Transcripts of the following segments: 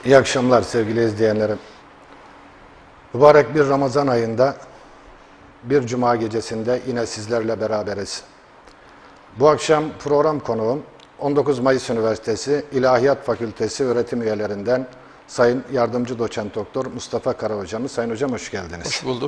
İyi akşamlar sevgili izleyenlerim. Mübarek bir Ramazan ayında bir cuma gecesinde yine sizlerle beraberiz. Bu akşam program konuğum 19 Mayıs Üniversitesi İlahiyat Fakültesi öğretim üyelerinden Sayın Yardımcı Doçent Doktor Mustafa Kara hocamız. Sayın hocam hoş geldiniz. Hoş bulduk.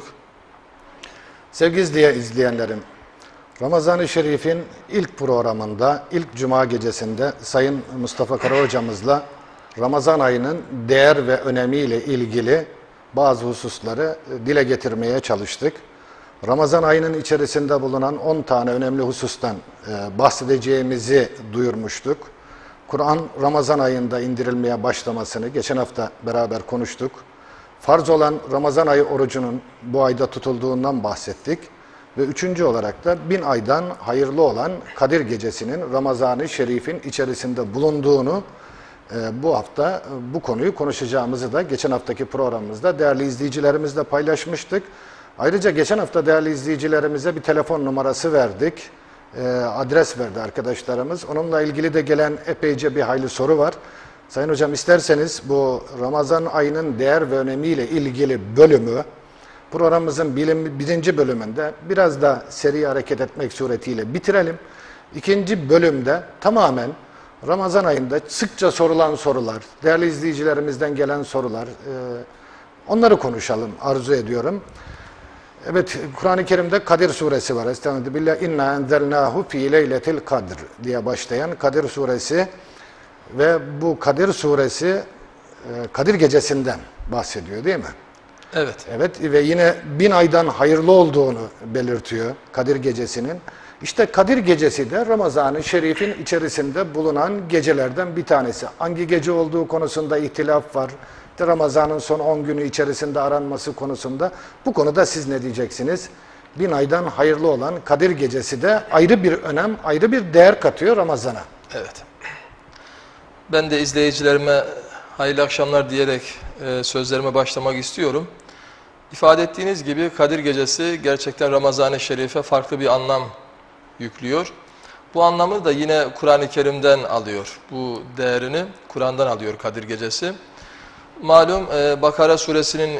Sevgili izleyenlerim, Ramazan-ı Şerif'in ilk programında, ilk cuma gecesinde Sayın Mustafa Kara hocamızla Ramazan ayının değer ve önemiyle ilgili bazı hususları dile getirmeye çalıştık. Ramazan ayının içerisinde bulunan 10 tane önemli husustan bahsedeceğimizi duyurmuştuk. Kur'an Ramazan ayında indirilmeye başlamasını geçen hafta beraber konuştuk. Farz olan Ramazan ayı orucunun bu ayda tutulduğundan bahsettik. Ve üçüncü olarak da 1000 aydan hayırlı olan Kadir Gecesi'nin Ramazan-ı Şerif'in içerisinde bulunduğunu bu hafta bu konuyu konuşacağımızı da geçen haftaki programımızda değerli izleyicilerimizle paylaşmıştık. Ayrıca geçen hafta değerli izleyicilerimize bir telefon numarası verdik. Adres verdi arkadaşlarımız. Onunla ilgili de gelen epeyce bir hayli soru var. Sayın hocam isterseniz bu Ramazan ayının değer ve önemiyle ilgili bölümü programımızın birinci bölümünde biraz da seri hareket etmek suretiyle bitirelim. İkinci bölümde tamamen Ramazan ayında sıkça sorulan sorular, değerli izleyicilerimizden gelen sorular, onları konuşalım arzu ediyorum. Evet, Kur'an-ı Kerim'de Kadir suresi var. Estağfirullah. İnna enzelnahu fi leyletil kadr diye başlayan Kadir suresi ve bu Kadir suresi Kadir gecesinden bahsediyor değil mi? Evet. Evet ve yine 1000 aydan hayırlı olduğunu belirtiyor Kadir gecesinin. İşte Kadir gecesi de Ramazan-ı Şerif'in içerisinde bulunan gecelerden bir tanesi. Hangi gece olduğu konusunda ihtilaf var. Ramazan'ın son 10 günü içerisinde aranması konusunda. Bu konuda siz ne diyeceksiniz? 1000 aydan hayırlı olan Kadir gecesi de ayrı bir önem, ayrı bir değer katıyor Ramazan'a. Evet. Ben de izleyicilerime hayırlı akşamlar diyerek sözlerime başlamak istiyorum. İfade ettiğiniz gibi Kadir Gecesi gerçekten Ramazan-ı Şerif'e farklı bir anlam yüklüyor. Bu anlamı da yine Kur'an-ı Kerim'den alıyor. Bu değerini Kur'an'dan alıyor Kadir Gecesi. Malum Bakara suresinin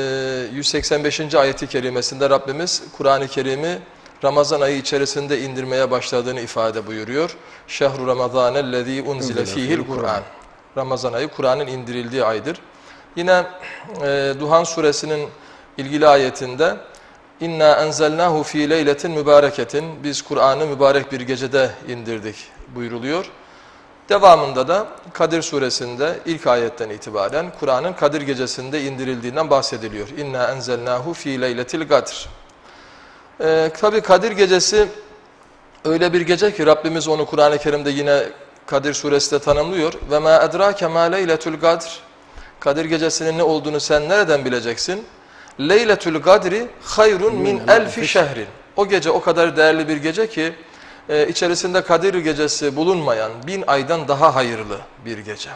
185. ayeti kerimesinde Rabbimiz Kur'an-ı Kerim'i Ramazan ayı içerisinde indirmeye başladığını ifade buyuruyor. Şehru Ramazanellezî unzile fîhil Kur'an. Ramazan ayı Kur'an'ın indirildiği aydır. Yine Duhan suresinin ilgili ayetinde İnna enzelnahu fî leyletin mübareketin. Biz Kur'an'ı mübarek bir gecede indirdik buyruluyor. Devamında da Kadir suresinde ilk ayetten itibaren Kur'an'ın Kadir gecesinde indirildiğinden bahsediliyor. İnna enzelnahu fî leyletil kadr. Tabi Kadir gecesi öyle bir gece ki Rabbimiz onu Kur'an-ı Kerim'de yine Kadir suresinde tanımlıyor. Ve mâ edrâke mâ leyletül kadr. Kadir gecesinin ne olduğunu sen nereden bileceksin? Leyletül kadri hayrun min elfi şehrin. O gece o kadar değerli bir gece ki içerisinde Kadir gecesi bulunmayan 1000 aydan daha hayırlı bir gece.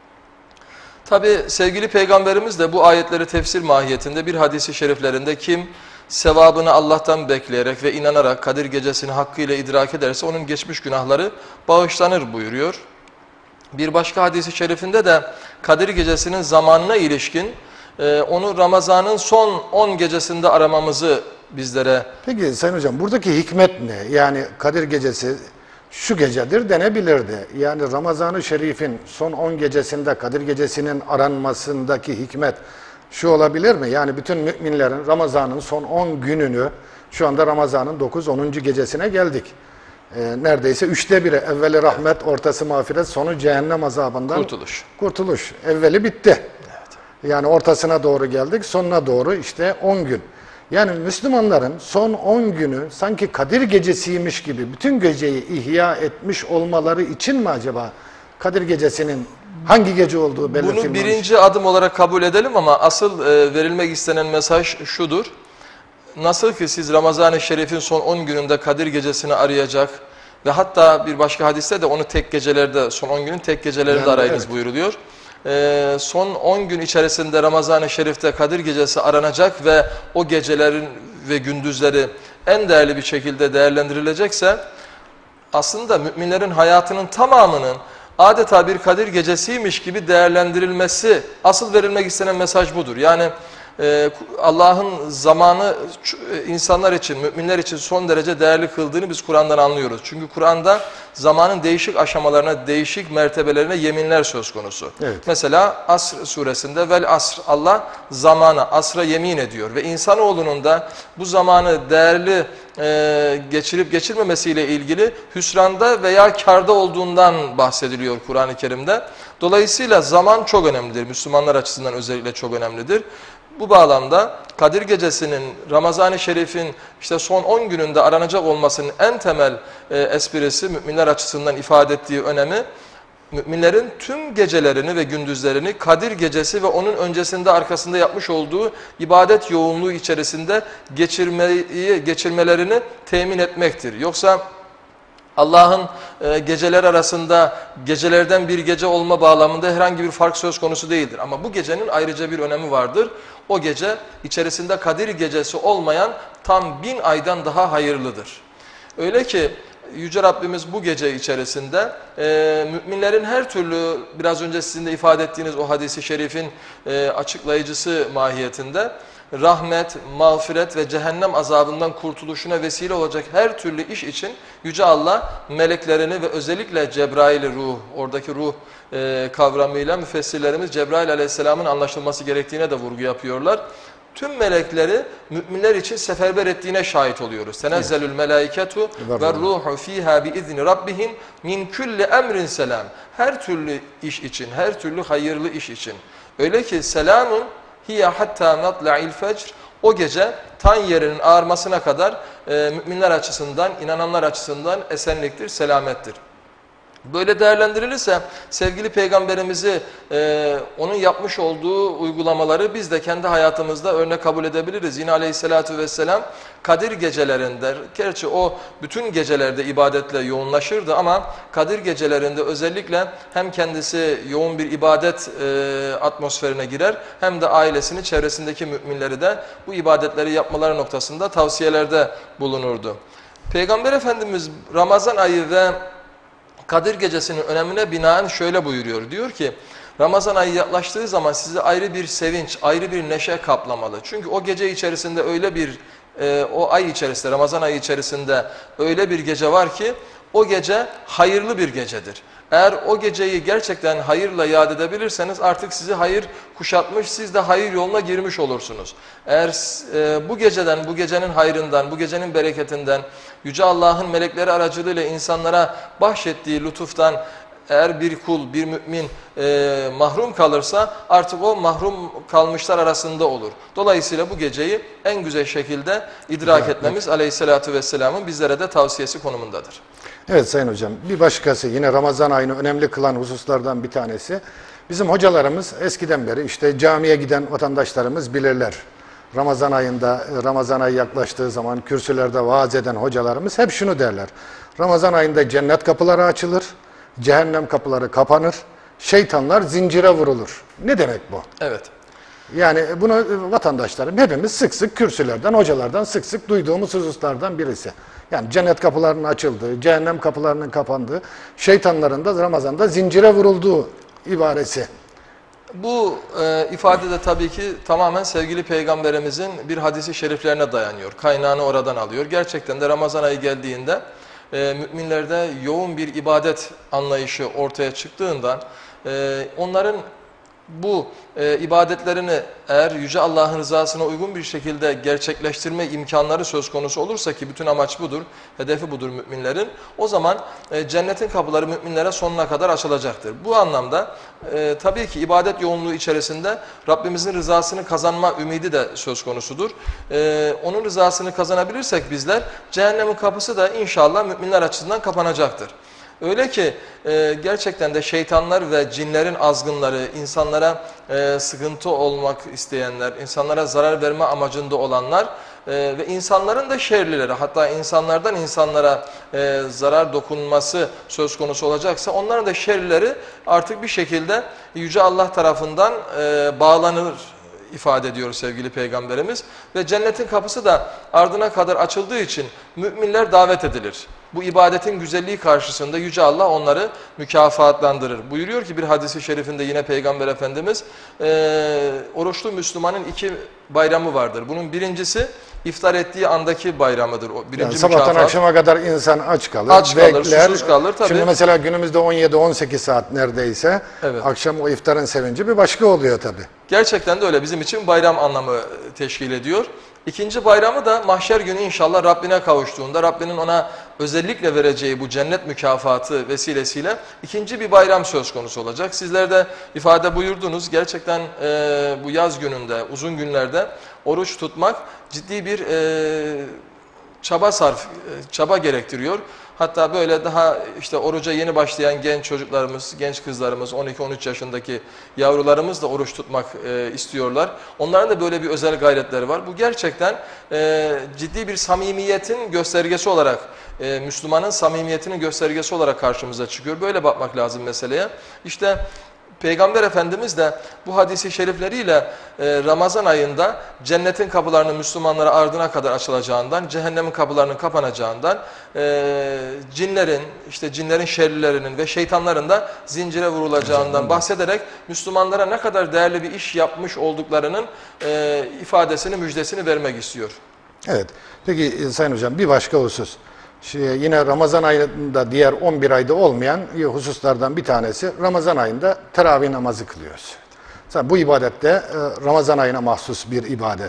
Tabi sevgili Peygamberimiz de bu ayetleri tefsir mahiyetinde bir hadisi şeriflerinde kim sevabını Allah'tan bekleyerek ve inanarak Kadir gecesini hakkıyla idrak ederse onun geçmiş günahları bağışlanır buyuruyor. Bir başka hadisi şerifinde de Kadir gecesinin zamanına ilişkin onu Ramazan'ın son 10 gecesinde aramamızı bizlere... Peki Sayın Hocam buradaki hikmet ne? Yani Kadir gecesi şu gecedir denebilirdi. Yani Ramazan-ı Şerif'in son 10 gecesinde Kadir gecesinin aranmasındaki hikmet şu olabilir mi? Yani bütün müminlerin Ramazan'ın son 10 gününü, şu anda Ramazan'ın 9-10. gecesine geldik. Neredeyse 1/3'i evveli rahmet, ortası mağfiret, sonu cehennem azabından kurtuluş. Evveli bitti. Yani ortasına doğru geldik, sonuna doğru işte 10 gün. Yani Müslümanların son 10 günü sanki Kadir gecesiymiş gibi bütün geceyi ihya etmiş olmaları için mi acaba Kadir gecesinin hangi gece olduğu belirtilmemiş? Bunu birinci adım olarak kabul edelim ama asıl verilmek istenen mesaj şudur. Nasıl ki siz Ramazan-ı Şerif'in son 10 gününde Kadir gecesini arayacak ve hatta bir başka hadiste de onu tek gecelerde, son 10 günün tek gecelerinde arayınız buyuruluyor. Son 10 gün içerisinde Ramazan-ı Şerif'te Kadir gecesi aranacak ve o gecelerin ve gündüzleri en değerli bir şekilde değerlendirilecekse aslında müminlerin hayatının tamamının adeta bir Kadir Gecesi'ymiş gibi değerlendirilmesi, asıl verilmek istenen mesaj budur. Yani Allah'ın zamanı insanlar için, müminler için son derece değerli kıldığını biz Kur'an'dan anlıyoruz. Çünkü Kur'an'da zamanın değişik aşamalarına, değişik mertebelerine yeminler söz konusu. Evet. Mesela Asr suresinde vel asr, Allah zamana, asra yemin ediyor ve insanoğlunun da bu zamanı değerli geçirip geçirmemesiyle ilgili hüsranda veya kârda olduğundan bahsediliyor Kur'an-ı Kerim'de. Dolayısıyla zaman çok önemlidir. Müslümanlar açısından özellikle çok önemlidir. Bu bağlamda Kadir Gecesi'nin, Ramazan-ı Şerif'in işte son 10 gününde aranacak olmasının en temel esprisi, müminler açısından ifade ettiği önemi, müminlerin tüm gecelerini ve gündüzlerini Kadir Gecesi ve onun öncesinde arkasında yapmış olduğu ibadet yoğunluğu içerisinde geçirmelerini temin etmektir. Yoksa Allah'ın geceler arasında gecelerden bir gece olma bağlamında herhangi bir fark söz konusu değildir. Ama bu gecenin ayrıca bir önemi vardır. O gece içerisinde Kadir Gecesi olmayan tam 1000 aydan daha hayırlıdır. Öyle ki Yüce Rabbimiz bu gece içerisinde müminlerin her türlü biraz önce sizin de ifade ettiğiniz o hadisi şerifin açıklayıcısı mahiyetinde rahmet, mağfiret ve cehennem azabından kurtuluşuna vesile olacak her türlü iş için Yüce Allah meleklerini ve özellikle Cebrail-i ruh, oradaki ruh kavramıyla müfessirlerimiz Cebrail aleyhisselamın anlaşılması gerektiğine de vurgu yapıyorlar. Tüm melekleri müminler için seferber ettiğine şahit oluyoruz. Tenezzelül melaiketu ve ruhu fiha bi izni rabbihim min kulli emrin selam. Her türlü iş için, her türlü hayırlı iş için. Öyle ki selamun hiye hatta matla'il fecr, o gece tan yerinin ağarmasına kadar müminler açısından, inananlar açısından esenliktir, selamettir. Böyle değerlendirilirse sevgili Peygamberimizi, onun yapmış olduğu uygulamaları biz de kendi hayatımızda örnek kabul edebiliriz. Yine aleyhissalatü vesselam Kadir gecelerinde, gerçi o bütün gecelerde ibadetle yoğunlaşırdı ama Kadir gecelerinde özellikle hem kendisi yoğun bir ibadet atmosferine girer hem de ailesini, çevresindeki müminleri de bu ibadetleri yapmaları noktasında tavsiyelerde bulunurdu. Peygamber Efendimiz Ramazan ayı ve Kadir Gecesi'nin önemine binaen şöyle buyuruyor. Diyor ki Ramazan ayı yaklaştığı zaman sizi ayrı bir sevinç, ayrı bir neşe kaplamalı. Çünkü o gece içerisinde öyle bir, o ay içerisinde, Ramazan ayı içerisinde öyle bir gece var ki o gece hayırlı bir gecedir. Eğer o geceyi gerçekten hayırla yad edebilirseniz artık sizi hayır kuşatmış, siz de hayır yoluna girmiş olursunuz. Eğer bu geceden, bu gecenin hayrından, bu gecenin bereketinden, Yüce Allah'ın melekleri aracılığıyla insanlara bahşettiği lütuftan eğer bir kul, bir mümin mahrum kalırsa artık o mahrum kalmışlar arasında olur. Dolayısıyla bu geceyi en güzel şekilde idrak etmemiz aleyhissalatü vesselamın bizlere de tavsiyesi konumundadır. Evet Sayın Hocam, bir başkası yine Ramazan ayını önemli kılan hususlardan bir tanesi. Bizim hocalarımız eskiden beri işte camiye giden vatandaşlarımız bilirler. Ramazan ayında, Ramazan ayı yaklaştığı zaman kürsülerde vaaz eden hocalarımız hep şunu derler. Ramazan ayında cennet kapıları açılır, cehennem kapıları kapanır, şeytanlar zincire vurulur. Ne demek bu? Evet. Yani bunu vatandaşlarım hepimiz sık sık kürsülerden, hocalardan sık sık duyduğumuz hususlardan birisi. Yani cennet kapılarının açıldığı, cehennem kapılarının kapandığı, şeytanların da Ramazan'da zincire vurulduğu ibaresi. Bu ifade de tabii ki tamamen sevgili Peygamberimizin bir hadisi şeriflerine dayanıyor. Kaynağını oradan alıyor. Gerçekten de Ramazan ayı geldiğinde müminlerde yoğun bir ibadet anlayışı ortaya çıktığından onların bu ibadetlerini eğer Yüce Allah'ın rızasına uygun bir şekilde gerçekleştirme imkanları söz konusu olursa ki bütün amaç budur, hedefi budur müminlerin, o zaman cennetin kapıları müminlere sonuna kadar açılacaktır. Bu anlamda tabii ki ibadet yoğunluğu içerisinde Rabbimizin rızasını kazanma ümidi de söz konusudur. Onun rızasını kazanabilirsek bizler cehennemin kapısı da inşallah müminler açısından kapanacaktır. Öyle ki gerçekten de şeytanlar ve cinlerin azgınları, insanlara sıkıntı olmak isteyenler, insanlara zarar verme amacında olanlar ve insanların da şerlileri, hatta insanlardan insanlara zarar dokunması söz konusu olacaksa onların da şerlileri artık bir şekilde Yüce Allah tarafından bağlanır ifade ediyor sevgili Peygamberimiz. Ve cennetin kapısı da ardına kadar açıldığı için müminler davet edilir. bu ibadetin güzelliği karşısında Yüce Allah onları mükafatlandırır. Buyuruyor ki bir hadisi şerifinde yine Peygamber Efendimiz, oruçlu Müslümanın 2 bayramı vardır. Bunun birincisi iftar ettiği andaki bayramıdır. O birinci Yani sabahtan mükafat. akşama kadar insan aç kalır, Aç kalır, bekler. susuz kalır tabii. Şimdi mesela günümüzde 17-18 saat neredeyse. Evet. Akşam o iftarın sevinci bir başka oluyor tabii. Gerçekten de öyle. Bizim için bayram anlamı teşkil ediyor. İkinci bayramı da mahşer günü inşallah Rabbine kavuştuğunda, Rabbinin ona özellikle vereceği bu cennet mükafatı vesilesiyle ikinci bir bayram söz konusu olacak. Sizler de ifade buyurdunuz. Gerçekten bu yaz gününde, uzun günlerde oruç tutmak ciddi bir çaba gerektiriyor. Hatta böyle daha işte oruca yeni başlayan genç çocuklarımız, genç kızlarımız, 12-13 yaşındaki yavrularımız da oruç tutmak istiyorlar. Onların da böyle bir özel gayretleri var. Bu gerçekten ciddi bir samimiyetin göstergesi olarak, Müslümanın samimiyetinin göstergesi olarak karşımıza çıkıyor. Böyle bakmak lazım meseleye. İşte Peygamber Efendimiz de bu hadisi şerifleriyle Ramazan ayında cennetin kapılarının Müslümanlara ardına kadar açılacağından, cehennemin kapılarının kapanacağından, cinlerin şerlilerinin ve şeytanların da zincire vurulacağından bahsederek Müslümanlara ne kadar değerli bir iş yapmış olduklarının ifadesini, müjdesini vermek istiyor. Evet. Peki Sayın Hocam bir başka husus. Yine Ramazan ayında diğer 11 ayda olmayan hususlardan bir tanesi Ramazan ayında teravih namazı kılıyoruz. Bu ibadette Ramazan ayına mahsus bir ibadet.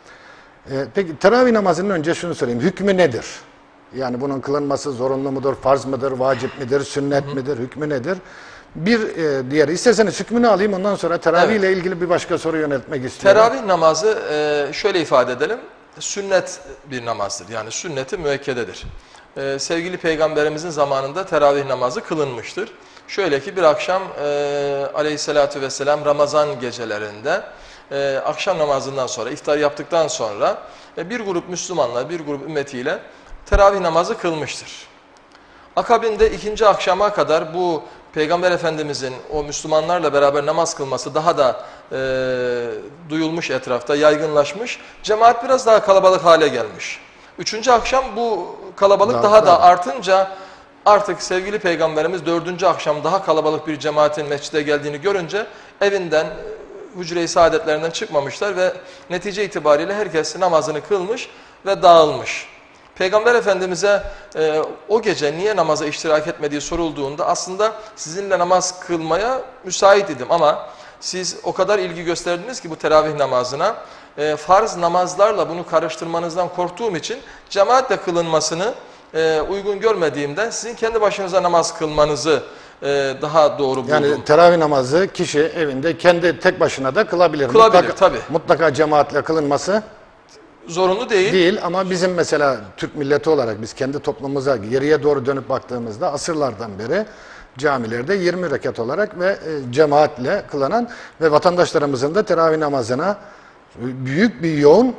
Peki teravih namazının önce şunu sorayım. Hükmü nedir? Yani bunun kılınması zorunlu mudur, farz mıdır, vacip midir, sünnet midir, hükmü nedir? Bir diğeri, isterseniz hükmünü alayım ondan sonra teravih ile ilgili bir başka soru yöneltmek istiyorum. Teravih namazı şöyle ifade edelim. Sünnet bir namazdır. Yani sünneti müekkededir. Sevgili Peygamberimizin zamanında teravih namazı kılınmıştır. Şöyle ki bir akşam aleyhissalatü vesselam Ramazan gecelerinde akşam namazından sonra, iftar yaptıktan sonra bir grup Müslümanlar, bir grup ümmetiyle teravih namazı kılmıştır. Akabinde ikinci akşama kadar bu Peygamber Efendimizin o Müslümanlarla beraber namaz kılması daha da duyulmuş etrafta, yaygınlaşmış. Cemaat biraz daha kalabalık hale gelmiş. Üçüncü akşam bu kalabalık daha da artınca artık sevgili Peygamberimiz dördüncü akşam daha kalabalık bir cemaatin mescide geldiğini görünce evinden, hücre-i saadetlerinden çıkmamışlar ve netice itibariyle herkes namazını kılmış ve dağılmış. Peygamber Efendimiz'e o gece niye namaza iştirak etmediği sorulduğunda aslında sizinle namaz kılmaya müsait idim ama siz o kadar ilgi gösterdiniz ki bu teravih namazına, farz namazlarla bunu karıştırmanızdan korktuğum için cemaatle kılınmasını uygun görmediğimden sizin kendi başınıza namaz kılmanızı daha doğru buldum. Yani teravih namazı kişi evinde kendi tek başına da kılabilir. Kılabilir tabii. Mutlaka cemaatle kılınması zorunlu değil. Değil ama bizim mesela Türk milleti olarak biz kendi toplumumuza geriye doğru dönüp baktığımızda asırlardan beri camilerde 20 rekat olarak ve cemaatle kılınan ve vatandaşlarımızın da teravih namazına büyük bir yoğun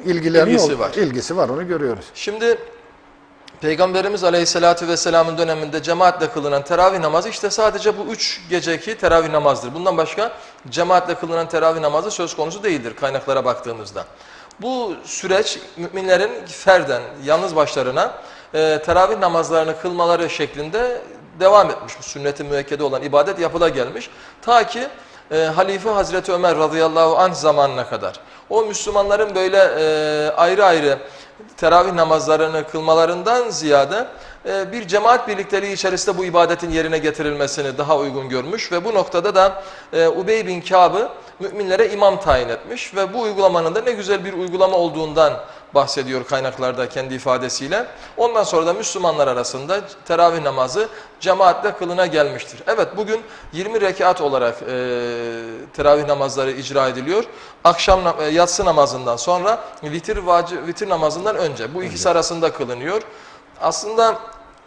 ilgisi var onu görüyoruz. Şimdi Peygamberimiz Aleyhisselatü Vesselam'ın döneminde cemaatle kılınan teravih namazı işte sadece bu 3 geceki teravih namazdır. Bundan başka cemaatle kılınan teravih namazı söz konusu değildir kaynaklara baktığımızda. Bu süreç müminlerin ferden, yalnız başlarına teravih namazlarını kılmaları şeklinde devam etmiş. Bu sünnet-i müekkede olan ibadet yapıla gelmiş. Ta ki Halife Hazreti Ömer radıyallahu anh zamanına kadar. O Müslümanların böyle ayrı ayrı teravih namazlarını kılmalarından ziyade bir cemaat birlikteliği içerisinde bu ibadetin yerine getirilmesini daha uygun görmüş ve bu noktada da Ubey bin Kâb'ı müminlere imam tayin etmiş ve bu uygulamanın da ne güzel bir uygulama olduğundan bahsediyor kaynaklarda kendi ifadesiyle. Ondan sonra da Müslümanlar arasında teravih namazı cemaatle kılına gelmiştir. Evet bugün 20 rekat olarak teravih namazları icra ediliyor. Akşam yatsı namazından sonra vitir namazından önce bu ikisi arasında kılınıyor. Aslında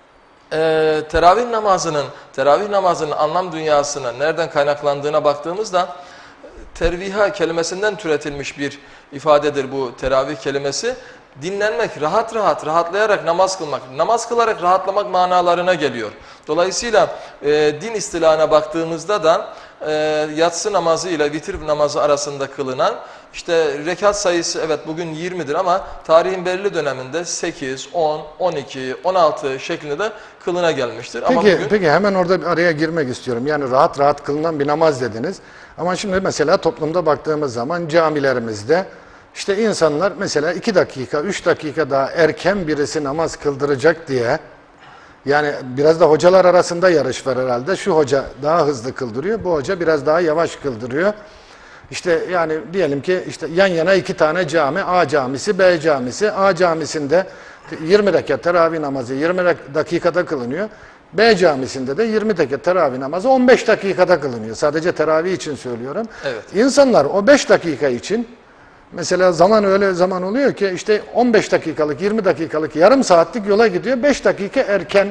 teravih namazının anlam dünyasına nereden kaynaklandığına baktığımızda terviha kelimesinden türetilmiş bir ifadedir bu teravih kelimesi. Dinlenmek, rahatlayarak namaz kılmak, namaz kılarak rahatlamak manalarına geliyor. Dolayısıyla din istilahına baktığımızda da yatsı namazı ile vitir namazı arasında kılınan işte rekat sayısı evet bugün 20'dir ama tarihin belirli döneminde 8, 10, 12, 16 şeklinde de kılına gelmiştir. Peki, Ama bugün... peki hemen orada bir araya girmek istiyorum. Yani rahat rahat kılınan bir namaz dediniz. Ama şimdi mesela toplumda baktığımız zaman camilerimizde işte insanlar mesela 2 dakika, 3 dakika daha erken birisi namaz kıldıracak diye, yani biraz da hocalar arasında yarış var herhalde. Şu hoca daha hızlı kıldırıyor, bu hoca biraz daha yavaş kıldırıyor. İşte yani diyelim ki işte yan yana 2 tane cami, A camisi, B camisi. A camisinde 20 rekat teravih namazı 20 dakikada kılınıyor. B camisinde de 20 rekat teravih namazı 15 dakikada kılınıyor. Sadece teravih için söylüyorum. Evet. İnsanlar o 5 dakika için mesela zaman öyle zaman oluyor ki işte 15 dakikalık, 20 dakikalık, yarım saatlik yola gidiyor. 5 dakika erken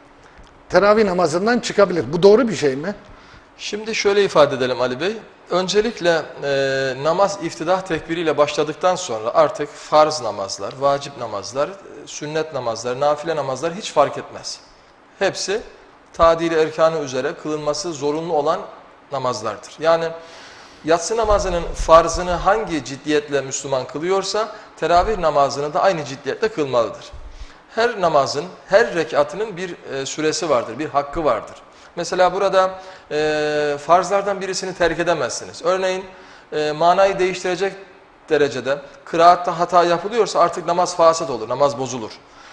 teravih namazından çıkabilir. Bu doğru bir şey mi? Şimdi şöyle ifade edelim Ali Bey. Öncelikle namaz iftidah tekbiriyle başladıktan sonra artık farz namazlar, vacip namazlar, sünnet namazlar, nafile namazlar hiç fark etmez. Hepsi tadili erkanı üzere kılınması zorunlu olan namazlardır. Yani yatsı namazının farzını hangi ciddiyetle Müslüman kılıyorsa teravih namazını da aynı ciddiyetle kılmalıdır. Her namazın, her rekatının bir süresi vardır, bir hakkı vardır. Mesela burada farzlardan birisini terk edemezsiniz. Örneğin manayı değiştirecek derecede kıraatta hata yapılıyorsa artık namaz fasıd olur, namaz bozulur.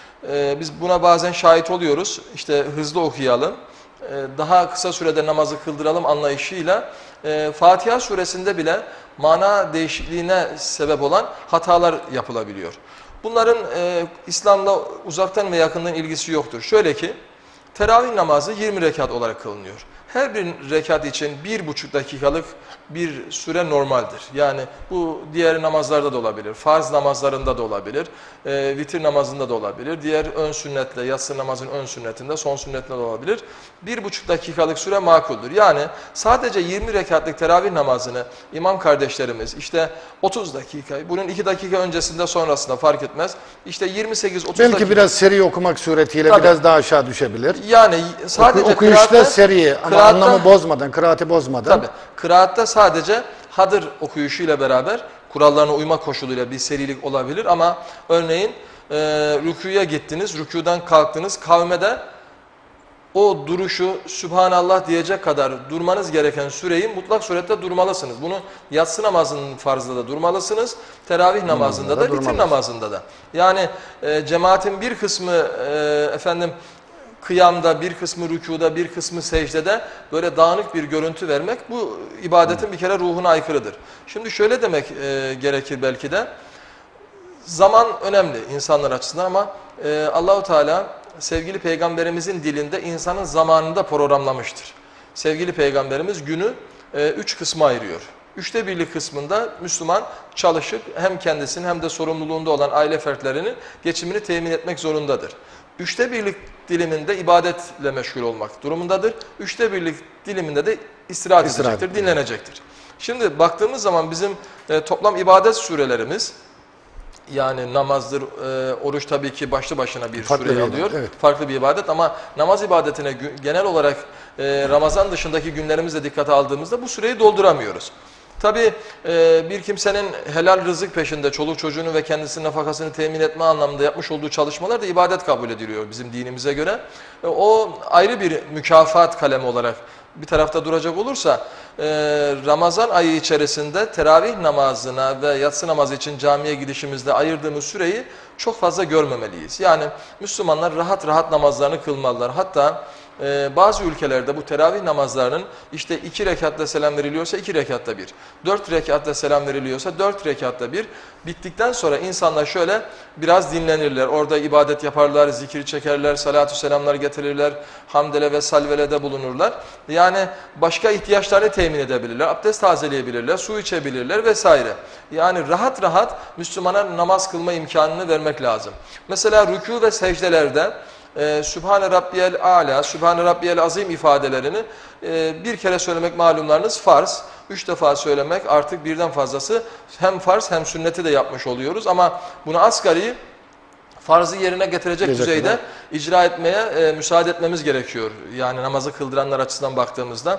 Biz buna bazen şahit oluyoruz. İşte hızlı okuyalım, daha kısa sürede namazı kıldıralım anlayışıyla Fatiha suresinde bile mana değişikliğine sebep olan hatalar yapılabiliyor. Bunların İslam'la uzaktan ve yakından ilgisi yoktur. Şöyle ki, teravih namazı 20 rekat olarak kılınıyor. Her bir rekat için 1,5 dakikalık bir süre normaldir. Yani bu diğer namazlarda da olabilir, farz namazlarında da olabilir, vitir namazında da olabilir, diğer ön sünnetle, yatsı namazın ön sünnetinde, son sünnetinde de olabilir. 1,5 dakikalık süre makuldür. Yani sadece 20 rekatlık teravih namazını imam kardeşlerimiz işte 30 dakika, bunun 2 dakika öncesinde sonrasında fark etmez. İşte 28-30 Belki dakika. biraz seri okumak suretiyle Tabii. Biraz daha aşağı düşebilir. Yani sadece okuyuşta seri ama anlamı bozmadan, kıraati bozmadan. Tabii. Kıraatta sadece hadır okuyuşuyla beraber kurallarına uyma koşuluyla bir serilik olabilir ama örneğin rükûya gittiniz, rükûdan kalktınız, kavmede o duruşu Sübhanallah diyecek kadar durmanız gereken süreyi mutlak surette durmalısınız. Bunu yatsı namazının farzında da durmalısınız, teravih namazında da, vitir namazında da. Yani cemaatin bir kısmı kıyamda, bir kısmı rükuda, bir kısmı secdede böyle dağınık bir görüntü vermek bu ibadetin bir kere ruhuna aykırıdır. Şimdi şöyle demek gerekir belki de, zaman önemli insanlar açısından ama Allahu Teala sevgili peygamberimizin dilinde insanın zamanında programlamıştır. Sevgili peygamberimiz günü 3 kısma ayırıyor. 3'te 1'lik kısmında Müslüman çalışıp hem kendisinin hem de sorumluluğunda olan aile fertlerinin geçimini temin etmek zorundadır. 3'te 1'lik diliminde ibadetle meşgul olmak durumundadır. 3'te 1'lik diliminde de istirahat edecektir, dinlenecektir. Şimdi baktığımız zaman bizim toplam ibadet sürelerimiz, yani namazdır, oruç tabii ki başlı başına bir süreyi alıyor. Evet. Farklı bir ibadet ama namaz ibadetine genel olarak Ramazan dışındaki günlerimizle dikkate aldığımızda bu süreyi dolduramıyoruz. Tabii bir kimsenin helal rızık peşinde çoluk çocuğunu ve kendisinin nafakasını temin etme anlamında yapmış olduğu çalışmalar da ibadet kabul ediliyor bizim dinimize göre. O ayrı bir mükafat kalemi olarak bir tarafta duracak olursa Ramazan ayı içerisinde teravih namazına ve yatsı namazı için camiye gidişimizde ayırdığımız süreyi çok fazla görmemeliyiz. Yani Müslümanlar rahat rahat namazlarını kılmalılar. Hatta bazı ülkelerde bu teravih namazlarının işte 2 rekatta selam veriliyorsa 2 rekatta bir, 4 rekatta selam veriliyorsa 4 rekatta bir, bittikten sonra insanlar şöyle biraz dinlenirler. Orada ibadet yaparlar, zikir çekerler, salatü selamlar getirirler, hamdele ve salvelede bulunurlar. Yani başka ihtiyaçlarını temin edebilirler, abdest tazeleyebilirler, su içebilirler vesaire. Yani rahat rahat Müslümana namaz kılma imkanını vermek lazım. Mesela rükû ve secdelerde Sübhane Rabbiyel Âlâ, Sübhane Rabbiyel Azim ifadelerini bir kere söylemek malumlarınız farz. 3 defa söylemek artık birden fazlası hem farz hem sünneti de yapmış oluyoruz. Ama bunu asgari farzı yerine getirecek düzeyde icra etmeye müsaade etmemiz gerekiyor. Yani namazı kıldıranlar açısından baktığımızda.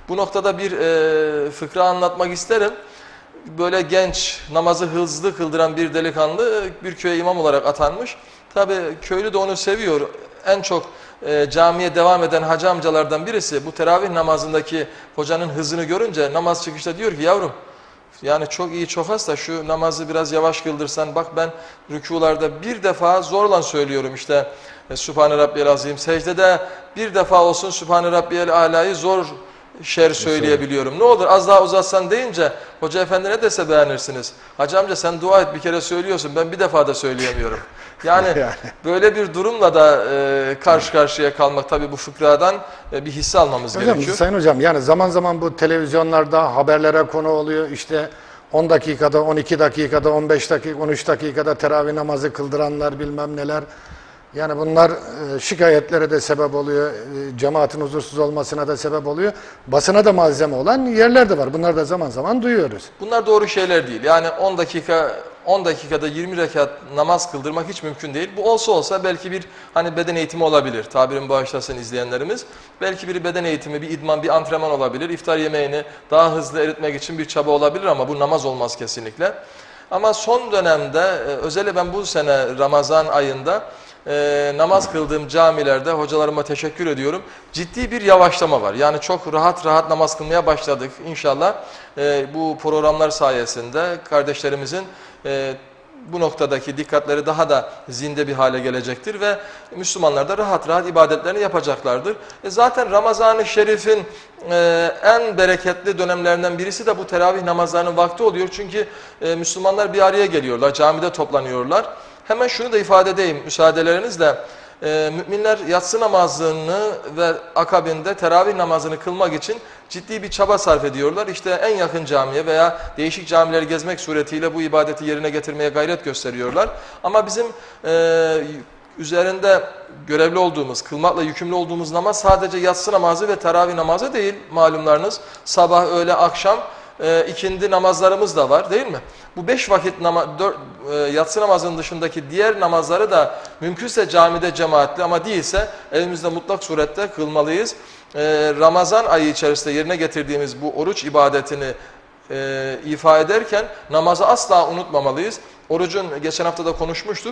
Bu noktada bir fıkra anlatmak isterim. Böyle genç, namazı hızlı kıldıran bir delikanlı bir köye imam olarak atanmış. Tabii köylü de onu seviyor. En çok camiye devam eden hacı amcalardan birisi bu teravih namazındaki hocanın hızını görünce namaz çıkışta diyor ki yavrum, yani çok iyi çok az da şu namazı biraz yavaş kıldırsan, bak ben rükularda bir defa zorla söylüyorum işte Sübhane Rabbiyel Azim, secdede bir defa olsun Sübhane Rabbiyel Ala'yı zor söyleyebiliyorum. Ne olur az daha uzatsan deyince hoca efendi ne dese beğenirsiniz. Hacı amca sen dua et, bir kere söylüyorsun, ben bir defa da söyleyemiyorum. Yani böyle bir durumla da karşı karşıya kalmak, tabii bu fıkradan bir hisse almamız gerekiyor. Sayın hocam, yani zaman zaman bu televizyonlarda haberlere konu oluyor. İşte 10 dakikada, 12 dakikada, 15 dakika, 13 dakikada teravih namazı kıldıranlar bilmem neler. Yani bunlar şikayetlere de sebep oluyor, cemaatin huzursuz olmasına da sebep oluyor. Basına da malzeme olan yerler de var. Bunları da zaman zaman duyuyoruz. Bunlar doğru şeyler değil. Yani 10 dakikada 20 rekat namaz kıldırmak hiç mümkün değil. Bu olsa belki bir hani beden eğitimi olabilir. Tabirimi bağışlasın izleyenlerimiz. Belki bir beden eğitimi, bir idman, bir antrenman olabilir. İftar yemeğini daha hızlı eritmek için bir çaba olabilir ama bu namaz olmaz kesinlikle. Ama son dönemde özellikle ben bu sene Ramazan ayında namaz kıldığım camilerde hocalarıma teşekkür ediyorum. Ciddi bir yavaşlama var. Yani çok rahat rahat namaz kılmaya başladık. İnşallah bu programlar sayesinde kardeşlerimizin bu noktadaki dikkatleri daha da zinde bir hale gelecektir ve Müslümanlar da rahat rahat ibadetlerini yapacaklardır. Zaten Ramazan-ı Şerif'in en bereketli dönemlerinden birisi de bu teravih namazlarının vakti oluyor. Çünkü Müslümanlar bir araya geliyorlar, camide toplanıyorlar. Hemen şunu da ifade edeyim müsaadelerinizle. Müminler yatsı namazını ve akabinde teravih namazını kılmak için ciddi bir çaba sarf ediyorlar. İşte en yakın camiye veya değişik camileri gezmek suretiyle bu ibadeti yerine getirmeye gayret gösteriyorlar. Ama bizim üzerinde görevli olduğumuz, kılmakla yükümlü olduğumuz namaz sadece yatsı namazı ve teravih namazı değil, malumlarınız. Sabah, öğle, akşam, ikindi namazlarımız da var değil mi? Bu 5 vakit yatsı namazının dışındaki diğer namazları da mümkünse camide cemaatli ama değilse evimizde mutlak surette kılmalıyız. Ramazan ayı içerisinde yerine getirdiğimiz bu oruç ibadetini ifa ederken namazı asla unutmamalıyız. Orucun geçen hafta da konuşmuştuk.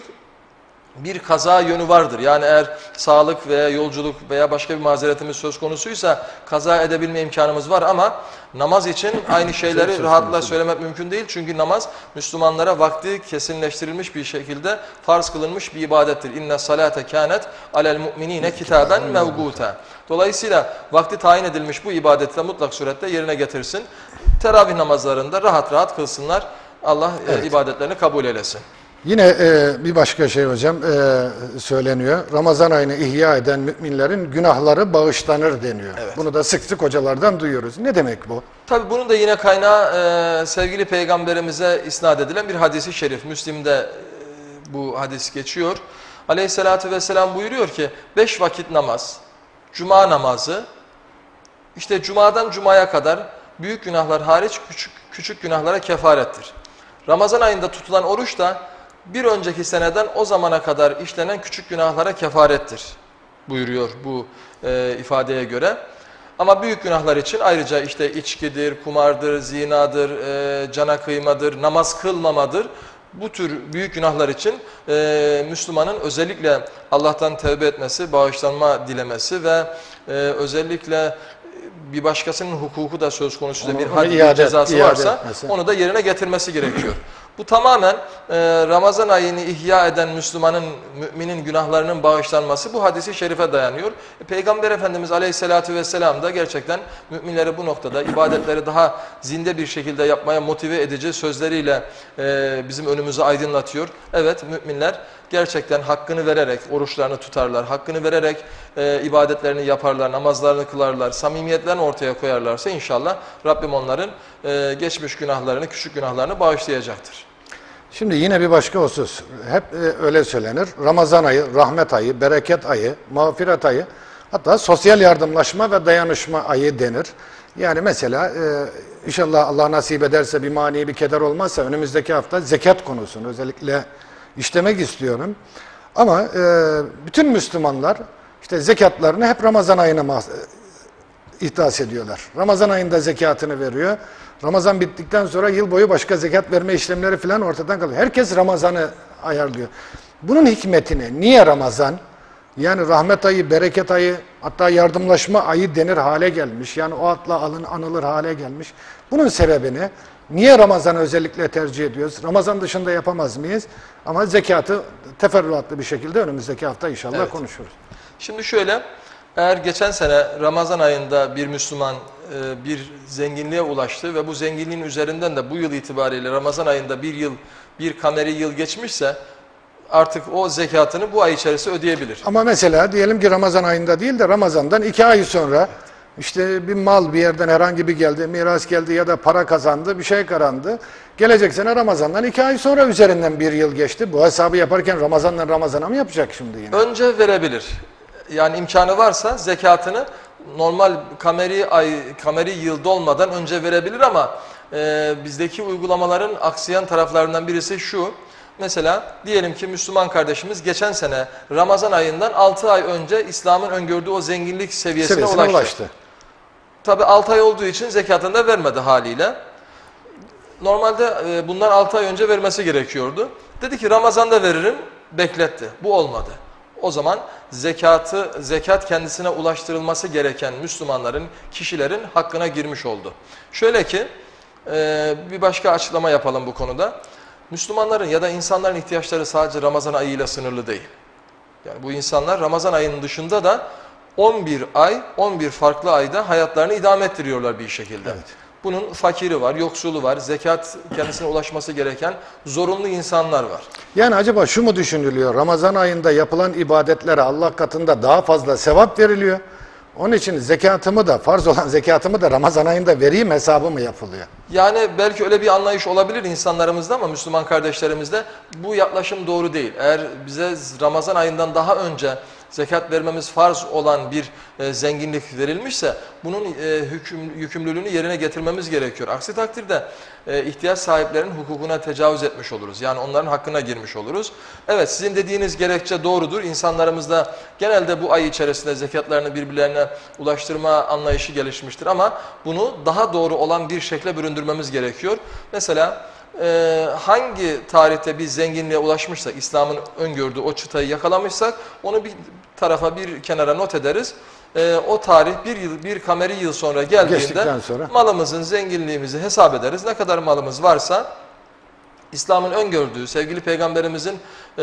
Bir kaza yönü vardır. Yani eğer sağlık veya yolculuk veya başka bir mazeretimiz söz konusuysa kaza edebilme imkanımız var ama namaz için aynı şeyleri rahatlıkla söylemek mümkün değil. Çünkü namaz Müslümanlara vakti kesinleştirilmiş bir şekilde farz kılınmış bir ibadettir. İnne salate kânet alel mu'minîne kitaben mevgûta. Dolayısıyla vakti tayin edilmiş bu ibadeti de mutlak surette yerine getirsin. Teravih namazlarında rahat rahat kılsınlar. Allah ibadetlerini kabul eylesin. Yine bir başka şey hocam söyleniyor. Ramazan ayını ihya eden müminlerin günahları bağışlanır deniyor. Evet. Bunu da sık sık hocalardan duyuyoruz. Ne demek bu? Tabii bunun da yine kaynağı sevgili peygamberimize isnat edilen bir hadisi şerif. Müslim'de bu hadis geçiyor. Aleyhissalatü vesselam buyuruyor ki 5 vakit namaz, cuma namazı, işte cumadan cumaya kadar büyük günahlar hariç küçük günahlara kefarettir. Ramazan ayında tutulan oruç da bir önceki seneden o zamana kadar işlenen küçük günahlara kefarettir buyuruyor bu ifadeye göre. Ama büyük günahlar için ayrıca işte içkidir, kumardır, zinadır, cana kıymadır, namaz kılmamadır. Bu tür büyük günahlar için Müslümanın özellikle Allah'tan tevbe etmesi, bağışlanma dilemesi ve özellikle bir başkasının hukuku da söz konusu bir had cezası varsa onu da yerine getirmesi gerekiyor. Bu tamamen Ramazan ayını ihya eden Müslümanın, müminin günahlarının bağışlanması bu hadisi şerife dayanıyor. Peygamber Efendimiz Aleyhisselatü Vesselam da gerçekten müminleri bu noktada ibadetleri daha zinde bir şekilde yapmaya motive edici sözleriyle bizim önümüzü aydınlatıyor. Evet, müminler gerçekten hakkını vererek oruçlarını tutarlar, hakkını vererek ibadetlerini yaparlar, namazlarını kılarlar, samimiyetlerini ortaya koyarlarsa inşallah Rabbim onların geçmiş günahlarını, küçük günahlarını bağışlayacaktır. Şimdi yine bir başka husus, hep öyle söylenir. Ramazan ayı, rahmet ayı, bereket ayı, mağfiret ayı, hatta sosyal yardımlaşma ve dayanışma ayı denir. Yani mesela inşallah Allah nasip ederse bir mani, bir keder olmazsa önümüzdeki hafta zekat konusunu özellikle işlemek istiyorum. Ama bütün Müslümanlar işte zekatlarını hep Ramazan ayına ihdas ediyorlar. Ramazan ayında zekatını veriyor. Ramazan bittikten sonra yıl boyu başka zekat verme işlemleri falan ortadan kalıyor. Herkes Ramazan'ı ayarlıyor. Bunun hikmetini, niye Ramazan? Yani rahmet ayı, bereket ayı, hatta yardımlaşma ayı denir hale gelmiş. Yani o adla anılır hale gelmiş. Bunun sebebini, niye Ramazan'ı özellikle tercih ediyoruz? Ramazan dışında yapamaz mıyız? Ama zekatı teferruatlı bir şekilde önümüzdeki hafta inşallah konuşuruz. Şimdi şöyle, eğer geçen sene Ramazan ayında bir Müslüman bir zenginliğe ulaştı ve bu zenginliğin üzerinden de bu yıl itibariyle Ramazan ayında bir kameri yıl geçmişse artık o zekatını bu ay içerisinde ödeyebilir. Ama mesela diyelim ki Ramazan ayında değil de Ramazan'dan 2 ay sonra işte bir mal bir yerden herhangi bir geldi, miras geldi ya da para kazandı, bir şey kazandı. Gelecek sene Ramazan'dan 2 ay sonra üzerinden bir yıl geçti. Bu hesabı yaparken Ramazan'dan Ramazan'a mı yapacak şimdi yine? Önce verebilir. Yani imkanı varsa zekatını normal kameri yıl dolmadan önce verebilir ama bizdeki uygulamaların aksayan taraflarından birisi şu. Mesela diyelim ki Müslüman kardeşimiz geçen sene Ramazan ayından 6 ay önce İslam'ın öngördüğü o zenginlik seviyesine ulaştı. Tabi 6 ay olduğu için zekatını da vermedi haliyle. Normalde bundan 6 ay önce vermesi gerekiyordu. Dedi ki Ramazan'da veririm, bekletti. Bu olmadı. O zaman zekat kendisine ulaştırılması gereken Müslümanların, kişilerin hakkına girmiş oldu. Şöyle ki bir başka açıklama yapalım bu konuda. Müslümanların ya da insanların ihtiyaçları sadece Ramazan ayıyla sınırlı değil. Yani bu insanlar Ramazan ayının dışında da 11 farklı ayda hayatlarını idame ettiriyorlar bir şekilde. Evet. Bunun fakiri var, yoksulu var, zekat kendisine ulaşması gereken zorunlu insanlar var. Yani acaba şu mu düşünülüyor? Ramazan ayında yapılan ibadetlere Allah katında daha fazla sevap veriliyor. Onun için zekatımı da, farz olan zekatımı da Ramazan ayında vereyim hesabı mı yapılıyor? Yani belki öyle bir anlayış olabilir insanlarımızda ama Müslüman kardeşlerimizde bu yaklaşım doğru değil. Eğer bize Ramazan ayından daha önce zekat vermemiz farz olan bir zenginlik verilmişse bunun yükümlülüğünü yerine getirmemiz gerekiyor. Aksi takdirde ihtiyaç sahiplerinin hukukuna tecavüz etmiş oluruz. Yani onların hakkına girmiş oluruz. Evet, sizin dediğiniz gerekçe doğrudur. İnsanlarımızda genelde bu ay içerisinde zekatlarını birbirlerine ulaştırma anlayışı gelişmiştir ama bunu daha doğru olan bir şekle büründürmemiz gerekiyor. Mesela hangi tarihte bir zenginliğe ulaşmışsak, İslam'ın öngördüğü o çıtayı yakalamışsak onu bir tarafa, bir kenara not ederiz. O tarih bir kameri yıl sonra geldiğinde malımızın zenginliğimizi hesap ederiz. Ne kadar malımız varsa İslam'ın öngördüğü, sevgili Peygamberimizin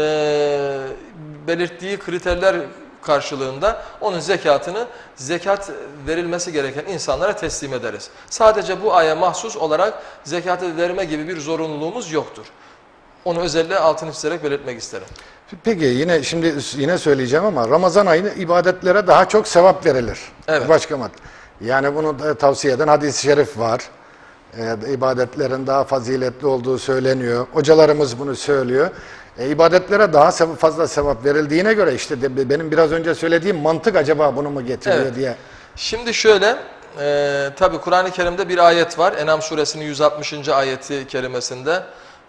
belirttiği kriterler karşılığında onun zekatını zekat verilmesi gereken insanlara teslim ederiz. Sadece bu aya mahsus olarak zekatı verme gibi bir zorunluluğumuz yoktur. Onu özellikle altını çizerek belirtmek isterim. Peki yine söyleyeceğim ama Ramazan ayında ibadetlere daha çok sevap verilir. Evet. Başka madde. Yani bunu da tavsiye eden hadis-i şerif var. İbadetlerin daha faziletli olduğu söyleniyor. Hocalarımız bunu söylüyor. İbadetlere daha fazla sevap verildiğine göre işte benim biraz önce söylediğim mantık acaba bunu mu getiriyor diye. Şimdi şöyle, tabi Kur'an-ı Kerim'de bir ayet var. En'am suresinin 160. ayeti kerimesinde.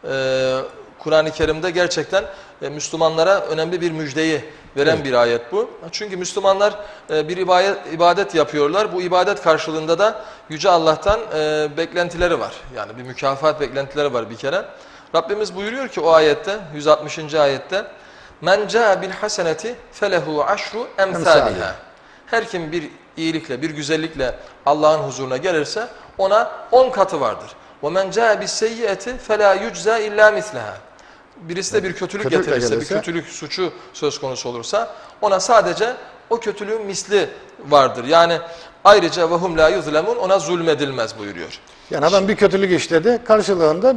Kur'an-ı Kerim'de gerçekten Müslümanlara önemli bir müjdeyi veren bir ayet bu. Çünkü Müslümanlar bir ibadet yapıyorlar. Bu ibadet karşılığında da Yüce Allah'tan beklentileri var. Yani bir mükafat beklentileri var bir kere. Rabbimiz buyuruyor ki o ayette, 160. ayette "Men caa bil haseneti felehu aşru emsaliha." Her kim bir iyilikle, bir güzellikle Allah'ın huzuruna gelirse ona 10 katı vardır. وَمَنْ جَاءَ بِالسَّيِّئَةِ فَلَا يُجْزَى اِلَّا مِثْلَهَا. Birisi de bir kötülük getirirse, bir kötülük suçu söz konusu olursa ona sadece o kötülüğün misli vardır. Yani ayrıca وَهُمْ لَا يُظْلَمُونَ, ona zulmedilmez buyuruyor. Yani adam bir kötülük işledi, karşılığında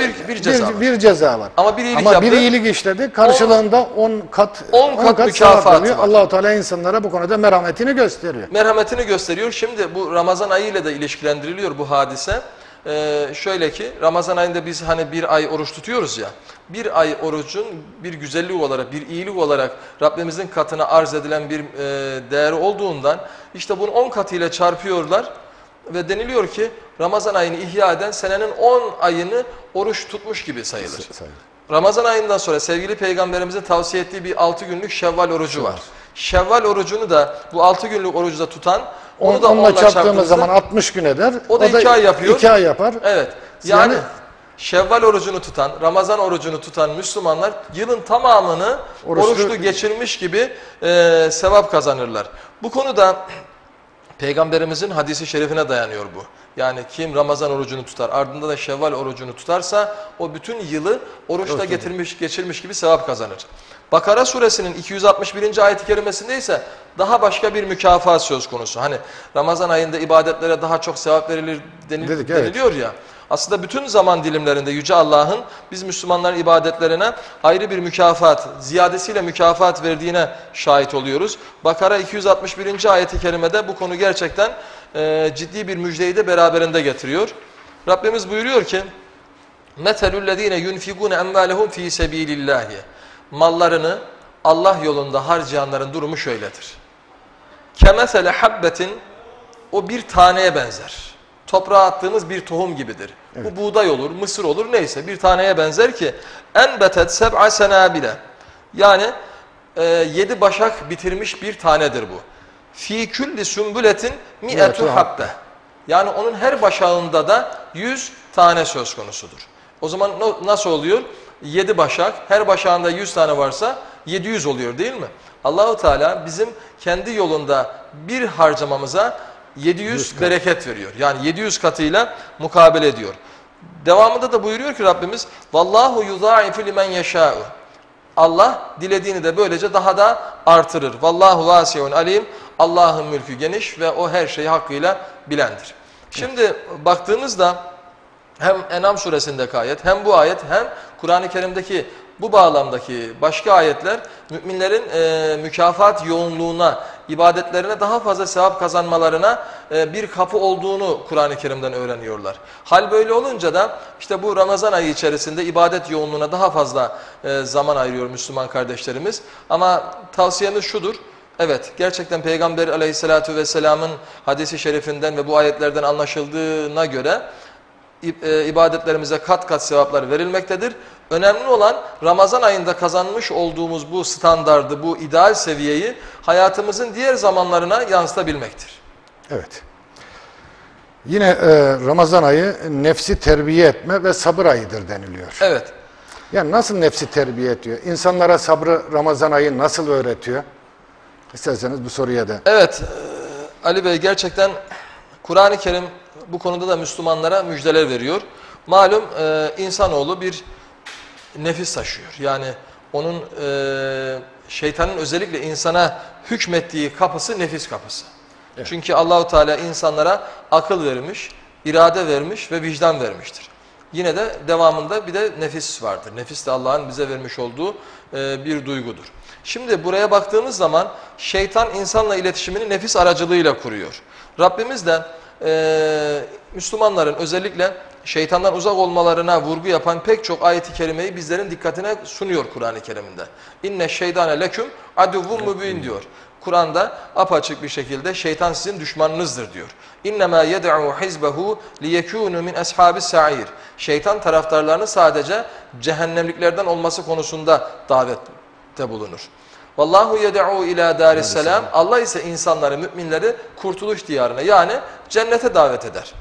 bir ceza var. Ama bir iyilik işledi, karşılığında 10 kat mükafat var. Allah-u Teala insanlara bu konuda merhametini gösteriyor. Merhametini gösteriyor. Şimdi bu Ramazan ayı ile de ilişkilendiriliyor bu hadise. Şöyle ki Ramazan ayında biz hani bir ay oruç tutuyoruz ya, bir ay orucun bir güzellik olarak, bir iyilik olarak Rabbimizin katına arz edilen bir değeri olduğundan işte bunu 10 katıyla çarpıyorlar ve deniliyor ki Ramazan ayını ihya eden senenin 10 ayını oruç tutmuş gibi sayılır. Ramazan ayından sonra sevgili Peygamberimizin tavsiye ettiği bir 6 günlük Şevval orucu var. Şevval orucunu da bu 6 günlük orucu da tutan Onu da Onunla onunla çarptığımız çarptığımızda zaman 60 gün eder. o da 2 ay yapıyor. 2 ay yapar. Evet. Yani Şevval orucunu tutan, Ramazan orucunu tutan Müslümanlar yılın tamamını oruçlu geçirmiş gibi sevap kazanırlar. Bu konuda Peygamberimizin hadisi şerifine dayanıyor bu. Yani kim Ramazan orucunu tutar, ardında da Şevval orucunu tutarsa o bütün yılı oruçla geçirmiş gibi sevap kazanır. Bakara suresinin 261. ayet-i kerimesinde ise daha başka bir mükafat söz konusu. Hani Ramazan ayında ibadetlere daha çok sevap verilir deniliyor ya. Aslında bütün zaman dilimlerinde Yüce Allah'ın biz Müslümanların ibadetlerine ayrı bir mükafat, ziyadesiyle mükafat verdiğine şahit oluyoruz. Bakara 261. ayet-i kerimede bu konu gerçekten ciddi bir müjdeyi de beraberinde getiriyor. Rabbimiz buyuruyor ki مَثَلُ الَّذ۪ينَ يُنْفِقُونَ اَمْوَالَهُمْ ف۪ي سَب۪يلِ اللّٰهِ Mallarını Allah yolunda harcayanların durumu şöyledir. كَمَثَلَ حَبَّةٍ O bir taneye benzer. Toprağa attığımız bir tohum gibidir. Evet. Bu buğday olur, mısır olur, neyse bir taneye benzer ki enbetet seb'a senabile. Yani 7 başak bitirmiş bir tanedir bu. Fi külli sümbületin mi'etu habbe. Yani onun her başağında da 100 tane söz konusudur. O zaman nasıl oluyor? 7 başak, her başağında 100 tane varsa 700 oluyor değil mi? Allahu Teala bizim kendi yolunda bir harcamamıza 700 bereket veriyor. Yani 700 katıyla mukabele ediyor. Devamında da buyuruyor ki Rabbimiz Vallahu yuzaifu limen yeşâ'u. Allah dilediğini de böylece daha da artırır. Vallahu vasiun alim. Allah'ın mülkü geniş ve o her şeyi hakkıyla bilendir. Şimdi baktığımızda hem En'am suresindeki ayet, hem bu ayet, hem Kur'an-ı Kerim'deki bu bağlamdaki başka ayetler müminlerin mükafat yoğunluğuna, ibadetlerine daha fazla sevap kazanmalarına bir kapı olduğunu Kur'an-ı Kerim'den öğreniyorlar. Hal böyle olunca da işte bu Ramazan ayı içerisinde ibadet yoğunluğuna daha fazla zaman ayırıyor Müslüman kardeşlerimiz. Ama tavsiyemiz şudur. Evet, gerçekten Peygamber Aleyhisselatü Vesselam'ın hadisi şerifinden ve bu ayetlerden anlaşıldığına göre ibadetlerimize kat kat sevaplar verilmektedir. Önemli olan Ramazan ayında kazanmış olduğumuz bu standardı, bu ideal seviyeyi hayatımızın diğer zamanlarına yansıtabilmektir. Evet. Yine Ramazan ayı nefsi terbiye etme ve sabır ayıdır deniliyor. Evet. Yani nasıl nefsi terbiye ediyor? İnsanlara sabrı Ramazan ayı nasıl öğretiyor? İsterseniz bu soruya da. Evet, Ali Bey gerçekten Kur'an-ı Kerim bu konuda da Müslümanlara müjdeler veriyor. Malum insanoğlu bir nefis taşıyor. Yani onun şeytanın özellikle insana hükmettiği kapısı nefis kapısı. Evet. Çünkü Allahu Teala insanlara akıl vermiş, irade vermiş ve vicdan vermiştir. Yine de devamında bir de nefis vardır. Nefis de Allah'ın bize vermiş olduğu bir duygudur. Şimdi buraya baktığımız zaman şeytan insanla iletişimini nefis aracılığıyla kuruyor. Rabbimiz de Müslümanların özellikle şeytandan uzak olmalarına vurgu yapan pek çok ayet-i kerimeyi bizlerin dikkatine sunuyor Kur'an-ı Kerim'de. İnne şeytane leküm aduvvun mübin diyor. Kur'an'da apaçık bir şekilde şeytan sizin düşmanınızdır diyor. İnnemâ yed'u hizbehu liyekûnû min ashabis sa'ir. Şeytan taraftarlarını sadece cehennemliklerden olması konusunda davette bulunur. Vallahu yed'u ila darisselam. Allah ise insanları, müminleri kurtuluş diyarına yani cennete davet eder.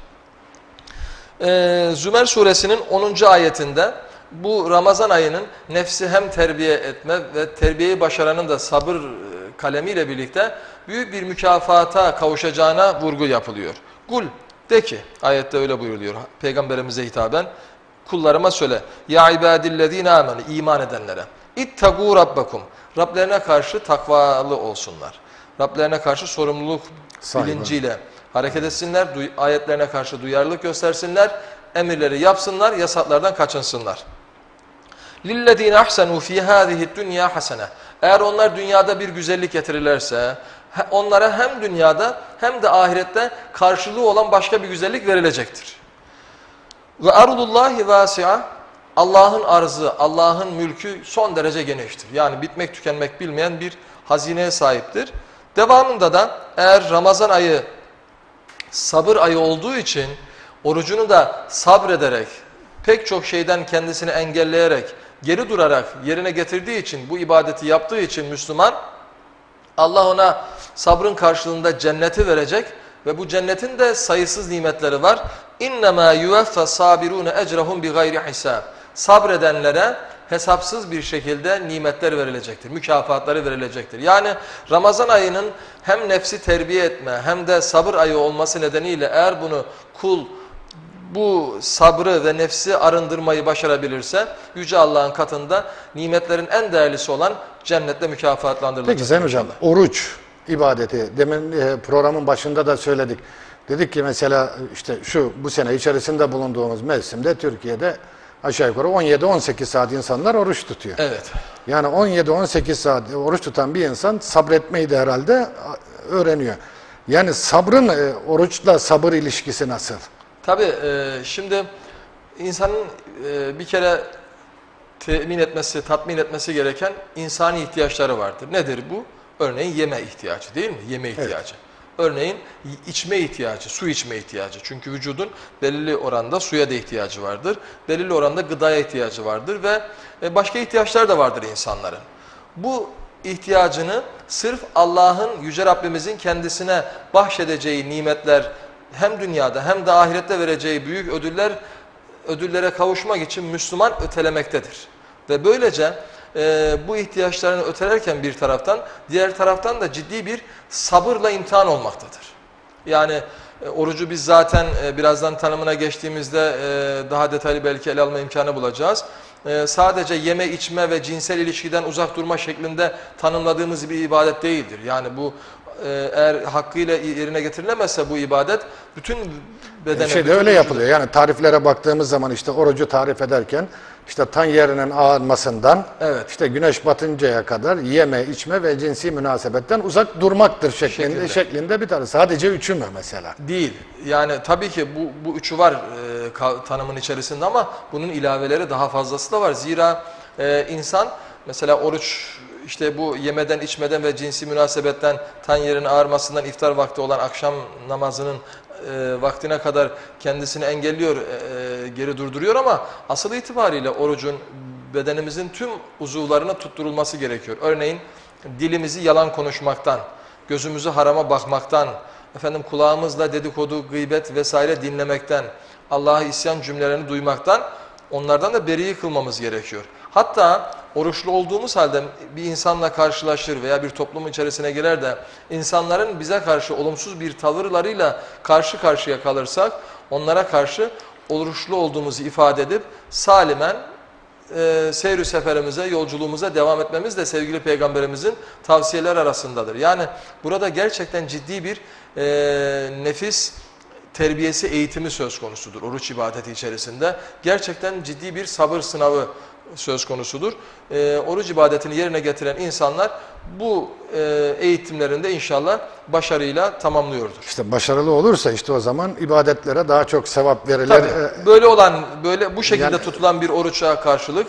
Zümer suresinin 10. ayetinde bu Ramazan ayının nefsi hem terbiye etme ve terbiyeyi başaranın da sabır kalemiyle birlikte büyük bir mükafata kavuşacağına vurgu yapılıyor. Kul de ki, ayette öyle buyuruluyor Peygamberimize hitaben, kullarıma söyle, ya ibadillezine amenu, iman edenlere, ittegu rabbakum, Rablerine karşı takvalı olsunlar. Rablerine karşı sorumluluk bilinciyle hareket etsinler, ayetlerine karşı duyarlılık göstersinler, emirleri yapsınlar, yasaklardan kaçınsınlar. لِلَّذ۪ينَ اَحْسَنُوا ف۪ي هَذِهِ الدُّنْيَا حَسَنَةً Eğer onlar dünyada bir güzellik getirirlerse, onlara hem dünyada hem de ahirette karşılığı olan başka bir güzellik verilecektir. Ve ardullahi vasi'a Allah'ın arzı, Allah'ın mülkü son derece geniştir. Yani bitmek tükenmek bilmeyen bir hazineye sahiptir. Devamında da eğer Ramazan ayı sabır ayı olduğu için orucunu da sabrederek, pek çok şeyden kendisini engelleyerek, geri durarak yerine getirdiği için, bu ibadeti yaptığı için Müslüman, Allah ona sabrın karşılığında cenneti verecek Ve bu cennetin de sayısız nimetleri var. İnnemâ yuveffe sabirûne ecrahum bi gayri hisab. Sabredenlere hesapsız bir şekilde nimetler verilecektir, mükafatları verilecektir. Yani Ramazan ayının hem nefsi terbiye etme hem de sabır ayı olması nedeniyle eğer bunu kul bu sabrı ve nefsi arındırmayı başarabilirse Yüce Allah'ın katında nimetlerin en değerlisi olan cennette mükafatlandırılacak. Peki Sayın Hocam, oruç ibadeti, demin programın başında da söyledik. Dedik ki mesela işte bu sene içerisinde bulunduğumuz mevsimde Türkiye'de aşağı yukarı 17-18 saat insanlar oruç tutuyor. Evet. Yani 17-18 saat oruç tutan bir insan sabretmeyi de herhalde öğreniyor. Yani sabrın, oruçla sabır ilişkisi nasıl? Tabii şimdi insanın bir kere temin etmesi, tatmin etmesi gereken insani ihtiyaçları vardır. Nedir bu? Örneğin yeme ihtiyacı değil mi? Yeme ihtiyacı. Evet. Örneğin içme ihtiyacı, su içme ihtiyacı. Çünkü vücudun belirli oranda suya da ihtiyacı vardır. Belirli oranda gıdaya ihtiyacı vardır ve başka ihtiyaçlar da vardır insanların. Bu ihtiyacını sırf Allah'ın, Yüce Rabbimizin kendisine bahşedeceği nimetler hem dünyada hem de ahirette vereceği büyük ödüllere kavuşmak için Müslüman ötelemektedir. Ve böylece bu ihtiyaçlarını ötelerken bir taraftan, diğer taraftan da ciddi bir sabırla imtihan olmaktadır. Yani orucu biz zaten birazdan tanımına geçtiğimizde daha detaylı belki ele alma imkanı bulacağız. Sadece yeme, içme ve cinsel ilişkiden uzak durma şeklinde tanımladığımız bir ibadet değildir. Yani bu eğer hakkıyla yerine getirilemezse bu ibadet bütün bedene... Öyle vücuda yapılıyor. Yani tariflere baktığımız zaman işte orucu tarif ederken işte tan yerinin ağarmasından işte güneş batıncaya kadar yeme, içme ve cinsi münasebetten uzak durmaktır şeklinde bir tane. Sadece üçü mü mesela? Değil. Yani tabii ki bu üçü var tanımın içerisinde ama bunun ilaveleri daha fazlası da var. Zira insan mesela oruç işte bu yemeden, içmeden ve cinsi münasebetten tan yerinin ağarmasından iftar vakti olan akşam namazının vaktine kadar kendisini engelliyor, geri durduruyor ama asıl itibariyle orucun bedenimizin tüm uzuvlarına tutturulması gerekiyor. Örneğin dilimizi yalan konuşmaktan, gözümüzü harama bakmaktan, kulağımızla dedikodu, gıybet vesaire dinlemekten, Allah'a isyan cümlelerini duymaktan, onlardan da beri kılmamız gerekiyor. Hatta oruçlu olduğumuz halde bir insanla karşılaşır veya bir toplumun içerisine girer de insanların bize karşı olumsuz bir tavırlarıyla karşı karşıya kalırsak onlara karşı oruçlu olduğumuzu ifade edip salimen seyr-i seferimize, yolculuğumuza devam etmemiz de sevgili Peygamberimizin tavsiyeler arasındadır. Yani burada gerçekten ciddi bir nefis terbiyesi eğitimi söz konusudur oruç ibadeti içerisinde. Gerçekten ciddi bir sabır sınavı söz konusudur. Oruç ibadetini yerine getiren insanlar bu eğitimlerinde inşallah başarıyla tamamlıyordur. İşte başarılı olursa işte o zaman ibadetlere daha çok sevap verilir. Tabii, bu şekilde tutulan bir oruça karşılık,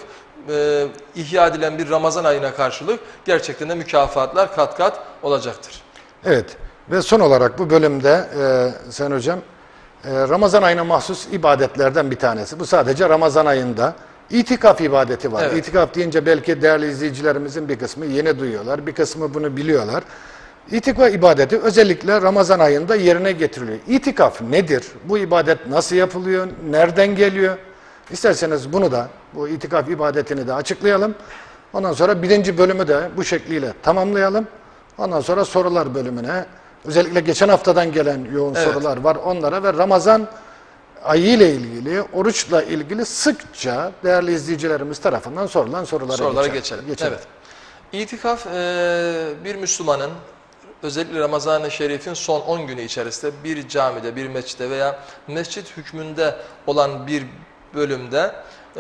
ihya edilen bir Ramazan ayına karşılık gerçekten de mükafatlar kat kat olacaktır. Evet ve son olarak bu bölümde Sayın Hocam Ramazan ayına mahsus ibadetlerden bir tanesi. Bu sadece Ramazan ayında. İtikaf ibadeti var. Evet. İtikaf deyince belki değerli izleyicilerimizin bir kısmı yeni duyuyorlar, bir kısmı bunu biliyorlar. İtikaf ibadeti özellikle Ramazan ayında yerine getiriliyor. İtikaf nedir? Bu ibadet nasıl yapılıyor? Nereden geliyor? İsterseniz bunu da, bu itikaf ibadetini de açıklayalım. Ondan sonra birinci bölümü de bu şekliyle tamamlayalım. Ondan sonra sorular bölümüne, özellikle geçen haftadan gelen yoğun sorular var onlara ve Ramazan ayı ile ilgili, oruçla ilgili sıkça değerli izleyicilerimiz tarafından sorulan sorulara geçelim. Evet. İtikaf bir Müslümanın özellikle Ramazan-ı Şerif'in son 10 günü içerisinde bir camide, bir mescitte veya mescit hükmünde olan bir bölümde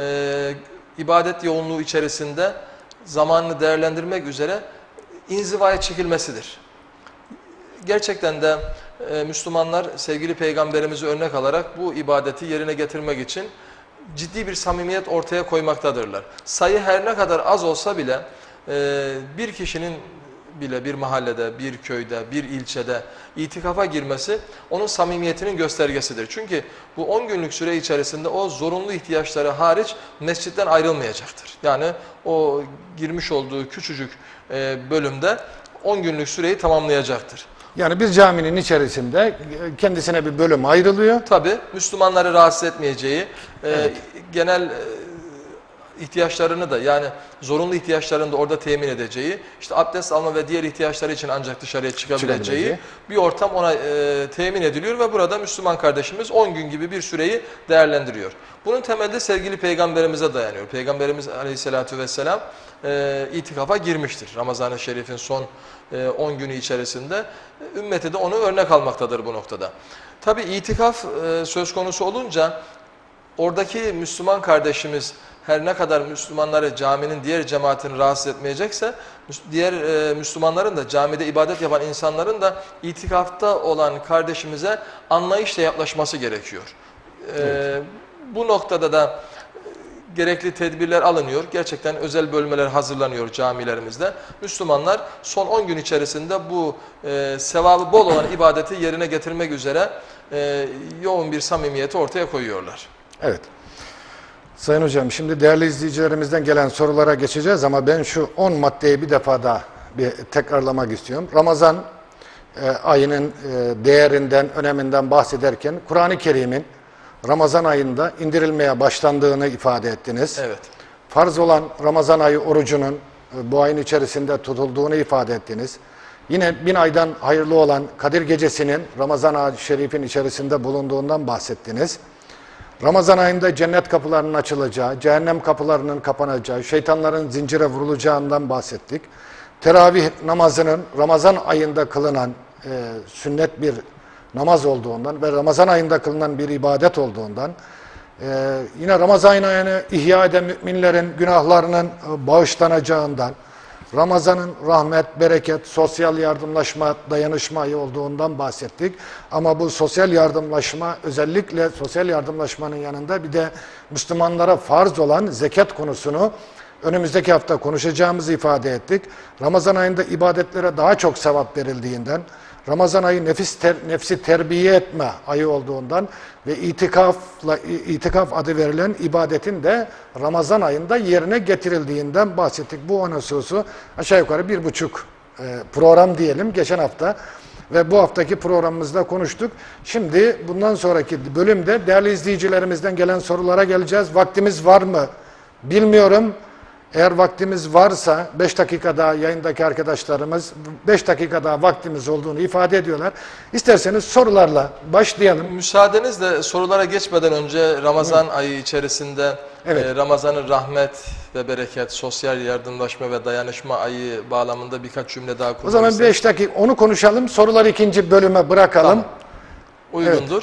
ibadet yoğunluğu içerisinde zamanını değerlendirmek üzere inzivaya çekilmesidir. Gerçekten de Müslümanlar sevgili Peygamberimizi örnek alarak bu ibadeti yerine getirmek için ciddi bir samimiyet ortaya koymaktadırlar. Sayı her ne kadar az olsa bile bir kişinin bile bir mahallede, bir köyde, bir ilçede itikafa girmesi onun samimiyetinin göstergesidir. Çünkü bu 10 günlük süre içerisinde o zorunlu ihtiyaçları hariç mescitten ayrılmayacaktır. Yani o girmiş olduğu küçücük bölümde 10 günlük süreyi tamamlayacaktır. Yani bir caminin içerisinde kendisine bir bölüm ayrılıyor. Tabi Müslümanları rahatsız etmeyeceği, genel ihtiyaçlarını da, yani zorunlu ihtiyaçlarını da orada temin edeceği, işte abdest alma ve diğer ihtiyaçları için ancak dışarıya çıkabileceği bir ortam ona temin ediliyor ve burada Müslüman kardeşimiz 10 gün gibi bir süreyi değerlendiriyor. Bunun temelde sevgili Peygamberimize dayanıyor. Peygamberimiz Aleyhisselatü Vesselam itikafa girmiştir. Ramazan-ı Şerif'in son 10 günü içerisinde ümmeti de onu örnek almaktadır bu noktada. Tabi itikaf söz konusu olunca oradaki Müslüman kardeşimiz her ne kadar Müslümanları, caminin diğer cemaatini rahatsız etmeyecekse, diğer Müslümanların da, camide ibadet yapan insanların da itikafta olan kardeşimize anlayışla yaklaşması gerekiyor. Evet. Bu noktada da gerekli tedbirler alınıyor. Gerçekten özel bölmeler hazırlanıyor camilerimizde. Müslümanlar son 10 gün içerisinde bu sevabı bol olan ibadeti yerine getirmek üzere yoğun bir samimiyeti ortaya koyuyorlar. Evet. Sayın Hocam, şimdi değerli izleyicilerimizden gelen sorulara geçeceğiz ama ben şu 10 maddeyi bir defa daha bir tekrarlamak istiyorum. Ramazan ayının değerinden, öneminden bahsederken Kur'an-ı Kerim'in Ramazan ayında indirilmeye başlandığını ifade ettiniz. Evet. Farz olan Ramazan ayı orucunun bu ayın içerisinde tutulduğunu ifade ettiniz. Yine 1000 aydan hayırlı olan Kadir Gecesi'nin Ramazan-ı Şerif'in içerisinde bulunduğundan bahsettiniz. Ramazan ayında cennet kapılarının açılacağı, cehennem kapılarının kapanacağı, şeytanların zincire vurulacağından bahsettik. Teravih namazının Ramazan ayında kılınan sünnet bir namaz olduğundan ve Ramazan ayında kılınan bir ibadet olduğundan, yine Ramazan ayını ihya eden müminlerin günahlarının bağışlanacağından, Ramazan'ın rahmet, bereket, sosyal yardımlaşma, dayanışma ayı olduğundan bahsettik. Ama bu sosyal yardımlaşma, özellikle sosyal yardımlaşmanın yanında bir de Müslümanlara farz olan zekat konusunu önümüzdeki hafta konuşacağımızı ifade ettik. Ramazan ayında ibadetlere daha çok sevap verildiğinden, Ramazan ayı nefsi terbiye etme ayı olduğundan ve itikaf adı verilen ibadetin de Ramazan ayında yerine getirildiğinden bahsettik. Bu hususu aşağı yukarı 1,5 program diyelim geçen hafta ve bu haftaki programımızda konuştuk. Şimdi bundan sonraki bölümde değerli izleyicilerimizden gelen sorulara geleceğiz. Vaktimiz var mı bilmiyorum. Eğer vaktimiz varsa 5 dakika daha, yayındaki arkadaşlarımız 5 dakika daha vaktimiz olduğunu ifade ediyorlar. İsterseniz sorularla başlayalım. Müsaadenizle sorulara geçmeden önce Ramazan ayı içerisinde Ramazan'ın rahmet ve bereket, sosyal yardımlaşma ve dayanışma ayı bağlamında birkaç cümle daha kurmak O zaman 5 dakika onu konuşalım. Soruları ikinci bölüme bırakalım. Tamam. Uygundur.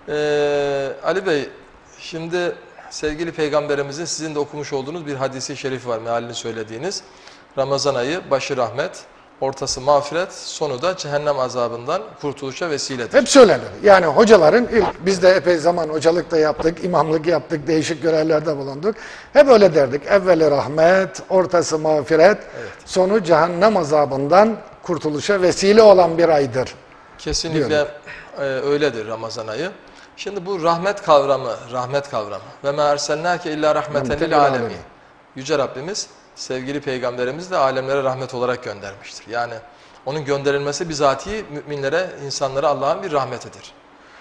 Ali Bey, şimdi sevgili Peygamberimizin sizin de okumuş olduğunuz bir hadisi şerif var, mealini söylediğiniz. Ramazan ayı başı rahmet, ortası mağfiret, sonu da cehennem azabından kurtuluşa vesiledir. Hep söylenir. Yani hocaların, biz de epey zaman hocalık da yaptık, imamlık yaptık, değişik görevlerde bulunduk. Hep öyle derdik. Evveli rahmet, ortası mağfiret, sonu cehennem azabından kurtuluşa vesile olan bir aydır. Kesinlikle öyledir Ramazan ayı. Şimdi bu rahmet kavramı ve ma ersennâke illa rahmeten lil âlemin. Yüce Rabbimiz sevgili Peygamberimiz de alemlere rahmet olarak göndermiştir. Yani onun gönderilmesi bizatihi müminlere, insanlara Allah'ın bir rahmetidir.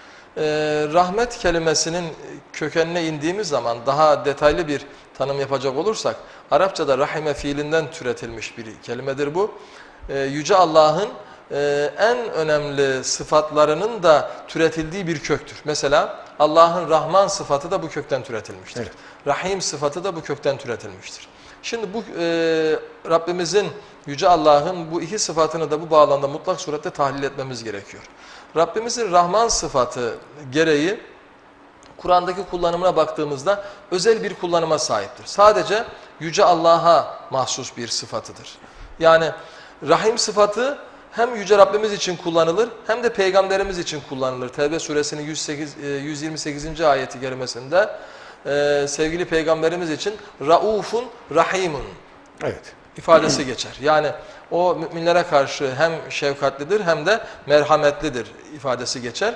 Rahmet kelimesinin kökenine indiğimiz zaman daha detaylı bir tanım yapacak olursak, Arapçada rahime fiilinden türetilmiş bir kelimedir bu. Yüce Allah'ın en önemli sıfatlarının da türetildiği bir köktür. Mesela Allah'ın Rahman sıfatı da bu kökten türetilmiştir. Evet. Rahim sıfatı da bu kökten türetilmiştir. Şimdi bu Rabbimizin, Yüce Allah'ın bu iki sıfatını da bu bağlamda mutlak surette tahlil etmemiz gerekiyor. Rabbimizin Rahman sıfatı gereği Kur'an'daki kullanımına baktığımızda özel bir kullanıma sahiptir. Sadece Yüce Allah'a mahsus bir sıfatıdır. Yani Rahim sıfatı hem Yüce Rabbimiz için kullanılır hem de Peygamberimiz için kullanılır. Tevbe suresinin 128. ayeti kerimesinde sevgili Peygamberimiz için Raufun Rahimun ifadesi geçer. Yani o müminlere karşı hem şefkatlidir hem de merhametlidir ifadesi geçer.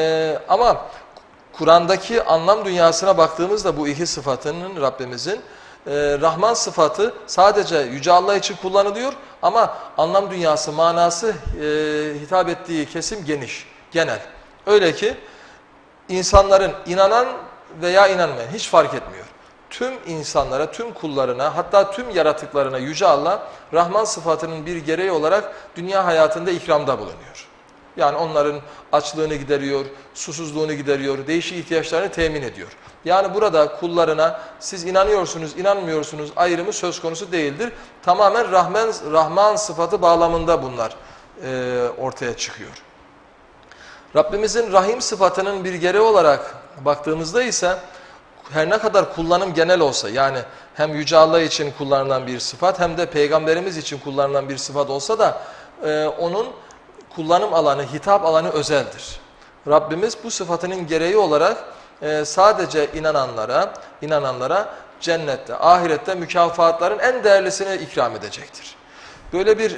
Ama Kur'an'daki anlam dünyasına baktığımızda bu iki sıfatının Rabbimizin Rahman sıfatı sadece Yüce Allah için kullanılıyor ama anlam dünyası, manası hitap ettiği kesim geniş, genel. Öyle ki insanların inanan veya inanmayan hiç fark etmiyor. Tüm insanlara, tüm kullarına, hatta tüm yaratıklarına Yüce Allah Rahman sıfatının bir gereği olarak dünya hayatında ikramda bulunuyor. Yani onların açlığını gideriyor, susuzluğunu gideriyor, değişik ihtiyaçlarını temin ediyor. Yani burada kullarına siz inanıyorsunuz, inanmıyorsunuz ayrımı söz konusu değildir. Tamamen Rahman sıfatı bağlamında bunlar ortaya çıkıyor. Rabbimizin Rahim sıfatının bir gereği olarak baktığımızda ise her ne kadar kullanım genel olsa, yani hem Yüce Allah için kullanılan bir sıfat hem de Peygamberimiz için kullanılan bir sıfat olsa da onun kullanım alanı, hitap alanı özeldir. Rabbimiz bu sıfatının gereği olarak sadece inananlara cennette, ahirette mükafatların en değerlisini ikram edecektir. Böyle bir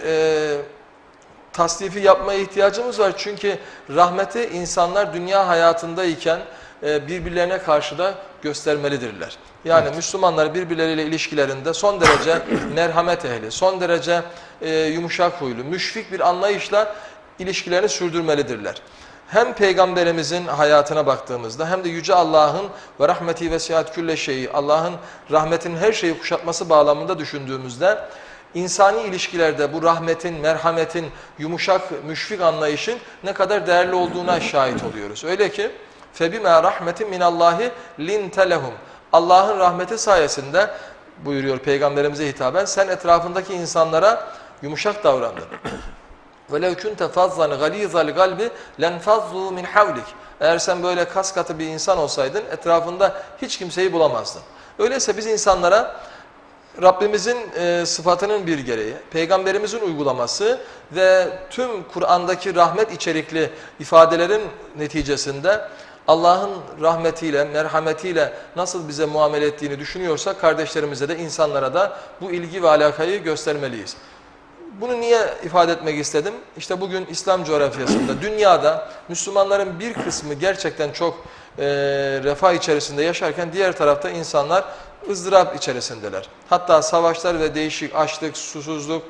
tasnifi yapmaya ihtiyacımız var. Çünkü rahmeti insanlar dünya hayatındayken birbirlerine karşı da göstermelidirler. Yani evet, Müslümanlar birbirleriyle ilişkilerinde son derece merhamet ehli, son derece yumuşak huylu, müşfik bir anlayışla ilişkilerini sürdürmelidirler. Hem Peygamberimizin hayatına baktığımızda hem de Yüce Allah'ın ve rahmeti vesiat külle şeyi, Allah'ın rahmetinin her şeyi kuşatması bağlamında düşündüğümüzde insani ilişkilerde bu rahmetin, merhametin, yumuşak, müşfik anlayışın ne kadar değerli olduğuna şahit oluyoruz. Öyle ki فَبِمَا رَحْمَةٍ مِنَ اللّٰهِ لِنْتَ لَهُمْ Allah'ın rahmeti sayesinde buyuruyor Peygamberimize hitaben sen etrafındaki insanlara yumuşak davrandın. وَلَوْ كُنْتَ فَضَّنْ غَلِيظَ الْقَلْبِ لَنْفَضُّوا مِنْ حَوْلِكَ Eğer sen böyle kas katı bir insan olsaydın etrafında hiç kimseyi bulamazdın. Öyleyse biz insanlara Rabbimizin sıfatının bir gereği, Peygamberimizin uygulaması ve tüm Kur'an'daki rahmet içerikli ifadelerin neticesinde Allah'ın rahmetiyle, merhametiyle nasıl bize muamele ettiğini düşünüyorsak kardeşlerimize de insanlara da bu ilgi ve alakayı göstermeliyiz. Bunu niye ifade etmek istedim? İşte bugün İslam coğrafyasında, dünyada Müslümanların bir kısmı gerçekten çok refah içerisinde yaşarken diğer tarafta insanlar ızdırap içerisindeler. Hatta savaşlar ve değişik açlık, susuzluk,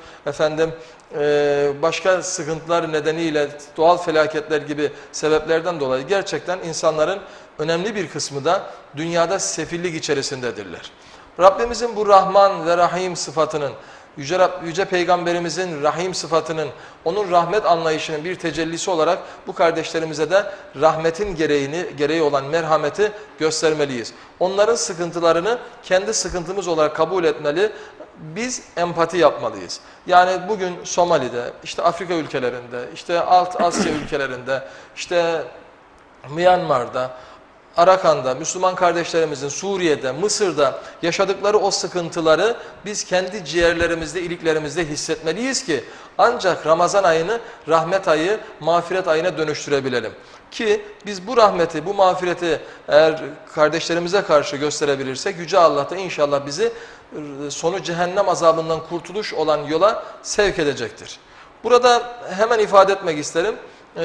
başka sıkıntılar nedeniyle doğal felaketler gibi sebeplerden dolayı gerçekten insanların önemli bir kısmı da dünyada sefillik içerisindedirler. Rabbimizin bu Rahman ve Rahim sıfatının, Yüce Peygamberimizin Rahim sıfatının, onun rahmet anlayışının bir tecellisi olarak bu kardeşlerimize de rahmetin gereği olan merhameti göstermeliyiz. Onların sıkıntılarını kendi sıkıntımız olarak kabul etmeli, biz empati yapmalıyız. Yani bugün Somali'de, işte Afrika ülkelerinde, işte Alt Asya ülkelerinde, işte Myanmar'da, Arakan'da, Müslüman kardeşlerimizin Suriye'de, Mısır'da yaşadıkları o sıkıntıları biz kendi ciğerlerimizde, iliklerimizde hissetmeliyiz ki ancak Ramazan ayını rahmet ayı, mağfiret ayına dönüştürebilelim. Ki biz bu rahmeti, bu mağfireti eğer kardeşlerimize karşı gösterebilirsek Yüce Allah da inşallah bizi sonu cehennem azabından kurtuluş olan yola sevk edecektir. Burada hemen ifade etmek isterim.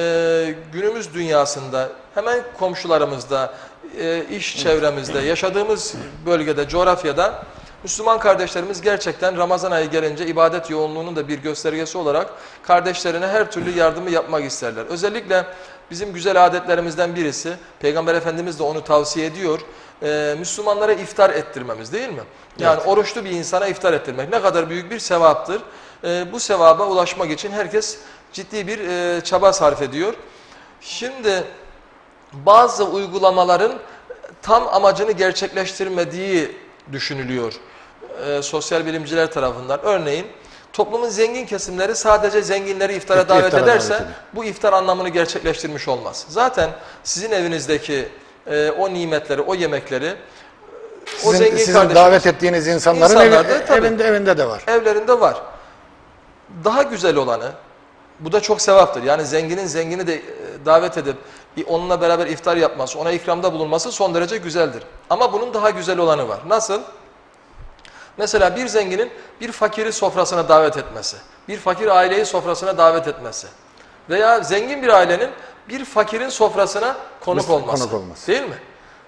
Günümüz dünyasında hemen komşularımızda, iş çevremizde, yaşadığımız bölgede, coğrafyada Müslüman kardeşlerimiz gerçekten Ramazan ayı gelince ibadet yoğunluğunun da bir göstergesi olarak kardeşlerine her türlü yardımı yapmak isterler. Özellikle bizim güzel adetlerimizden birisi, Peygamber Efendimiz de onu tavsiye ediyor, Müslümanlara iftar ettirmemiz değil mi? Yani evet, oruçlu bir insana iftar ettirmek ne kadar büyük bir sevaptır. Bu sevaba ulaşmak için herkes ciddi bir çaba sarf ediyor. Şimdi bazı uygulamaların tam amacını gerçekleştirmediği düşünülüyor sosyal bilimciler tarafından. Örneğin toplumun zengin kesimleri sadece zenginleri iftara davet ederse bu iftar anlamını gerçekleştirmiş olmaz. Zaten sizin evinizdeki o nimetleri, o yemekleri o zengin sizin davet ettiğiniz insanların evinde de var. Evlerinde var. Daha güzel olanı, bu da çok sevaptır. Yani zengini de davet edip onunla beraber iftar yapması, ona ikramda bulunması son derece güzeldir. Ama bunun daha güzel olanı var. Nasıl? Mesela bir zenginin bir fakiri sofrasına davet etmesi, bir fakir aileyi sofrasına davet etmesi veya zengin bir ailenin bir fakirin sofrasına konuk olması. Değil mi?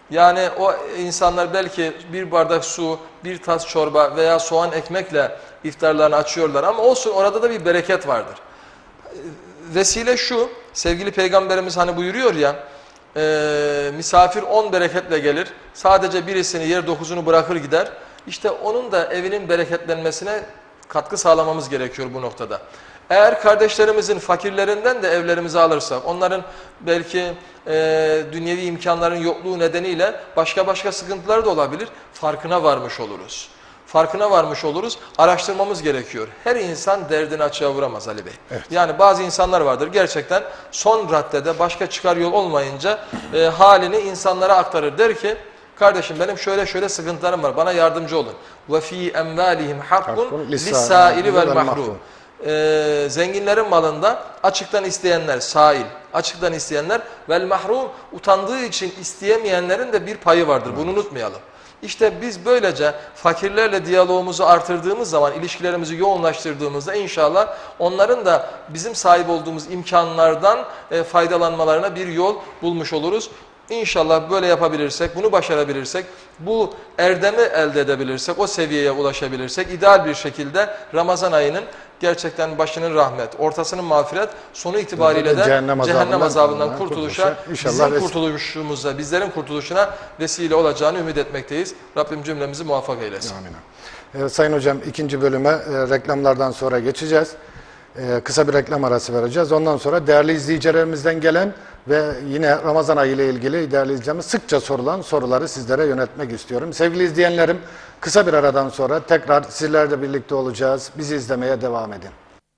Yani o insanlar belki bir bardak su, bir tas çorba veya soğan ekmekle iftarlarını açıyorlar ama olsun, orada da bir bereket vardır. Vesile şu, sevgili Peygamberimiz hani buyuruyor ya, misafir 10 bereketle gelir, sadece birisini yer 9'unu bırakır gider. İşte onun da evinin bereketlenmesine katkı sağlamamız gerekiyor bu noktada. Eğer kardeşlerimizin fakirlerinden de evlerimize alırsak, onların belki dünyevi imkanların yokluğu nedeniyle başka sıkıntılar da olabilir, farkına varmış oluruz. Farkına varmış oluruz, araştırmamız gerekiyor. Her insan derdini açığa vuramaz Ali Bey. Evet. Yani bazı insanlar vardır gerçekten son raddede başka çıkar yol olmayınca halini insanlara aktarır. Der ki, kardeşim benim şöyle sıkıntılarım var, bana yardımcı olun. وَفِي اَمْوَالِهِمْ حَقٌّ لِلسَّائِلِ وَالْمَحْرُومِ. Zenginlerin malında açıktan isteyenler, sail, açıktan isteyenler, vel mahrum, utandığı için isteyemeyenlerin de bir payı vardır. Bunu unutmayalım. İşte biz böylece fakirlerle diyalogumuzu artırdığımız zaman, ilişkilerimizi yoğunlaştırdığımızda inşallah onların da bizim sahip olduğumuz imkanlardan faydalanmalarına bir yol bulmuş oluruz. İnşallah böyle yapabilirsek, bunu başarabilirsek, bu erdemi elde edebilirsek, o seviyeye ulaşabilirsek, ideal bir şekilde Ramazan ayının gerçekten başının rahmet, ortasının mağfiret, sonu itibariyle de cehennem azabından kurtuluşa, bizim kurtuluşumuza, bizlerin kurtuluşuna vesile olacağını ümit etmekteyiz. Rabbim cümlemizi muvaffak eylesin. Amin. Sayın Hocam, ikinci bölüme reklamlardan sonra geçeceğiz. Kısa bir reklam arası vereceğiz. Ondan sonra değerli izleyicilerimizden gelen ve yine Ramazan ayı ile ilgili değerli izleyicilerimiz sıkça sorulan soruları sizlere yöneltmek istiyorum. Sevgili izleyenlerim, kısa bir aradan sonra tekrar sizlerle birlikte olacağız. Bizi izlemeye devam edin.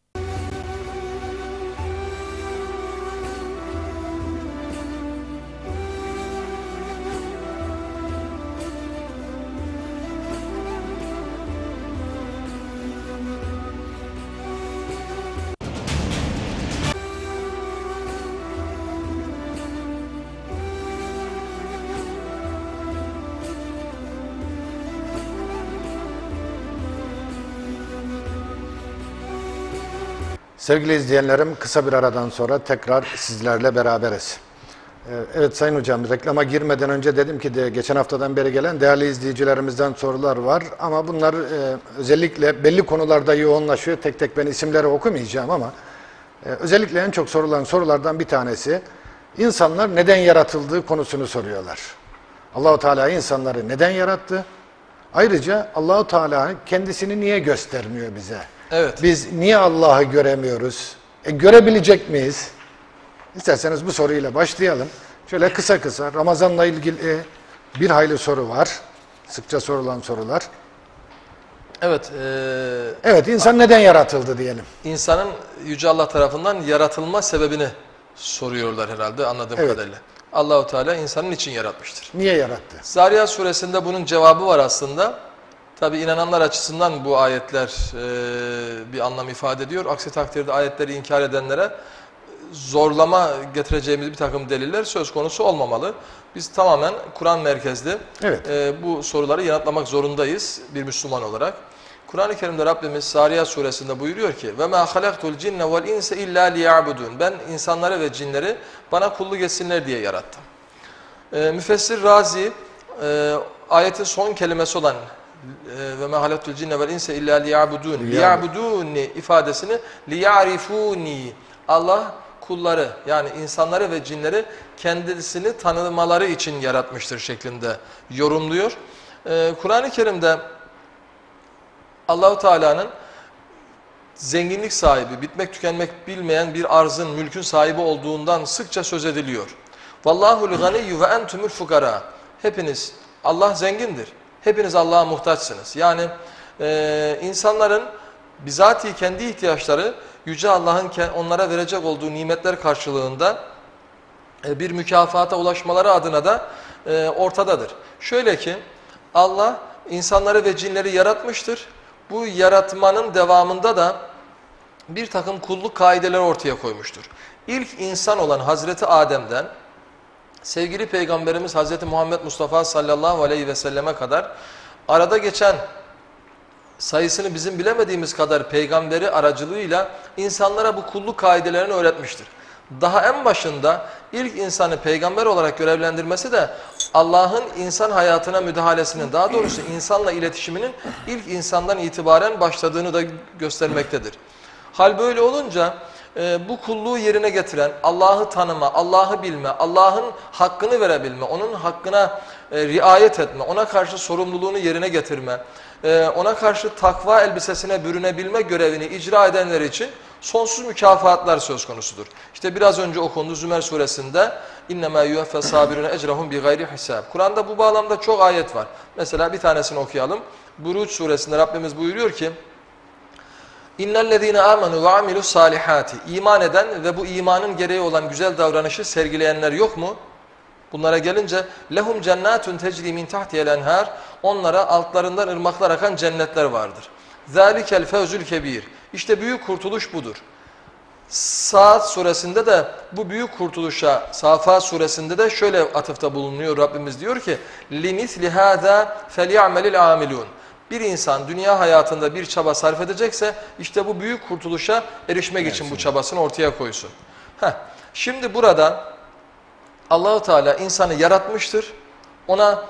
Sevgili izleyenlerim, kısa bir aradan sonra tekrar sizlerle beraberiz. Evet Sayın Hocam, reklama girmeden önce dedim ki geçen haftadan beri gelen değerli izleyicilerimizden sorular var. Ama bunlar özellikle belli konularda yoğunlaşıyor. Tek tek ben isimleri okumayacağım ama özellikle en çok sorulan sorulardan bir tanesi, insanlar neden yaratıldığı konusunu soruyorlar. Allah-u Teala insanları neden yarattı? Ayrıca Allah-u Teala kendisini niye göstermiyor bize? Evet. Biz niye Allah'ı göremiyoruz? Görebilecek miyiz? İsterseniz bu soruyla başlayalım. Şöyle kısa Ramazan'la ilgili bir hayli soru var. Sıkça sorulan sorular. Evet. Evet, insan neden yaratıldı diyelim. İnsanın Yüce Allah tarafından yaratılma sebebini soruyorlar herhalde anladığım kadarıyla. Allah-u Teala insanın için yaratmıştır. Niye yarattı? Zariyat suresinde bunun cevabı var aslında. Tabi inananlar açısından bu ayetler bir anlam ifade ediyor. Aksi takdirde ayetleri inkar edenlere zorlama getireceğimiz bir takım deliller söz konusu olmamalı. Biz tamamen Kur'an merkezli bu soruları yanıtlamak zorundayız bir Müslüman olarak. Kur'an-ı Kerim'de Rabbimiz Zariyat suresinde buyuruyor ki وَمَا خَلَقْتُ الْجِنَّ وَالْاِنْسَ اِلَّا لِيَعْبُدُونَ Ben insanları ve cinleri bana kulluk etsinler diye yarattım. Müfessir Razi ayetin son kelimesi olan ve ma halaktul cinne vel insa illa liya'budun. Liya'buduni ifadesini liya'rifuni. Allah kulları yani insanları ve cinleri kendisini tanımaları için yaratmıştır şeklinde yorumluyor. Kur'an-ı Kerim'de Allah-u Teala'nın zenginlik sahibi, bitmek tükenmek bilmeyen bir arzın, mülkün sahibi olduğundan sıkça söz ediliyor. Vallahul ganiyyu ve entumul fukara. Hepiniz, Allah zengindir. Hepiniz Allah'a muhtaçsınız. Yani insanların bizatihi kendi ihtiyaçları Yüce Allah'ın onlara verecek olduğu nimetler karşılığında bir mükafata ulaşmaları adına da ortadadır. Şöyle ki Allah insanları ve cinleri yaratmıştır. Bu yaratmanın devamında da bir takım kulluk kaideleri ortaya koymuştur. İlk insan olan Hazreti Adem'den sevgili Peygamberimiz Hazreti Muhammed Mustafa sallallahu aleyhi ve selleme kadar arada geçen sayısını bizim bilemediğimiz kadar peygamberi aracılığıyla insanlara bu kulluk kaidelerini öğretmiştir. Daha en başında ilk insanı peygamber olarak görevlendirmesi de Allah'ın insan hayatına müdahalesinin, daha doğrusu insanla iletişiminin ilk insandan itibaren başladığını da göstermektedir. Hal böyle olunca bu kulluğu yerine getiren, Allah'ı tanıma, Allah'ı bilme, Allah'ın hakkını verebilme, onun hakkına riayet etme, ona karşı sorumluluğunu yerine getirme, ona karşı takva elbisesine bürünebilme görevini icra edenler için sonsuz mükafatlar söz konusudur. İşte biraz önce okundu Zümer suresinde اِنَّمَا يُوَفَّ صَابِرُونَ اَجْرَهُمْ بِغَيْرِ حِسَابٍ. Kur'an'da bu bağlamda çok ayet var. Mesela bir tanesini okuyalım. Buruç suresinde Rabbimiz buyuruyor ki İnnellezîne âmenû ve amilus salihâti. İman eden ve bu imanın gereği olan güzel davranışı sergileyenler yok mu? Bunlara gelince lehum cennetun tecri min tahtiha'l enhar. Onlara altlarından ırmaklar akan cennetler vardır. Zalikel fevzül kebir. İşte büyük kurtuluş budur. Saat suresinde de bu büyük kurtuluşa, Safat suresinde de şöyle atıfta bulunuyor. Rabbimiz diyor ki لِمِثْلِ هَذَا فَلْيَعْمَلِ الْعَامِلُونَ. Bir insan dünya hayatında bir çaba sarf edecekse işte bu büyük kurtuluşa erişmek için bu çabasını ortaya koysun. Şimdi burada Allah-u Teala insanı yaratmıştır. Ona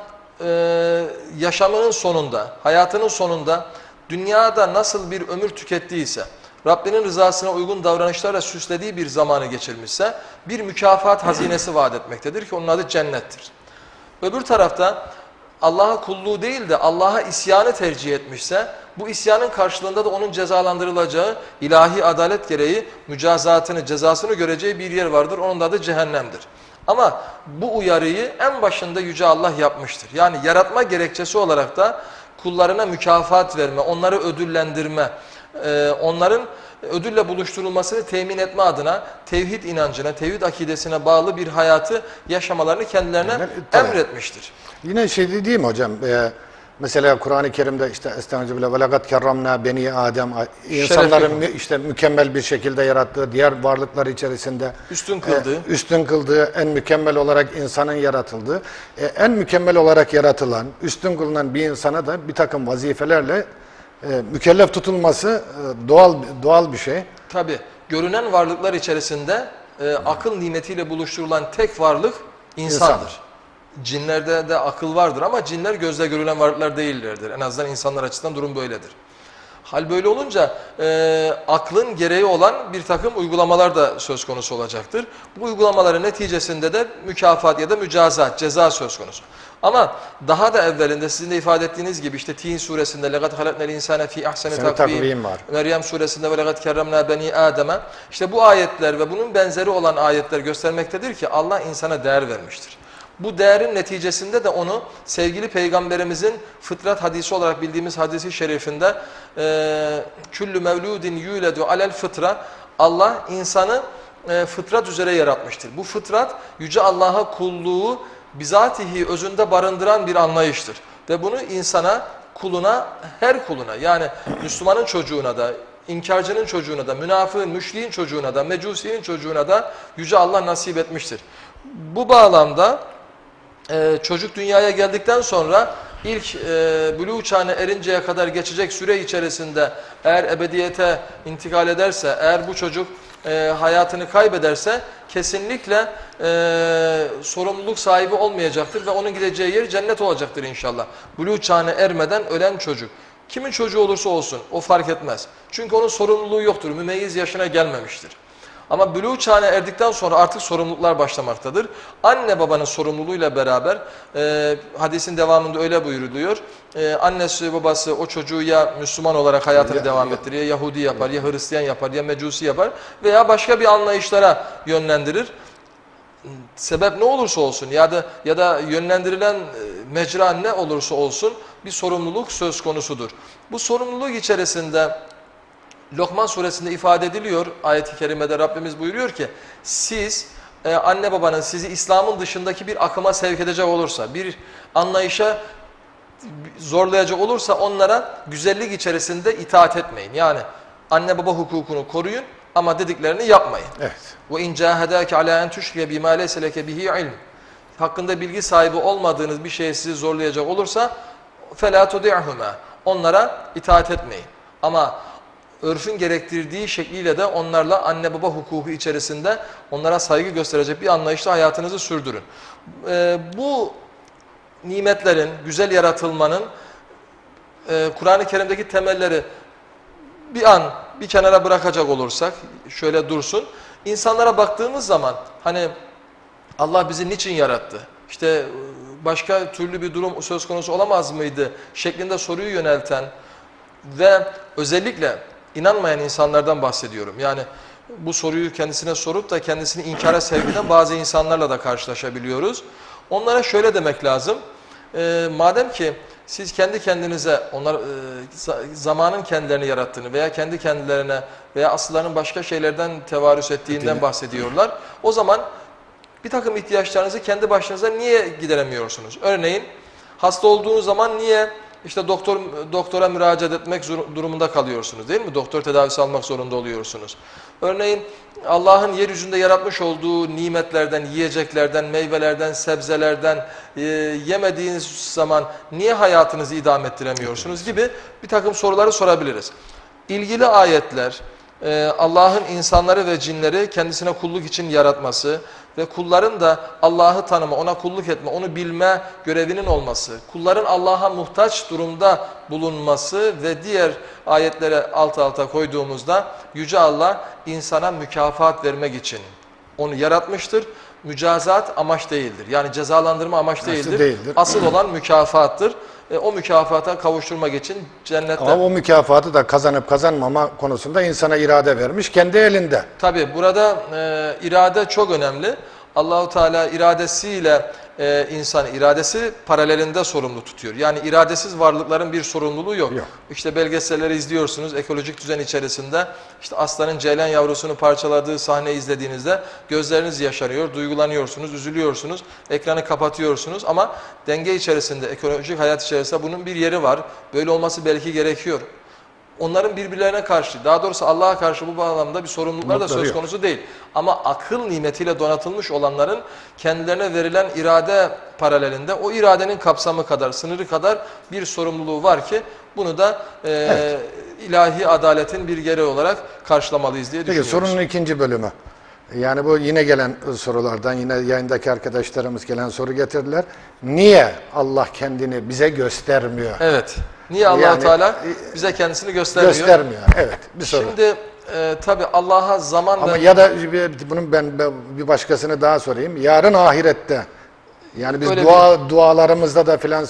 yaşamının sonunda, hayatının sonunda dünyada nasıl bir ömür tükettiyse, Rabbinin rızasına uygun davranışlarla süslediği bir zamanı geçirmişse bir mükafat hazinesi vaat etmektedir ki onun adı cennettir. Öbür tarafta Allah'a kulluğu değil de Allah'a isyanı tercih etmişse bu isyanın karşılığında da onun cezalandırılacağı ilahi adalet gereği mücazatını, cezasını göreceği bir yer vardır. Onun da adı cehennemdir. Ama bu uyarıyı en başında Yüce Allah yapmıştır. Yani yaratma gerekçesi olarak da kullarına mükafat verme, onları ödüllendirme, onların ödülle buluşturulmasını temin etme adına tevhid inancına, tevhid akidesine bağlı bir hayatı yaşamalarını kendilerine emretmiştir. Yine şey değil mi hocam? Mesela Kur'an-ı Kerim'de işte Estağfirullah ve lekad kerramna beni Adem, insanların işte mükemmel bir şekilde yarattığı, diğer varlıklar içerisinde üstün kıldığı, en mükemmel olarak insanın yaratıldığı, en mükemmel olarak yaratılan, üstün kılınan bir insana da bir takım vazifelerle mükellef tutulması doğal bir şey. Tabi görünen varlıklar içerisinde akıl nimetiyle buluşturulan tek varlık insandır. Cinlerde de akıl vardır ama cinler gözle görülen varlıklar değillerdir. En azından insanlar açısından durum böyledir. Hal böyle olunca aklın gereği olan bir takım uygulamalar da söz konusu olacaktır. Bu uygulamaların neticesinde de mükafat ya da mücazat, ceza söz konusu. Ama daha da evvelinde sizin de ifade ettiğiniz gibi işte Tin suresinde لَقَدْ خَلَقْنَا الْاِنْسَانَ ف۪ي اَحْسَنِ takvim var. Meryem suresinde وَلَقَدْ كَرَّمْنَا بَن۪ي آدَمَ. İşte bu ayetler ve bunun benzeri olan ayetler göstermektedir ki Allah insana değer vermiştir. Bu değerin neticesinde de onu sevgili Peygamberimizin fıtrat hadisi olarak bildiğimiz hadisi şerifinde küllü mevludin yuledu alel fıtra, Allah insanı fıtrat üzere yaratmıştır. Bu fıtrat Yüce Allah'a kulluğu bizatihi özünde barındıran bir anlayıştır. Ve bunu insana, kuluna, her kuluna yani Müslümanın çocuğuna da, İnkarcının çocuğuna da, münafığın, müşriğin çocuğuna da, mecusinin çocuğuna da Yüce Allah nasip etmiştir. Bu bağlamda çocuk dünyaya geldikten sonra ilk buluğ çağına erinceye kadar geçecek süre içerisinde eğer ebediyete intikal ederse, eğer bu çocuk hayatını kaybederse kesinlikle sorumluluk sahibi olmayacaktır ve onun gideceği yer cennet olacaktır inşallah. Buluğ çağına ermeden ölen çocuk. Kimin çocuğu olursa olsun o fark etmez. Çünkü onun sorumluluğu yoktur. Mümeyyiz yaşına gelmemiştir. Ama buluğ çağına erdikten sonra artık sorumluluklar başlamaktadır. Anne babanın sorumluluğuyla beraber hadisin devamında öyle buyuruluyor. Annesi babası o çocuğu ya Müslüman olarak hayatını devam ettirir, ya Yahudi yapar, ya Hristiyan yapar, ya Mecusi yapar veya başka bir anlayışlara yönlendirir. Sebep ne olursa olsun ya da yönlendirilen mecra ne olursa olsun bir sorumluluk söz konusudur. Bu sorumluluk içerisinde Lokman suresinde ifade ediliyor, ayet-i kerimede Rabbimiz buyuruyor ki siz anne babanın sizi İslam'ın dışındaki bir akıma sevk edecek olursa, bir anlayışa zorlayacak olursa onlara güzellik içerisinde itaat etmeyin. Yani anne baba hukukunu koruyun ama dediklerini yapmayın. Evet. وَاِنْ جَاهَدَاكَ عَلَى اَنْ تُشْرِكَ بِمَا لَيْسَ لَكَ بِهِ عِلْمٍ. Hakkında bilgi sahibi olmadığınız bir şeye sizi zorlayacak olursa فَلَا تُدِعْهُمَا. Onlara itaat etmeyin. Ama örfün gerektirdiği şekliyle de onlarla anne baba hukuku içerisinde onlara saygı gösterecek bir anlayışla hayatınızı sürdürün. Bu nimetlerin, güzel yaratılmanın Kur'an-ı Kerim'deki temelleri bir kenara bırakacak olursak, şöyle dursun. İnsanlara baktığımız zaman hani Allah bizi niçin yarattı? İşte başka türlü bir durum söz konusu olamaz mıydı? Şeklinde soruyu yönelten ve özellikle inanmayan insanlardan bahsediyorum. Yani bu soruyu kendisine sorup da kendisini inkara sevk eden bazı insanlarla da karşılaşabiliyoruz. Onlara şöyle demek lazım. Madem ki siz kendi kendinize zamanın kendilerini yarattığını veya kendi kendilerine veya asıllarının başka şeylerden tevarüs ettiğinden bahsediyorlar. O zaman bir takım ihtiyaçlarınızı kendi başınıza niye gideremiyorsunuz? Örneğin hasta olduğunuz zaman niye işte doktora müracaat etmek durumunda kalıyorsunuz, değil mi? Doktor tedavisi almak zorunda oluyorsunuz. Örneğin Allah'ın yeryüzünde yaratmış olduğu nimetlerden, yiyeceklerden, meyvelerden, sebzelerden yemediğiniz zaman niye hayatınızı idame ettiremiyorsunuz gibi bir takım soruları sorabiliriz. İlgili ayetler Allah'ın insanları ve cinleri kendisine kulluk için yaratması ve kulların da Allah'ı tanıma, ona kulluk etme, onu bilme görevinin olması, kulların Allah'a muhtaç durumda bulunması ve diğer ayetlere alt alta koyduğumuzda Yüce Allah insana mükafat vermek için onu yaratmıştır. Mücazat amaç değildir. Yani cezalandırma amaç değildir. Asıl olan mükafattır. O mükafata kavuşturmak için cennette. Ama o mükafatı da kazanıp kazanmama konusunda insana irade vermiş, kendi elinde. Tabi burada irade çok önemli. Allahu Teala iradesiyle iradesi paralelinde sorumlu tutuyor. Yani iradesiz varlıkların bir sorumluluğu yok. İşte belgeselleri izliyorsunuz ekolojik düzen içerisinde. İşte aslanın ceylan yavrusunu parçaladığı sahneyi izlediğinizde gözleriniz yaşarıyor, duygulanıyorsunuz, üzülüyorsunuz, ekranı kapatıyorsunuz ama denge içerisinde, ekolojik hayat içerisinde bunun bir yeri var. Böyle olması belki gerekiyor. Onların birbirlerine karşı, daha doğrusu Allah'a karşı bu bağlamda bir sorumluluklar da söz konusu değil. Ama akıl nimetiyle donatılmış olanların kendilerine verilen irade paralelinde o iradenin kapsamı kadar, sınırı kadar bir sorumluluğu var ki bunu da ilahi adaletin bir gereği olarak karşılamalıyız diye düşünüyoruz. Peki sorunun ikinci bölümü. Yani bu yine gelen sorulardan, yine yayındaki arkadaşlarımız gelen soru getirdiler. Niye Allah kendini bize göstermiyor? Evet. Niye Allah Teala bize kendisini göstermiyor? Göstermiyor. Evet. Bir soru. Şimdi tabi Allah'a zaman ama ya da bunun ben bir başkasını daha sorayım. Yarın ahirette yani biz dualarımızda da filan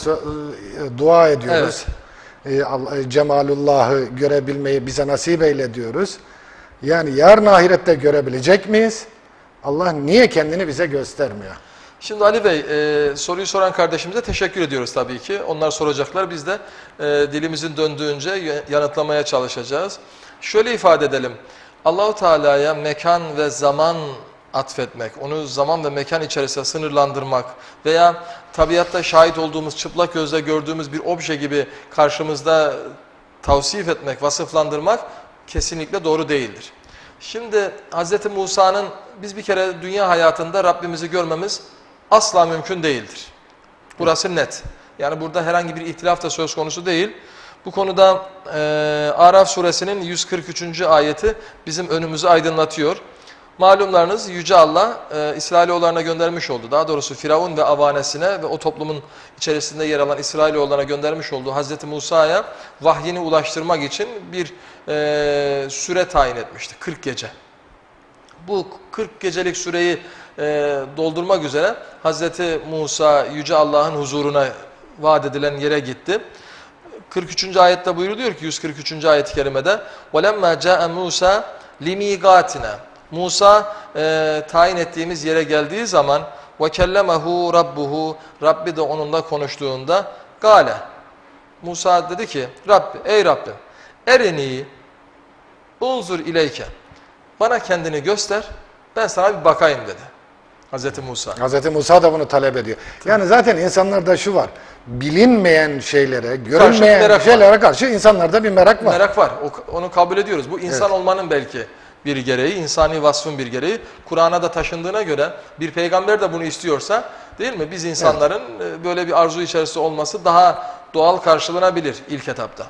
dua ediyoruz. Evet. Cemalullah'ı görebilmeyi bize nasip eyle diyoruz. Yani yarın ahirette görebilecek miyiz? Allah niye kendini bize göstermiyor? Şimdi Ali Bey, soruyu soran kardeşimize teşekkür ediyoruz tabii ki. Onlar soracaklar, biz de dilimizin döndüğünce yanıtlamaya çalışacağız. Şöyle ifade edelim, Allahu Teala'ya mekan ve zaman atfetmek, onu zaman ve mekan içerisinde sınırlandırmak veya tabiatta şahit olduğumuz, çıplak gözle gördüğümüz bir obje gibi karşımızda tavsif etmek, vasıflandırmak kesinlikle doğru değildir. Şimdi Hz. Musa'nın biz bir kere dünya hayatında Rabbimizi görmemiz asla mümkün değildir. Burası net. Yani burada herhangi bir ihtilaf da söz konusu değil. Bu konuda Araf suresinin 143. ayeti bizim önümüzü aydınlatıyor. Malumlarınız Yüce Allah İsrailoğullarına göndermiş oldu. Daha doğrusu Firavun ve avanesine ve o toplumun içerisinde yer alan İsrailoğullarına göndermiş olduğu Hz. Musa'ya vahyini ulaştırmak için bir süre tayin etmişti. 40 gece. Bu 40 gecelik süreyi doldurmak üzere Hz. Musa Yüce Allah'ın huzuruna vaat edilen yere gitti. 43. ayette buyuruluyor ki 143. ayet-i kerimede وَلَمَّا جَاءَ مُوسَى لِمِيقَاتِنَا Musa tayin ettiğimiz yere geldiği zaman وَكَلَّمَهُ رَبُّهُ Rabbi de onunla konuştuğunda Gale Musa dedi ki Rabbi, ey Rabbim erini unzur ileyke bana kendini göster ben sana bir bakayım dedi Hz. Musa. Hz. Musa da bunu talep ediyor. Yani zaten insanlarda şu var. Bilinmeyen şeylere, görünmeyen şeylere karşı insanlarda bir merak var. Merak var. Onu kabul ediyoruz. Bu insan olmanın belki bir gereği, insani vasfın bir gereği. Kur'an'a da taşındığına göre bir peygamber de bunu istiyorsa değil mi? Biz insanların böyle bir arzu içerisinde olması daha doğal karşılanabilir ilk etapta.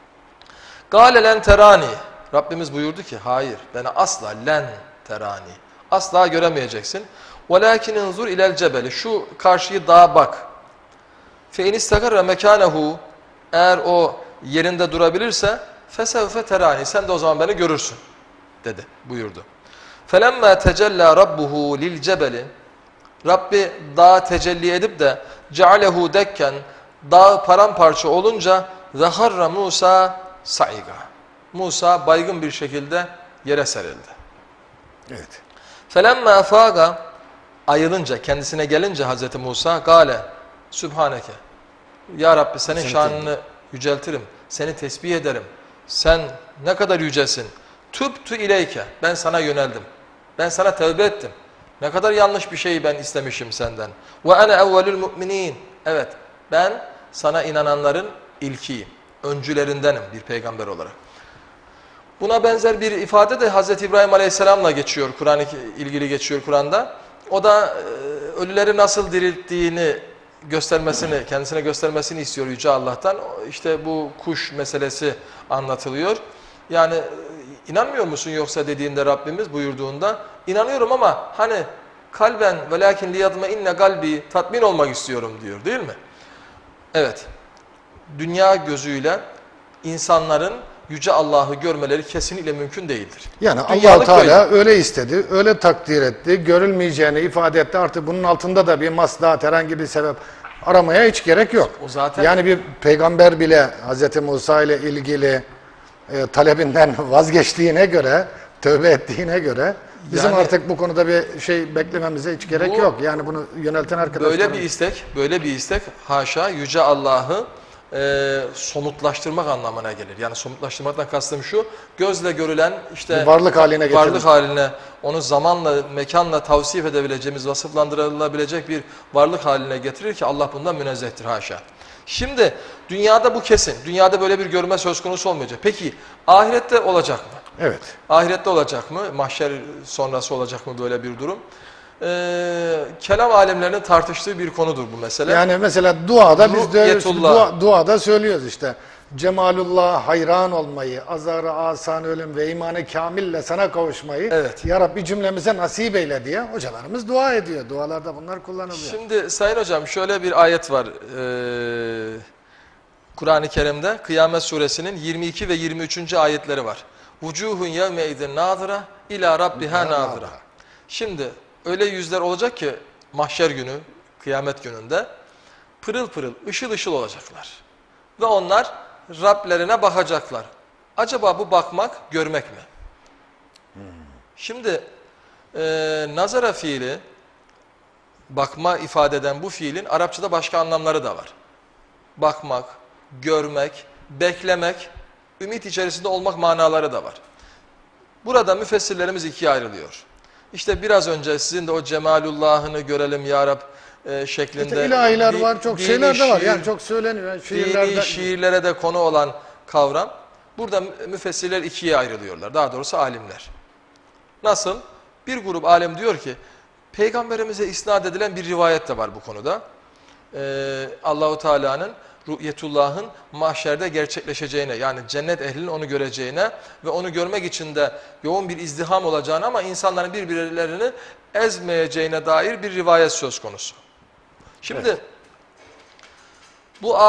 Gâle len terani. Rabbimiz buyurdu ki hayır beni asla len terani. Asla göremeyeceksin. وَلَاكِنْ اِنْظُرْ اِلَى الْجَبَلِ Şu karşıyı dağa bak. فَاِنْ اِسْتَقَرَّ مَكَانَهُ Eğer o yerinde durabilirse فَسَوْفَ terani Sen de o zaman beni görürsün dedi, buyurdu. فَلَمَّا تَجَلَّى رَبُّهُ لِلْجَبَلِ Rabbi dağa tecelli edip de cealehu dekken dağ paramparça olunca zaharra Musa saiga. Musa baygın bir şekilde yere serildi. Evet. Felemma afaga ayılınca, kendisine gelince Hazreti Musa gale Sübhaneke. Ya Rabbi senin şanını yüceltirim. Seni tesbih ederim. Sen ne kadar yücesin. Tübtü ileyke. Ben sana yöneldim. Ben sana tevbe ettim. Ne kadar yanlış bir şeyi ben istemişim senden. Ve ene evvelül müminin. Evet, ben sana inananların ilkiyim. Öncülerindenim bir peygamber olarak. Buna benzer bir ifade de Hz. İbrahim Aleyhisselam'la geçiyor, Kur'an ilgili geçiyor Kur'an'da. O da ölüleri nasıl dirilttiğini göstermesini, kendisine göstermesini istiyor Yüce Allah'tan. İşte bu kuş meselesi anlatılıyor. Yani inanmıyor musun yoksa dediğinde Rabbimiz buyurduğunda inanıyorum ama hani kalben velakin liyadme inne kalbi tatmin olmak istiyorum diyor değil mi? Evet. Dünya gözüyle insanların Yüce Allah'ı görmeleri kesinlikle mümkün değildir. Yani Dünyalık Allah Teala böyle. öyle istedi, öyle takdir etti, görülmeyeceğini ifade etti. Artık bunun altında da bir maslahat, herhangi bir sebep aramaya hiç gerek yok. O zaten yani bir peygamber bile Hz. Musa ile ilgili talebinden vazgeçtiğine göre, tövbe ettiğine göre bizim yani, artık bu konuda bir şey beklememize hiç gerek yok. Yani bunu yönelten arkadaşlar. Böyle bir istek haşa Yüce Allah'ı somutlaştırmak anlamına gelir. Yani somutlaştırmaktan kastım şu, gözle görülen işte varlık haline varlık haline, onu zamanla, mekanla tavsif edebileceğimiz, vasıflandırılabilecek bir varlık haline getirir ki Allah bundan münezzehtir haşa. Şimdi dünyada bu kesin. Dünyada böyle bir görme söz konusu olmayacak. Peki ahirette olacak mı? Evet. Ahirette olacak mı? Mahşer sonrası olacak mı böyle bir durum? Kelam alimlerinin tartıştığı bir konudur bu mesele. Yani mesela duada biz de duada söylüyoruz işte. Cemalullah hayran olmayı, azarı asan ölüm ve imanı kamille sana kavuşmayı evet. Ya Rabbi cümlemize nasip eyle diye hocalarımız dua ediyor. Dualarda bunlar kullanılıyor. Şimdi Sayın Hocam şöyle bir ayet var Kur'an-ı Kerim'de Kıyamet Suresinin 22 ve 23. ayetleri var. Vucuhun yevmeidin nazıra ila rabbiha nazıra. Şimdi öyle yüzler olacak ki mahşer günü, kıyamet gününde pırıl pırıl, ışıl ışıl olacaklar. Ve onlar Rablerine bakacaklar. Acaba bu bakmak, görmek mi? Şimdi nazara fiili, bakma ifade eden bu fiilin Arapçada başka anlamları da var. Bakmak, görmek, beklemek, ümit içerisinde olmak manaları da var. Burada müfessirlerimiz ikiye ayrılıyor. İşte biraz önce sizin de o Cemalullah'ını görelim ya Rab şeklinde. İşte ilahiler var, çok şeyler de var. Yani çok söyleniyor. Dini şiirlere de konu olan kavram. Burada müfessirler ikiye ayrılıyorlar. Daha doğrusu alimler. Nasıl? Bir grup alim diyor ki, Peygamberimize isnat edilen bir rivayet de var bu konuda. Allahu Teala'nın Ru'yetullah'ın mahşerde gerçekleşeceğine, yani cennet ehlinin onu göreceğine ve onu görmek için de yoğun bir izdiham olacağına ama insanların birbirlerini ezmeyeceğine dair bir rivayet söz konusu. Şimdi evet. bu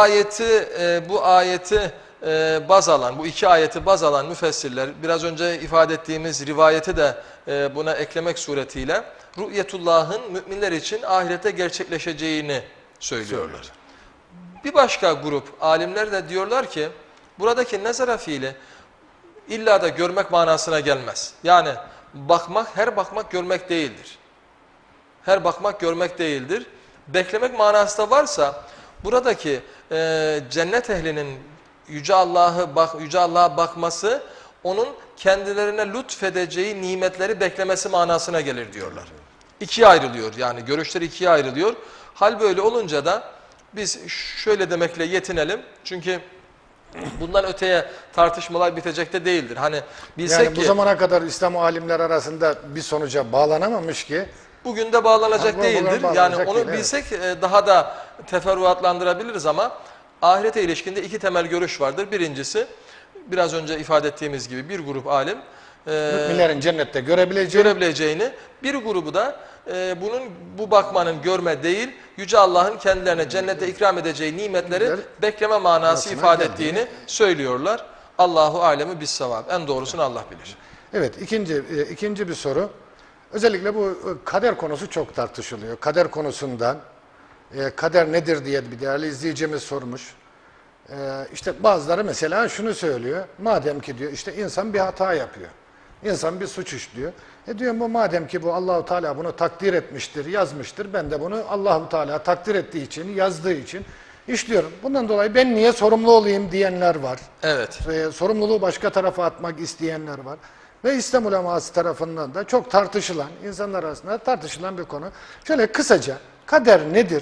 ayeti baz alan, bu iki ayeti baz alan müfessirler, biraz önce ifade ettiğimiz rivayeti de buna eklemek suretiyle Ru'yetullah'ın müminler için ahirete gerçekleşeceğini söylüyorlar. Bir başka grup alimler de diyorlar ki buradaki nezara fiili illa da görmek manasına gelmez. Yani bakmak, her bakmak görmek değildir. Her bakmak görmek değildir. Beklemek manası da varsa buradaki cennet ehlinin Yüce Allah'a bakması onun kendilerine lütfedeceği nimetleri beklemesi manasına gelir diyorlar. İkiye ayrılıyor, yani görüşler ikiye ayrılıyor. Hal böyle olunca da biz şöyle demekle yetinelim. Çünkü bundan öteye tartışmalar bitecek de değildir. Hani bilsek yani bu zamana kadar İslam alimler arasında bir sonuca bağlanamamış ki bugün de bağlanacak değildir. Yani onu değil, bilsek daha da teferruatlandırabiliriz ama ahirete ilişkinde iki temel görüş vardır. Birincisi biraz önce ifade ettiğimiz gibi bir grup alim müminlerin cennette görebileceğini, bir grubu da bu bakmanın görme değil, Yüce Allah'ın kendilerine cennette ikram edeceği nimetleri bekleme manası ifade ettiğini söylüyorlar. Allahu alemu bis sevab. En doğrusunu Allah bilir. Evet, ikinci bir soru. Özellikle bu kader konusu çok tartışılıyor. Kader konusundan kader nedir diye bir değerli izleyicimiz sormuş. İşte bazıları mesela şunu söylüyor. Madem ki diyor işte insan bir hata yapıyor. İnsan bir suç işliyor. Diyor bu madem ki bu Allahu Teala bunu takdir etmiştir, yazmıştır. Ben de bunu Allahu Teala takdir ettiği için, yazdığı için işliyorum. Bundan dolayı ben niye sorumlu olayım diyenler var. Evet. Sorumluluğu başka tarafa atmak isteyenler var. Ve İslam uleması tarafından da çok tartışılan, insanlar arasında tartışılan bir konu. Şöyle kısaca kader nedir?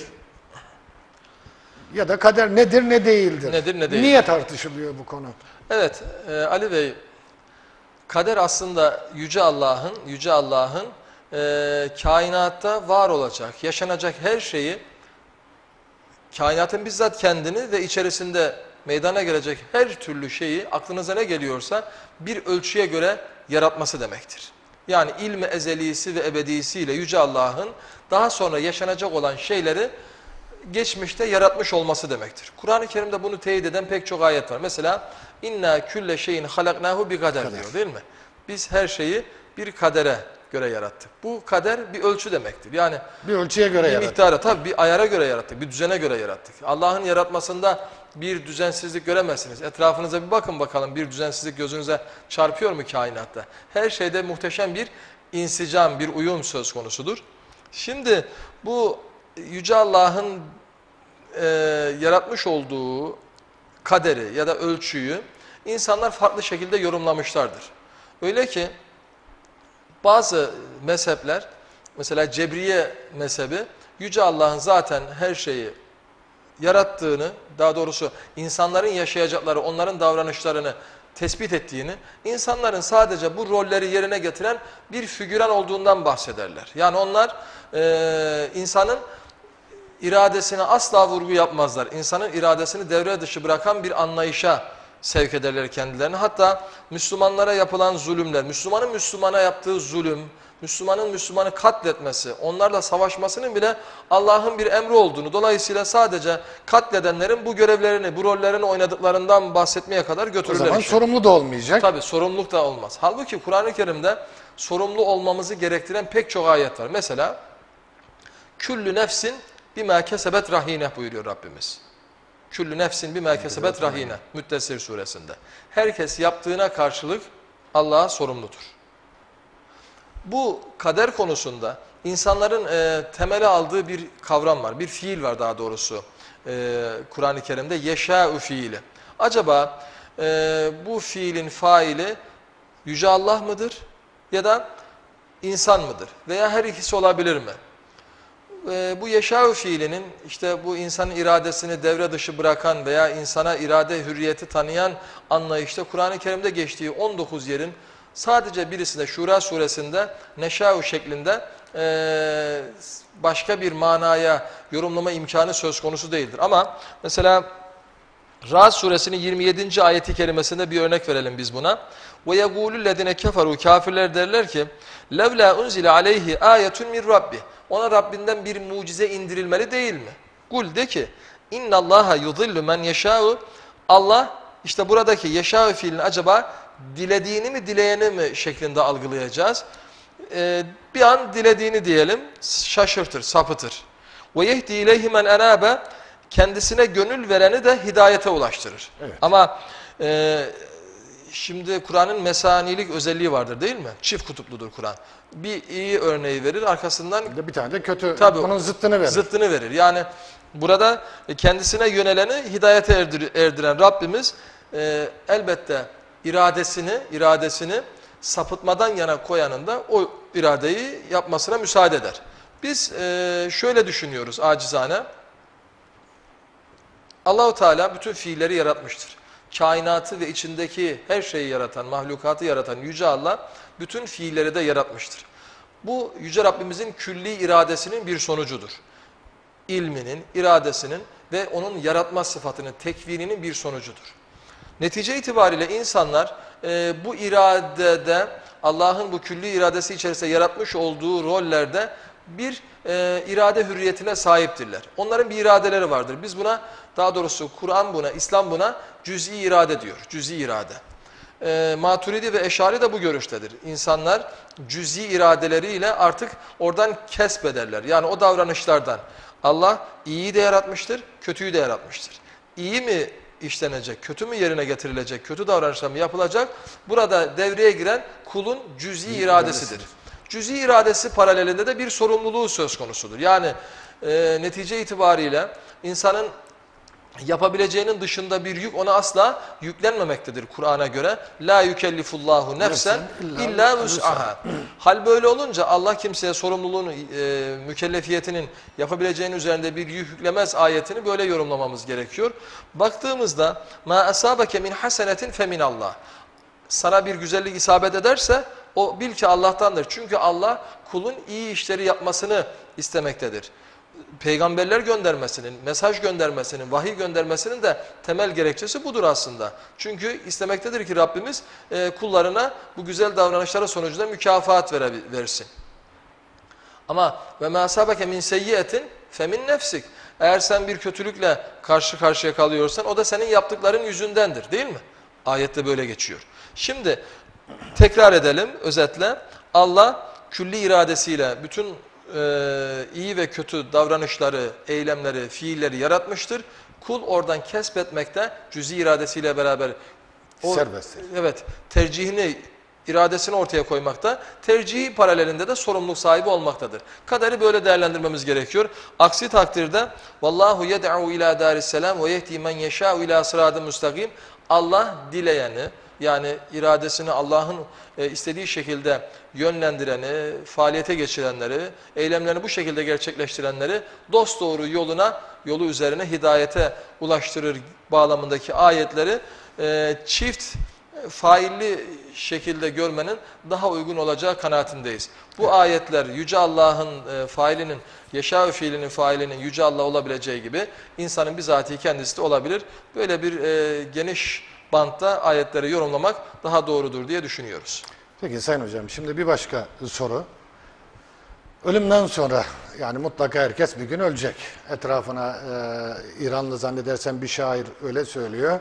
Ya da kader nedir, ne değildir? Nedir, ne değildir? Niye tartışılıyor bu konu? Evet, Ali Bey, kader aslında Yüce Allah'ın kainatta var olacak, yaşanacak her şeyi, kainatın bizzat kendini ve içerisinde meydana gelecek her türlü şeyi aklınıza ne geliyorsa bir ölçüye göre yaratması demektir. Yani ilmi ezelisi ve ebedisiyle Yüce Allah'ın daha sonra yaşanacak olan şeyleri geçmişte yaratmış olması demektir. Kur'an-ı Kerim'de bunu teyit eden pek çok ayet var. Mesela inna külle şeyin halaknahu bi kader diyor değil mi? Biz her şeyi bir kadere göre yarattık. Bu kader bir ölçü demektir. Yani bir ölçüye göre yarattık. Miktara, tabii bir ayara göre yarattık, bir düzene göre yarattık. Allah'ın yaratmasında bir düzensizlik göremezsiniz. Etrafınıza bir bakın bakalım, bir düzensizlik gözünüze çarpıyor mu kainatta? Her şeyde muhteşem bir insicam, bir uyum söz konusudur. Şimdi bu Yüce Allah'ın yaratmış olduğu kaderi ya da ölçüyü insanlar farklı şekilde yorumlamışlardır. Öyle ki bazı mezhepler, mesela Cebriye mezhebi, Yüce Allah'ın zaten her şeyi yarattığını, daha doğrusu insanların yaşayacakları, onların davranışlarını tespit ettiğini, insanların sadece bu rolleri yerine getiren bir figüran olduğundan bahsederler. Yani onlar insanın iradesine asla vurgu yapmazlar. İnsanın iradesini devre dışı bırakan bir anlayışa sevk ederler kendilerini. Hatta Müslümanlara yapılan zulümler, Müslümanın Müslümana yaptığı zulüm, Müslümanın Müslümanı katletmesi, onlarla savaşmasının bile Allah'ın bir emri olduğunu, dolayısıyla sadece katledenlerin bu görevlerini, bu rollerini oynadıklarından bahsetmeye kadar götürürler. O zaman sorumlu da olmayacak. Tabii sorumluluk da olmaz. Halbuki Kur'an-ı Kerim'de sorumlu olmamızı gerektiren pek çok ayet var. Mesela küllü nefsin bimâ kesebet rahîne buyuruyor Rabbimiz. Küllü nefsin bimâ kesebet rahîne Müddessir suresinde. Herkes yaptığına karşılık Allah'a sorumludur. Bu kader konusunda insanların temele aldığı bir kavram var, bir fiil var daha doğrusu Kur'an-ı Kerim'de, yeşâ'u fiili. Acaba bu fiilin faili Yüce Allah mıdır ya da insan mıdır veya her ikisi olabilir mi? Bu yeşâ'u fiilinin işte bu insanın iradesini devre dışı bırakan veya insana irade hürriyeti tanıyan anlayışta Kur'an-ı Kerim'de geçtiği 19 yerin sadece birisinde Şura suresinde neşâ'u şeklinde başka bir manaya yorumlama imkanı söz konusu değildir. Ama mesela Ra'd suresinin 27. ayeti kerimesinde bir örnek verelim biz buna. وَيَقُولُ الَّذِينَ كَفَرُوا Kafirler derler ki لَوْلَا اُنْزِلَ عَلَيْهِ آيَةٌ مِنْ رَبِّهِ Ona Rabbinden bir mucize indirilmeli değil mi? Kul de ki اِنَّ اللّٰهَ يُضِلُّ مَنْ يَشَاءُ Allah işte buradaki yeşâ'u fiilini acaba dilediğini mi dileyeni mi şeklinde algılayacağız. Bir an dilediğini diyelim, şaşırtır, sapıtır. وَيَهْدِي اِلَيْهِ مَنْ اَنَابَ Kendisine gönül vereni de hidayete ulaştırır. Evet. Ama şimdi Kur'an'ın mesanilik özelliği vardır değil mi? Çift kutupludur Kur'an. Bir iyi örneği verir, arkasından bir tane de kötü, tabii, bunun zıttını verir. Zıttını verir. Yani burada kendisine yöneleni hidayete erdiren Rabbimiz elbette iradesini sapıtmadan yana koyanın da o iradeyi yapmasına müsaade eder. Biz şöyle düşünüyoruz acizane. Allahu Teala bütün fiilleri yaratmıştır. Kainatı ve içindeki her şeyi yaratan, mahlukatı yaratan Yüce Allah bütün fiilleri de yaratmıştır. Bu Yüce Rabbimizin külli iradesinin bir sonucudur. İlminin, iradesinin ve onun yaratma sıfatının, tekvininin bir sonucudur. Netice itibariyle insanlar bu iradede, Allah'ın bu külli iradesi içerisinde yaratmış olduğu rollerde bir irade hürriyetine sahiptirler. Onların bir iradeleri vardır. Biz buna, daha doğrusu Kur'an buna, İslam buna cüz'i irade diyor. Cüz'i irade. Maturidi ve Eşari de bu görüştedir. İnsanlar cüz'i iradeleriyle artık oradan kesbederler. Yani o davranışlardan. Allah iyiyi de yaratmıştır, kötüyü de yaratmıştır. İyi mi işlenecek, kötü mü yerine getirilecek, kötü davranışlar mı yapılacak? Burada devreye giren kulun cüz'i iradesidir. Cüz'i iradesi paralelinde de bir sorumluluğu söz konusudur. Yani netice itibariyle insanın yapabileceğinin dışında bir yük ona asla yüklenmemektedir Kur'an'a göre. La yükellifullahu nefsen illa vus'aha. Hal böyle olunca Allah kimseye sorumluluğunu, mükellefiyetinin yapabileceğinin üzerinde bir yük yüklemez ayetini böyle yorumlamamız gerekiyor. Baktığımızda ma asabeke min hasenetin feminallah. Sana bir güzellik isabet ederse o bil ki Allah'tandır. Çünkü Allah kulun iyi işleri yapmasını istemektedir. Peygamberler göndermesinin, mesaj göndermesinin, vahiy göndermesinin de temel gerekçesi budur aslında. Çünkü istemektedir ki Rabbimiz kullarına bu güzel davranışların sonucunda mükafat versin. Ama ve mâ asâbeke min seyyiyetin femin nefsik. Eğer sen bir kötülükle karşı karşıya kalıyorsan o da senin yaptıkların yüzündendir, değil mi? Ayette böyle geçiyor. Şimdi tekrar edelim özetle. Allah külli iradesiyle bütün iyi ve kötü davranışları, eylemleri, fiilleri yaratmıştır. Kul oradan kesbetmekte cüz'i iradesiyle beraber serbest. Evet, tercihini, iradesini ortaya koymakta, tercihi paralelinde de sorumluluk sahibi olmaktadır. Kaderi böyle değerlendirmemiz gerekiyor. Aksi takdirde vallahu yed'u ila darisselam ve yehdi men yeşâ'u ila sıratın müstakim. Allah dileyeni, yani iradesini Allah'ın istediği şekilde yönlendireni, faaliyete geçirenleri, eylemlerini bu şekilde gerçekleştirenleri dosdoğru yolu üzerine hidayete ulaştırır bağlamındaki ayetleri çift failli şekilde görmenin daha uygun olacağı kanaatindeyiz. Bu ayetler Yüce Allah'ın failinin, yeşâ fiilinin failinin Yüce Allah olabileceği gibi insanın bizatihi kendisi de olabilir. Böyle bir geniş bantta ayetleri yorumlamak daha doğrudur diye düşünüyoruz. Peki Sayın Hocam, şimdi bir başka soru. Ölümden sonra, yani mutlaka herkes bir gün ölecek. Etrafına İranlı zannedersen bir şair öyle söylüyor.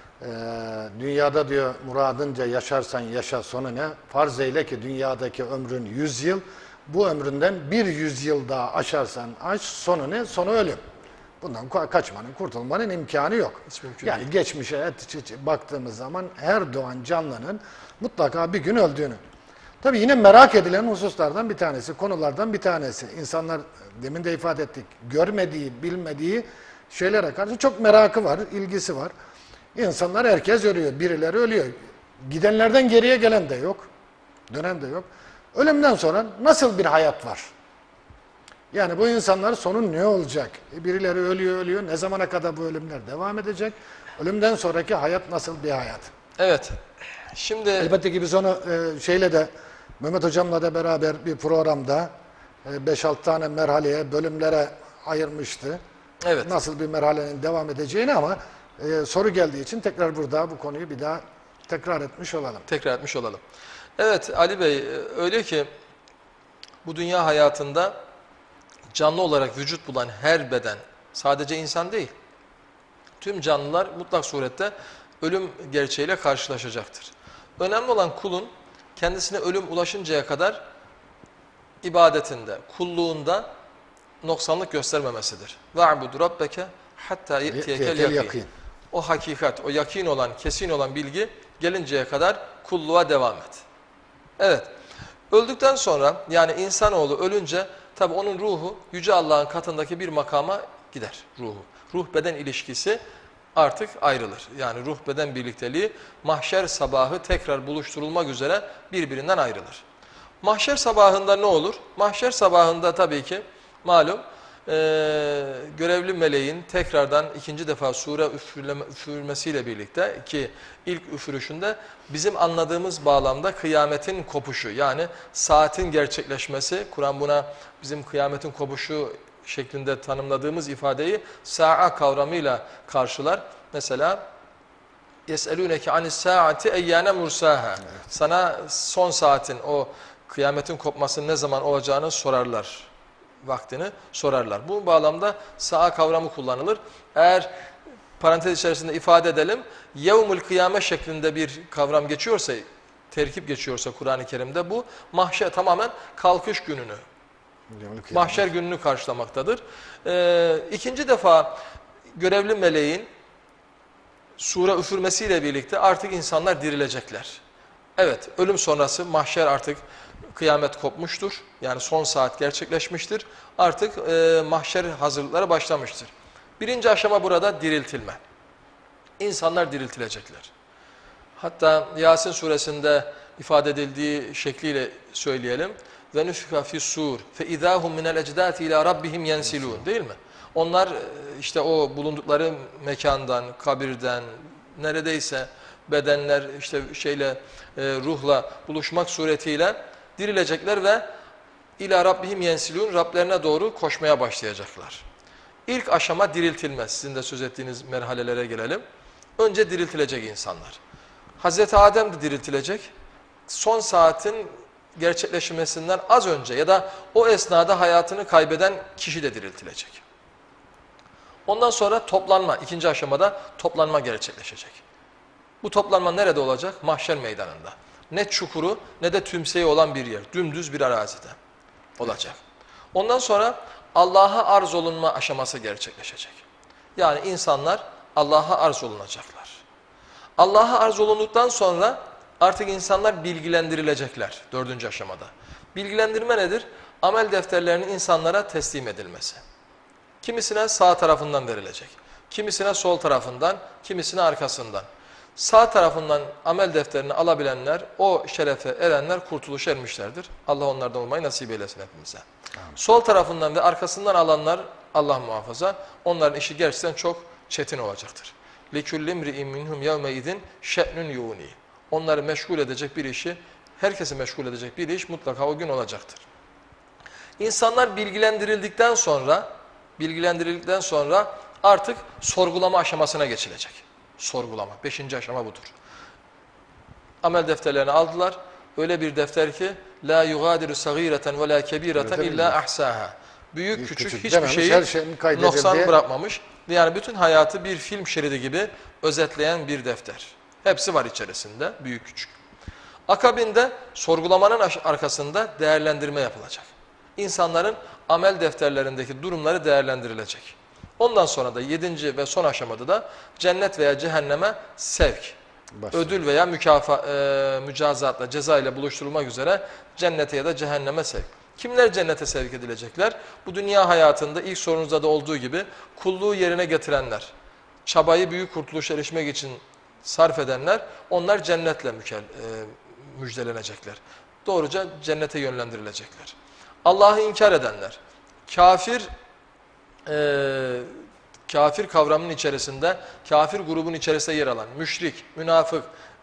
Dünyada diyor muradınca yaşarsan yaşa, sonu ne? Farz eyle ki dünyadaki ömrün 100 yıl. Bu ömründen bir 100 yıl daha aşarsan aş, sonu ne? Sonu ölüm. Bundan kaçmanın, kurtulmanın imkanı yok. Yani değil. Geçmişe baktığımız zaman her doğan canlının mutlaka bir gün öldüğünü. Tabii yine merak edilen hususlardan bir tanesi, konulardan bir tanesi. İnsanlar, demin de ifade ettik, görmediği, bilmediği şeylere karşı çok merakı var, ilgisi var. İnsanlar, herkes ölüyor, birileri ölüyor. Gidenlerden geriye gelen de yok, dönen de yok. Ölümden sonra nasıl bir hayat var? Yani bu insanlar sonu ne olacak? Birileri ölüyor, ne zamana kadar bu ölümler devam edecek? Ölümden sonraki hayat nasıl bir hayat? Evet. Şimdi elbette ki biz onu şeyle de, Mehmet Hocam'la da beraber bir programda 5-6 tane merhaleye, bölümlere ayırmıştı. Evet. Nasıl bir merhalenin devam edeceğini, ama soru geldiği için tekrar burada bu konuyu bir daha tekrar etmiş olalım. Tekrar etmiş olalım. Evet Ali Bey, öyle ki bu dünya hayatında canlı olarak vücut bulan her beden, sadece insan değil, tüm canlılar mutlak surette ölüm gerçeğiyle karşılaşacaktır. Önemli olan kulun kendisine ölüm ulaşıncaya kadar ibadetinde, kulluğunda noksanlık göstermemesidir. وَعْبُدْ رَبَّكَ hatta يَأْتِيَكَ yakin. O hakikat, o yakin olan, kesin olan bilgi gelinceye kadar kulluğa devam et. Evet, öldükten sonra, yani insanoğlu ölünce tabi onun ruhu Yüce Allah'ın katındaki bir makama gider ruhu. Ruh-beden ilişkisi artık ayrılır. Yani ruh-beden birlikteliği mahşer sabahı tekrar buluşturulmak üzere birbirinden ayrılır. Mahşer sabahında ne olur? Mahşer sabahında tabii ki malum görevli meleğin tekrardan ikinci defa sure üfürmesiyle birlikte, ki ilk üfürüşünde bizim anladığımız bağlamda kıyametin kopuşu, yani saatin gerçekleşmesi, Kur'an buna bizim kıyametin kopuşu şeklinde tanımladığımız ifadeyi sa'a kavramıyla karşılar. Mesela يَسْأَلُونَكِ عَنِ السَّاعَةِ اَيَّانَ مُرْسَاهَا. Sana son saatin, o kıyametin kopmasının ne zaman olacağını sorarlar. vaktini sorarlar. Bu bağlamda sa'a kavramı kullanılır. Eğer parantez içerisinde ifade edelim, yevmül kıyame şeklinde bir kavram geçiyorsa, terkip geçiyorsa Kur'an-ı Kerim'de bu mahşer, tamamen kalkış gününü, mahşer gününü karşılamaktadır. İkinci defa görevli meleğin sure üfürmesiyle birlikte artık insanlar dirilecekler. Evet, ölüm sonrası mahşer artık kıyamet kopmuştur. Yani son saat gerçekleşmiştir. Artık mahşer hazırlıkları başlamıştır. Birinci aşama burada diriltilme. İnsanlar diriltilecekler. Hatta Yasin suresinde ifade edildiği şekliyle söyleyelim. Ve nufika fis-sur fe izahum minel ecdati ila rabbihim yensilun, değil mi? Onlar işte o bulundukları mekandan, kabirden, neredeyse bedenler işte ruhla buluşmak suretiyle dirilecekler ve ila rabbihim yensilun, Rablerine doğru koşmaya başlayacaklar. İlk aşama diriltilme. Sizin de söz ettiğiniz merhalelere gelelim. Önce diriltilecek insanlar. Hazreti Adem de diriltilecek. Son saatin gerçekleşmesinden az önce ya da o esnada hayatını kaybeden kişi de diriltilecek. Ondan sonra toplanma, ikinci aşamada toplanma gerçekleşecek. Bu toplanma nerede olacak? Mahşer meydanında. Ne çukuru ne de tümseyi olan bir yer, dümdüz bir arazide olacak. Ondan sonra Allah'a arz olunma aşaması gerçekleşecek. Yani insanlar Allah'a arz olunacaklar. Allah'a arz olunduktan sonra artık insanlar bilgilendirilecekler dördüncü aşamada. Bilgilendirme nedir? Amel defterlerinin insanlara teslim edilmesi. Kimisine sağ tarafından verilecek, kimisine sol tarafından, kimisine arkasından. Sağ tarafından amel defterini alabilenler, o şerefe erenler kurtuluşa ermişlerdir. Allah onlardan olmayı nasip eylesin hepimize. Amin. Sol tarafından ve arkasından alanlar, Allah muhafaza, onların işi gerçekten çok çetin olacaktır. لِكُلِّ مْرِئِمْ مِنْهُمْ يَوْمَئِذٍ شَأْنٌ يُغْنِي. Onları meşgul edecek bir işi, herkesi meşgul edecek bir iş mutlaka o gün olacaktır. İnsanlar bilgilendirildikten sonra artık sorgulama aşamasına geçilecek. Sorgulama. 5. aşama budur. Amel defterlerini aldılar. Öyle bir defter ki la yugadiru sagireten ve la kebireten illa ahsaha. Büyük küçük hiçbir şeyi noksan bırakmamış. Yani bütün hayatı bir film şeridi gibi özetleyen bir defter. Hepsi var içerisinde, büyük küçük. Akabinde sorgulamanın arkasında değerlendirme yapılacak. İnsanların amel defterlerindeki durumları değerlendirilecek. Ondan sonra da 7. ve son aşamada da cennet veya cehenneme sevk, ödül veya mücazatla, ceza ile buluşturulmak üzere cennete ya da cehenneme sevk. Kimler cennete sevk edilecekler? Bu dünya hayatında ilk sorunuzda da olduğu gibi kulluğu yerine getirenler, çabayı büyük kurtuluşa erişmek için sarf edenler, onlar cennetle müjdelenecekler. Doğruca cennete yönlendirilecekler. Allah'ı inkar edenler, kafir kavramının içerisinde, kafir grubun içerisinde yer alan, müşrik, münafık,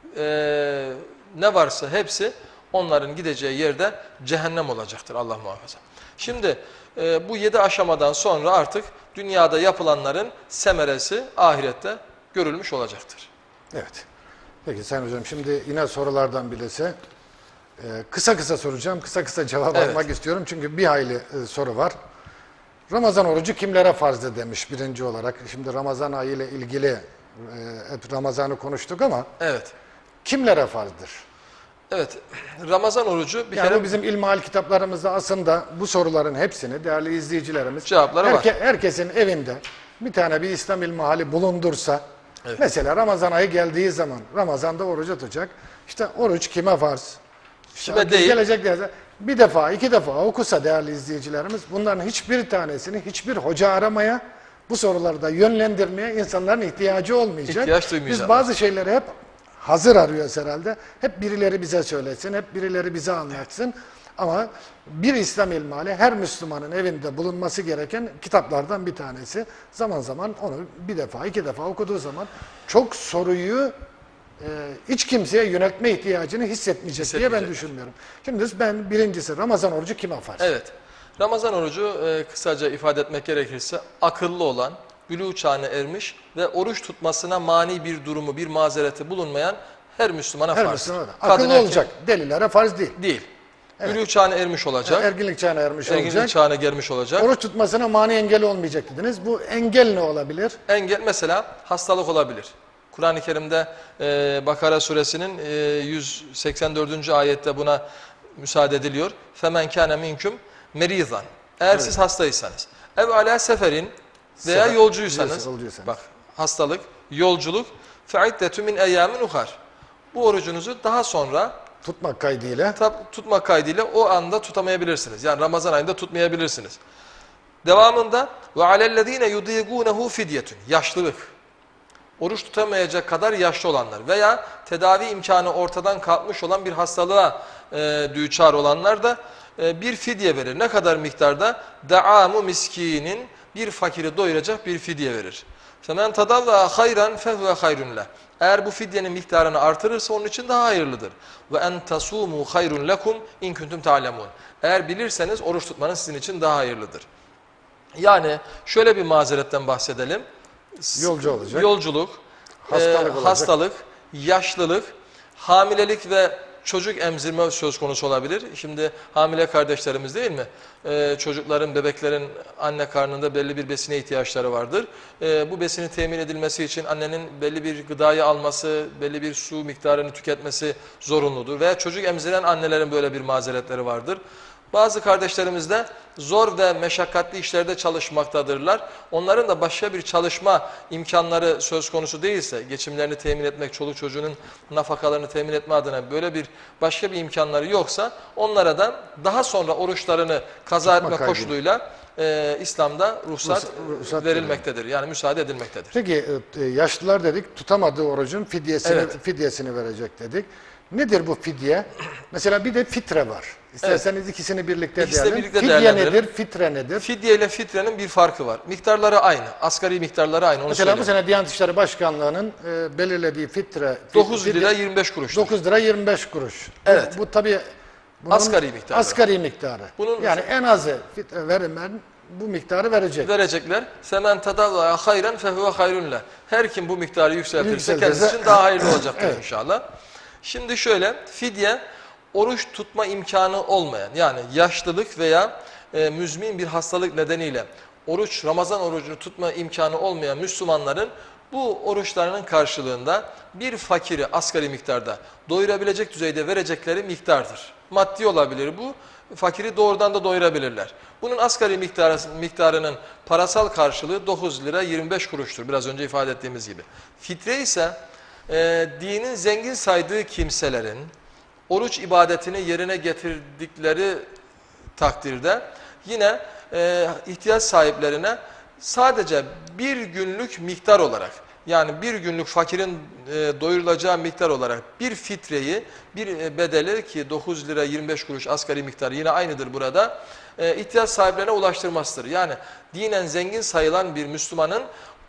ne varsa hepsi onların gideceği yerde cehennem olacaktır, Allah muhafaza. Şimdi bu 7 aşamadan sonra artık dünyada yapılanların semeresi ahirette görülmüş olacaktır. Evet. Peki Sayın Hocam, şimdi yine sorulardan birisi. Kısa kısa soracağım, kısa kısa cevap almak istiyorum çünkü bir hayli soru var. Ramazan orucu kimlere farzdır demiş birinci olarak. Şimdi Ramazan ayı ile ilgili hep Ramazan'ı konuştuk ama kimlere farzdır? Evet, Ramazan orucu bir yani kere... bu bizim ilmihal kitaplarımızda aslında bu soruların hepsini değerli izleyicilerimiz cevapları var. Herkesin evinde bir tane bir İslam ilmihali bulundursa, mesela Ramazan ayı geldiği zaman Ramazan'da oruç tutacak. İşte oruç kime farz? Kime değil? Gelecek derse bir defa, 2 defa okusa değerli izleyicilerimiz, bunların hiçbir tanesini hiçbir hoca aramaya, bu soruları da yönlendirmeye insanların ihtiyacı olmayacak. İhtiyaç duymayacak. Biz bazı şeyleri hep hazır arıyoruz herhalde. Hep birileri bize söylesin, hep birileri bize anlatsın. Ama bir İslam ilmihali her Müslümanın evinde bulunması gereken kitaplardan bir tanesi. Zaman zaman onu bir defa, 2 defa okuduğu zaman çok soruyu hiç kimseye yöneltme ihtiyacını hissetmeyecek diye ben düşünmüyorum. Şimdi ben birincisi Ramazan orucu kime farz? Evet. Ramazan orucu kısaca ifade etmek gerekirse akıllı olan, bülûğ çağına ermiş ve oruç tutmasına mani bir durumu, bir mazereti bulunmayan her Müslümana farz. Her Müslümana. Akıllı olacak. Delilere farz değil. Değil. Bülûğ çağına ermiş olacak. Erginlik çağına ermiş Erginlik olacak. çağına gelmiş olacak. Oruç tutmasına mani engel olmayacak dediniz. Bu engel ne olabilir? Engel mesela hastalık olabilir. Kur'an-ı Kerim'de Bakara suresinin 184. ayette buna müsaade ediliyor. فَمَنْ كَانَ مِنْكُمْ مَرِيضًا Eğer siz hastaysanız, ev ala seferin veya Sefer, yolcuysanız, yolcuysanız. bak hastalık, yolculuk, فَعِدَّةُ مِنْ اَيَّامٍ اُخَرٍ Bu orucunuzu daha sonra Tutmak kaydıyla. tutmak kaydıyla o anda tutamayabilirsiniz. Yani Ramazan ayında tutmayabilirsiniz. Devamında وَعَلَى الَّذ۪ينَ يُضِيقُونَهُ فِدْيَةٌ Yaşlılık. Oruç tutamayacak kadar yaşlı olanlar veya tedavi imkanı ortadan kalkmış olan bir hastalığa düçar olanlar da bir fidye verir. Ne kadar miktarda? دَعَامُ miskinin bir fakiri doyuracak bir fidye verir. فَمَنْ تَدَلَّا خَيْرًا فَهُوَ خَيْرٌ لَهُ Eğer bu fidyenin miktarını artırırsa onun için daha hayırlıdır. وَاَنْ تَصُومُوا خَيْرٌ لَكُمْ اِنْ كُنْتُمْ تَعْلَمُونَ Eğer bilirseniz oruç tutmanız sizin için daha hayırlıdır. Yani şöyle bir mazeretten bahsedelim. Yolcu olacak. Yolculuk, hastalık, yaşlılık, hamilelik ve çocuk emzirme söz konusu olabilir. Şimdi hamile kardeşlerimiz değil mi? Çocukların, bebeklerin anne karnında belli bir besine ihtiyaçları vardır. Bu besini temin edilmesi için annenin belli bir gıdayı alması, belli bir su miktarını tüketmesi zorunludur. Veya çocuk emziren annelerin böyle bir mazeretleri vardır. Bazı kardeşlerimiz de zor ve meşakkatli işlerde çalışmaktadırlar. Onların da başka bir çalışma imkanları söz konusu değilse, geçimlerini temin etmek, çoluk çocuğunun nafakalarını temin etme adına böyle bir başka bir imkanları yoksa, onlara da daha sonra oruçlarını kaza etme koşuluyla İslam'da ruhsat verilmektedir. Yani müsaade edilmektedir. Peki yaşlılar dedik, tutamadığı orucun fidyesini verecek dedik. Nedir bu fidye? Mesela bir de fitre var. İsterseniz ikisini birlikte diyelim. Fidye nedir, fitre nedir? Fidye ile fitrenin bir farkı var. Miktarları aynı, asgari miktarları aynı. Onu mesela bu sene Diyanet İşleri Başkanlığı'nın belirlediği fitre 9 lira 25 kuruş. 9 lira 25 kuruş. Evet. Bu tabii asgari miktarı. Asgari miktarı. Yani en azı fitre verilen bu miktarı verecek. Verecekler. Semen tadalla hayran fehuve hayrun le. Her kim bu miktarı yükseltirse kendisi için daha hayırlı olacaktır inşallah. Şimdi şöyle, fidye oruç tutma imkanı olmayan, yani yaşlılık veya müzmin bir hastalık nedeniyle Ramazan orucunu tutma imkanı olmayan Müslümanların bu oruçlarının karşılığında bir fakiri asgari miktarda doyurabilecek düzeyde verecekleri miktardır. Maddi olabilir bu, fakiri doğrudan da doyurabilirler. Bunun asgari miktarının parasal karşılığı 9 lira 25 kuruştur, biraz önce ifade ettiğimiz gibi. Fitre ise dinin zengin saydığı kimselerin oruç ibadetini yerine getirdikleri takdirde yine ihtiyaç sahiplerine sadece bir günlük miktar olarak, yani bir günlük fakirin doyurulacağı miktar olarak bir fitreyi, bir bedeli ki 9 lira 25 kuruş asgari miktarı yine aynıdır burada, ihtiyaç sahiplerine ulaştırmasıdır. Yani dinen zengin sayılan bir Müslümanın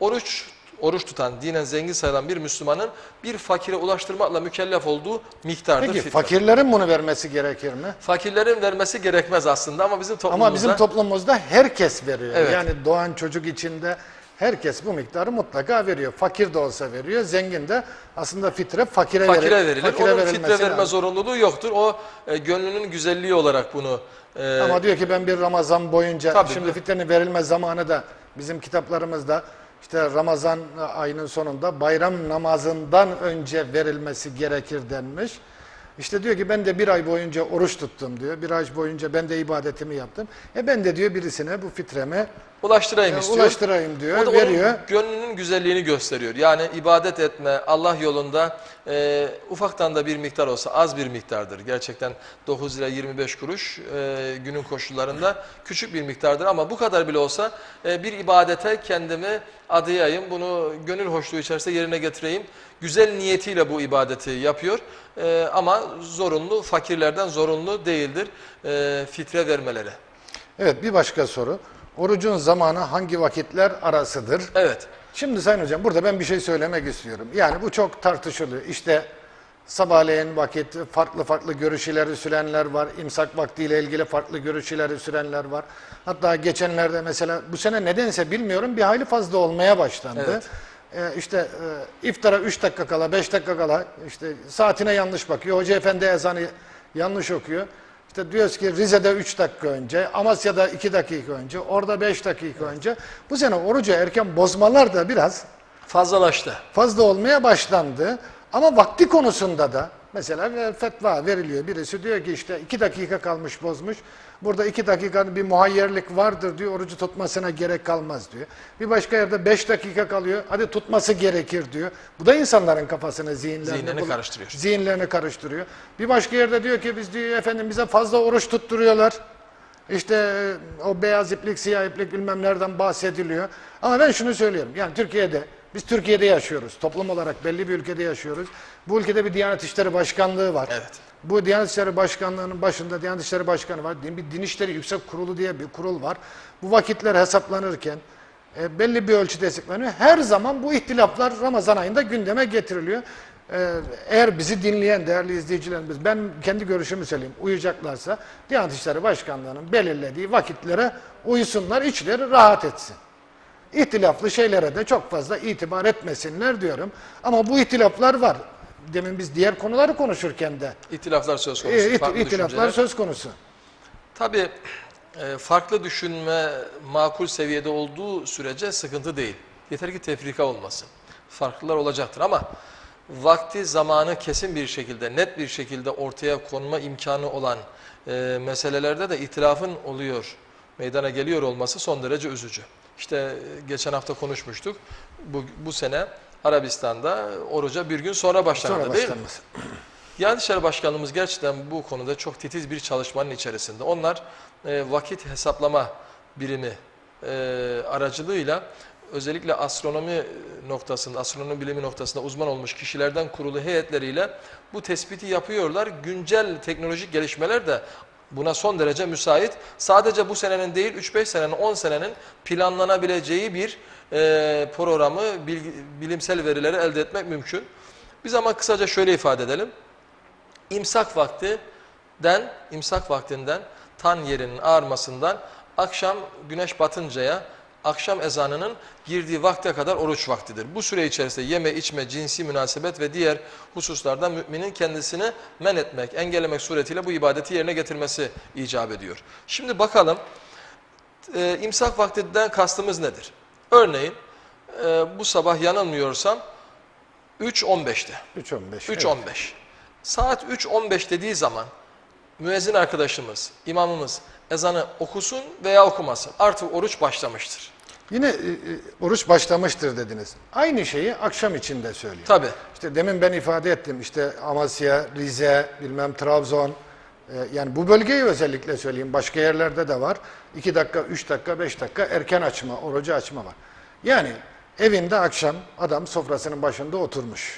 oruç tutan, dinen zengin sayılan bir Müslümanın bir fakire ulaştırmakla mükellef olduğu miktardır. Peki fakirlerin bunu vermesi gerekir mi? Fakirlerin vermesi gerekmez aslında ama bizim toplumumuzda herkes veriyor. Evet. Yani doğan çocuk içinde herkes bu miktarı mutlaka veriyor. Fakir de olsa veriyor, zengin de aslında fitre fakire verilir. Onun fitre verme zorunluluğu yoktur. O gönlünün güzelliği olarak bunu... Ama diyor ki ben bir Ramazan boyunca, şimdi fitrenin verilme zamanı da bizim kitaplarımızda İşte Ramazan ayının sonunda bayram namazından önce verilmesi gerekir denmiş. İşte diyor ki ben de bir ay boyunca oruç tuttum diyor. Bir ay boyunca ben de ibadetimi yaptım. Ben de diyor birisine bu fitremi ulaştırayım diyor. O da veriyor. Onun gönlünün güzelliğini gösteriyor. Yani ibadet etme, Allah yolunda ufaktan da bir miktar olsa az bir miktardır. Gerçekten 9 lira 25 kuruş günün koşullarında küçük bir miktardır. Ama bu kadar bile olsa bir ibadete kendimi adayayım, bunu gönül hoşluğu içerisinde yerine getireyim. Güzel niyetiyle bu ibadeti yapıyor. Ama zorunlu, fakirlerden zorunlu değildir fitre vermeleri. Evet, bir başka soru. Orucun zamanı hangi vakitler arasıdır? Evet. Şimdi Sayın Hocam burada ben bir şey söylemek istiyorum. Yani bu çok tartışılıyor. İşte sabahleyin vakit farklı görüş ileri sürenler var. İmsak vaktiyle ilgili farklı görüş ileri sürenler var. Hatta geçenlerde mesela bu sene nedense bilmiyorum bir hayli fazla olmaya başlandı. Evet. İftara 3 dakika kala 5 dakika kala işte saatine yanlış bakıyor. Hoca efendi ezanı yanlış okuyor. İşte diyoruz ki Rize'de 3 dakika önce, Amasya'da 2 dakika önce, orada 5 dakika önce. Bu sene orucu erken bozmalar da biraz Fazlalaştı. fazla olmaya başlandı. Ama vakti konusunda da mesela fetva veriliyor. Birisi diyor ki işte 2 dakika kalmış bozmuş. Burada 2 dakikanın bir muhayyerlik vardır diyor. Orucu tutmasına gerek kalmaz diyor. Bir başka yerde 5 dakika kalıyor. Hadi tutması gerekir diyor. Bu da insanların kafasını, Zihinlerini karıştırıyor. Zihinlerini karıştırıyor. Bir başka yerde diyor ki biz diyor efendim bize fazla oruç tutturuyorlar. İşte o beyaz iplik, siyah iplik bilmem nereden bahsediliyor. Ama ben şunu söylüyorum. Yani biz Türkiye'de yaşıyoruz. Toplum olarak belli bir ülkede yaşıyoruz. Bu ülkede bir Diyanet İşleri Başkanlığı var. Evet. Bu Diyanet İşleri Başkanlığı'nın başında Diyanet İşleri Başkanı var. Bir Din İşleri Yüksek Kurulu diye bir kurul var. Bu vakitler hesaplanırken belli bir ölçüde hesapleniyor. Her zaman bu ihtilaflar Ramazan ayında gündeme getiriliyor. Eğer bizi dinleyen değerli izleyicilerimiz, ben kendi görüşümü söyleyeyim, uyacaklarsa Diyanet İşleri Başkanlığı'nın belirlediği vakitlere uysunlar, içleri rahat etsin. İhtilaflı şeylere de çok fazla itibar etmesinler diyorum. Ama bu ihtilaflar var. Demin biz diğer konuları konuşurken de İhtilaflar söz konusu. ihtilaflar söz konusu. Tabii farklı düşünme makul seviyede olduğu sürece sıkıntı değil. Yeter ki tefrika olmasın. Farklılar olacaktır ama vakti, zamanı kesin bir şekilde, net bir şekilde ortaya konma imkanı olan meselelerde de ihtilafın meydana geliyor olması son derece üzücü. İşte geçen hafta konuşmuştuk. Bu sene Arabistan'da oruca bir gün sonra başlandı değil mi? Diyanet İşleri Başkanlığımız gerçekten bu konuda çok titiz bir çalışmanın içerisinde. Onlar vakit hesaplama birimi aracılığıyla özellikle astronomi bilimi noktasında uzman olmuş kişilerden kurulu heyetleriyle bu tespiti yapıyorlar. Güncel teknolojik gelişmeler de buna son derece müsait. Sadece bu senenin değil 3-5 senenin, 10 senenin planlanabileceği bir programı, bilimsel verileri elde etmek mümkün. Biz ama kısaca şöyle ifade edelim. İmsak vaktinden tan yerinin ağarmasından akşam güneş batıncaya akşam ezanının girdiği vakte kadar oruç vaktidir. Bu süre içerisinde yeme, içme, cinsi münasebet ve diğer hususlardan müminin kendisini men etmek, engellemek suretiyle bu ibadeti yerine getirmesi icap ediyor. Şimdi bakalım imsak vaktinden kastımız nedir? Örneğin bu sabah yanılmıyorsam 3.15'te. 3.15. Evet. Saat 3.15 dediği zaman müezzin arkadaşımız, imamımız ezanı okusun veya okumasın. Artık oruç başlamıştır. Yine oruç başlamıştır dediniz. Aynı şeyi akşam için de söylüyor. Tabii. İşte demin ben ifade ettim. İşte Amasya, Rize, Trabzon. Yani bu bölgeyi özellikle söyleyeyim. Başka yerlerde de var. 2 dakika, 3 dakika, 5 dakika erken açma, orucu açma var. Yani evinde akşam adam sofrasının başında oturmuş.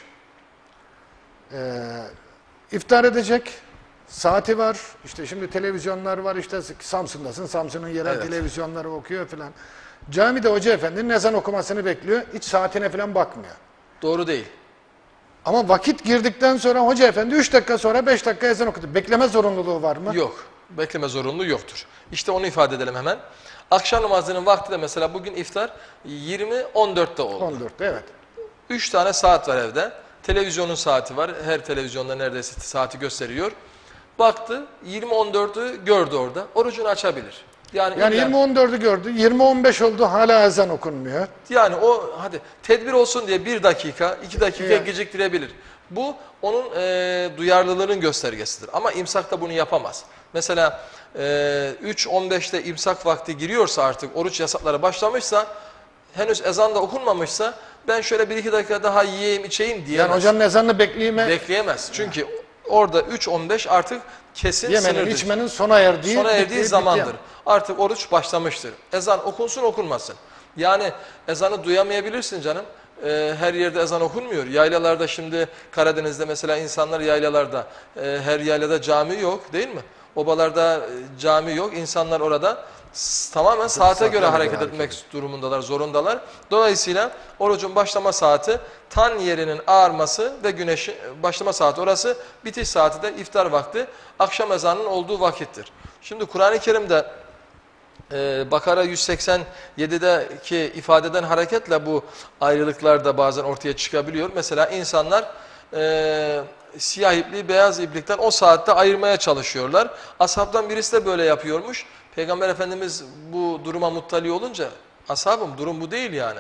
İftar edecek. Saati var. İşte şimdi televizyonlar var. İşte Samsun'dasın. Samsun'un yerel televizyonları okuyor falan. Camide hoca efendinin ezan okumasını bekliyor. Hiç saatine falan bakmıyor. Doğru değil. Ama vakit girdikten sonra hoca efendi 3 dakika sonra 5 dakika ezan okudu. Bekleme zorunluluğu var mı? Yok. Bekleme zorunluluğu yoktur. İşte onu ifade edelim hemen. Akşam namazının vakti de mesela bugün iftar 20.14'te oldu. 14'te evet. 3 tane saat var evde. Televizyonun saati var. Her televizyonda neredeyse saati gösteriyor. Baktı 20.14'ü gördü orada. Orucunu açabilir. Yani 20.14'ü gördü. 20.15 oldu hala ezan okunmuyor. Yani o hadi tedbir olsun diye 1 dakika 2 dakika geciktirebilir. Bu onun duyarlılığının göstergesidir. Ama imsakta bunu yapamaz. Mesela 3.15'te imsak vakti giriyorsa artık oruç yasakları başlamışsa henüz ezan da okunmamışsa ben şöyle 1-2 dakika daha yiyeyim içeyim diyemez. Yani hocanın ezanını bekleyemez. Çünkü orada 3.15 artık kesin yemenin, sınırdır. içmenin sona erdiği zamandır. Artık oruç başlamıştır. Ezan okunsun okunmasın. Yani ezanı duyamayabilirsin canım. Her yerde ezan okunmuyor. Yaylalarda şimdi Karadeniz'de mesela insanlar yaylalarda her yaylada cami yok değil mi? Obalarda cami yok. İnsanlar orada tamamen saate göre hareket etmek durumundalar, zorundalar. Dolayısıyla orucun başlama saati tan yerinin ağarması ve güneşin başlama saati orası, bitiş saati de iftar vakti, akşam ezanının olduğu vakittir. Şimdi Kur'an-ı Kerim'de Bakara 187'deki ifadeden hareketle bu ayrılıklar da bazen ortaya çıkabiliyor. Mesela insanlar siyah ipliği beyaz iplikten o saatte ayırmaya çalışıyorlar. Ashabtan birisi de böyle yapıyormuş. Peygamber Efendimiz bu duruma muttali olunca, ashabım durum bu değil yani.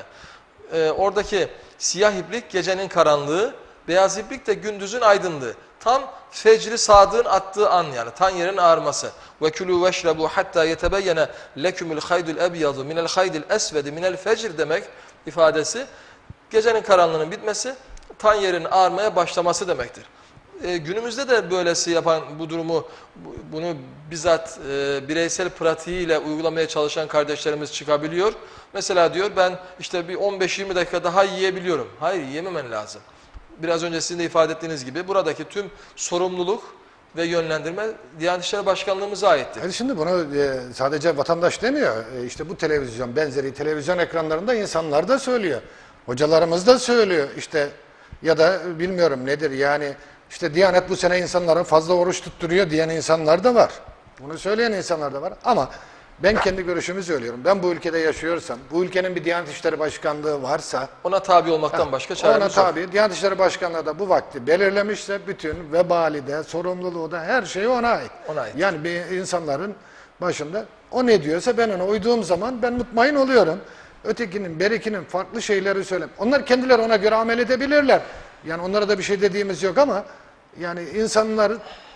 Oradaki siyah iplik gecenin karanlığı, beyaz iplik de gündüzün aydınlığı. Tam fecri sadığın attığı an yani tan yerin ağarması. Ve kulû veşrebû hattâ yetebeyyene lekümül haydul ebyadu minel haydil esvedi minel fecr demek ifadesi. Gecenin karanlığının bitmesi, tan yerin ağarmaya başlaması demektir. Günümüzde de böylesi yapan bu durumu, bunu bizzat bireysel pratiğiyle uygulamaya çalışan kardeşlerimiz çıkabiliyor. Mesela diyor ben işte bir 15-20 dakika daha yiyebiliyorum. Hayır, yememen lazım. Biraz önce sizin de ifade ettiğiniz gibi buradaki tüm sorumluluk ve yönlendirme Diyanet İşleri Başkanlığımıza aittir. Yani şimdi bunu sadece vatandaş demiyor. İşte bu televizyon, benzeri televizyon ekranlarında insanlar da söylüyor. Hocalarımız da söylüyor. İşte ya da bilmiyorum nedir yani işte Diyanet bu sene insanlara fazla oruç tutturuyor diyen insanlar da var. Bunu söyleyen insanlar da var. Ama ben kendi görüşümü söylüyorum. Ben bu ülkede yaşıyorsam, bu ülkenin bir Diyanet İşleri Başkanlığı varsa Ona tabi olmaktan başka çaremiz ona yok. tabi. Diyanet İşleri Başkanlığı da bu vakti belirlemişse bütün vebali de, sorumluluğu da her şeyi ona ait. Ona ait. Yani bir insanların başında o ne diyorsa ben ona uyduğum zaman ben mutmain oluyorum. Ötekinin, berikinin farklı şeyleri söylem. Onlar kendileri ona göre amel edebilirler. Yani onlara da bir şey dediğimiz yok ama yani insanlar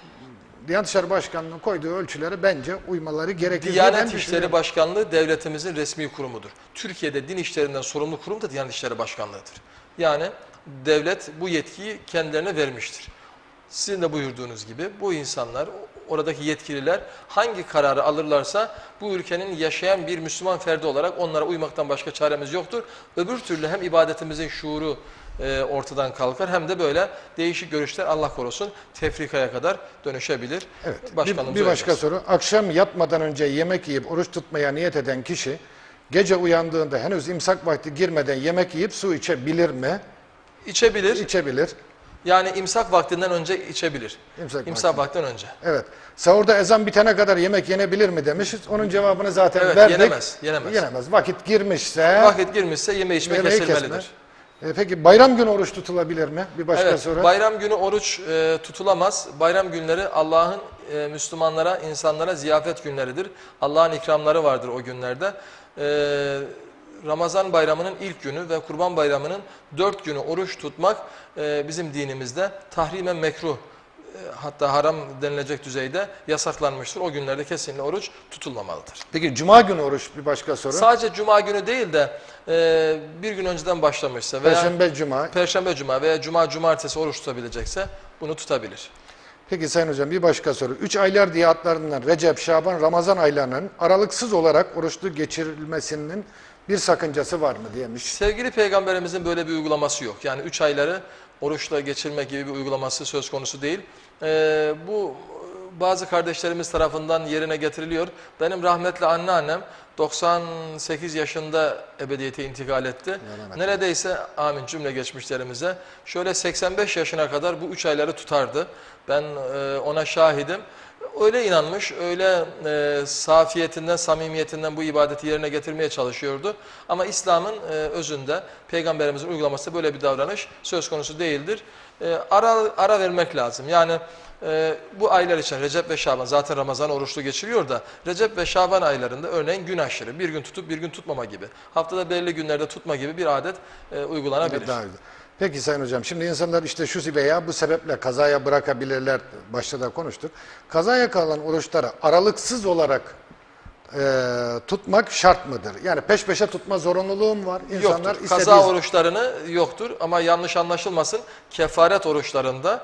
Diyanet İşleri Başkanlığı'nın koyduğu ölçülere bence uymaları gerekir. Diyanet İşleri Başkanlığı devletimizin resmi kurumudur. Türkiye'de din işlerinden sorumlu kurum da Diyanet İşleri Başkanlığı'dır. Yani devlet bu yetkiyi kendilerine vermiştir. Sizin de buyurduğunuz gibi bu insanlar, oradaki yetkililer hangi kararı alırlarsa bu ülkenin yaşayan bir Müslüman ferdi olarak onlara uymaktan başka çaremiz yoktur. Öbür türlü hem ibadetimizin şuuru ortadan kalkar hem de böyle değişik görüşler Allah korusun tefrikaya kadar dönüşebilir. Evet. Başkanımız Bir başka soru. Akşam yatmadan önce yemek yiyip oruç tutmaya niyet eden kişi gece uyandığında henüz imsak vakti girmeden yemek yiyip su içebilir mi? İçebilir. İçebilir. Yani imsak vaktinden önce içebilir. İmsak vaktinden önce. Evet. Sahurda ezan bitene kadar yemek yenebilir mi demişiz. Onun cevabını zaten Evet, verdik. yenemez. Yenemez. Vakit girmişse Vakit girmişse yeme içme yemeği kesilmelidir. kesme. Peki bayram günü oruç tutulabilir mi? Bir başka Evet, soru. bayram günü oruç tutulamaz. Bayram günleri Allah'ın Müslümanlara, insanlara ziyafet günleridir. Allah'ın ikramları vardır o günlerde. Ramazan bayramının ilk günü ve Kurban bayramının 4 günü oruç tutmak bizim dinimizde tahrimen mekruh, hatta haram denilecek düzeyde yasaklanmıştır. O günlerde kesinlikle oruç tutulmamalıdır. Peki Cuma günü oruç bir başka soru. Sadece Cuma günü değil de bir gün önceden başlamışsa veya Perşembe, Cuma veya Cuma, Cumartesi oruç tutabilecekse bunu tutabilir. Peki Sayın Hocam bir başka soru. 3 aylar diye adlarından Recep, Şaban, Ramazan aylarının aralıksız olarak oruçlu geçirilmesinin bir sakıncası var mı diyemiş. Sevgili Peygamberimizin böyle bir uygulaması yok. Yani 3 ayları oruçla geçirmek gibi bir uygulaması söz konusu değil. Bu bazı kardeşlerimiz tarafından yerine getiriliyor. Benim rahmetli anneannem 98 yaşında ebediyete intikal etti. Neredeyse amin cümle geçmişlerimize. Şöyle 85 yaşına kadar bu 3 ayları tutardı. Ben ona şahidim. Öyle inanmış, öyle safiyetinden, samimiyetinden bu ibadeti yerine getirmeye çalışıyordu. Ama İslam'ın özünde, Peygamberimizin uygulaması böyle bir davranış söz konusu değildir. Ara vermek lazım. Yani bu aylar için Recep ve Şaban, zaten Ramazan oruçlu geçiriyor da Recep ve Şaban aylarında örneğin gün aşırı, bir gün tutup bir gün tutmama gibi, haftada belirli günlerde tutma gibi bir adet uygulanabilir. Peki Sayın Hocam, şimdi insanlar işte şu veya bu sebeple kazaya bırakabilirler, başta da konuştuk. Kazaya kalan oruçları aralıksız olarak tutmak şart mıdır? Yani peş peşe tutma zorunluluğum var. İnsanlar yoktur. Kaza oruçlarını yoktur ama yanlış anlaşılmasın. Kefaret oruçlarında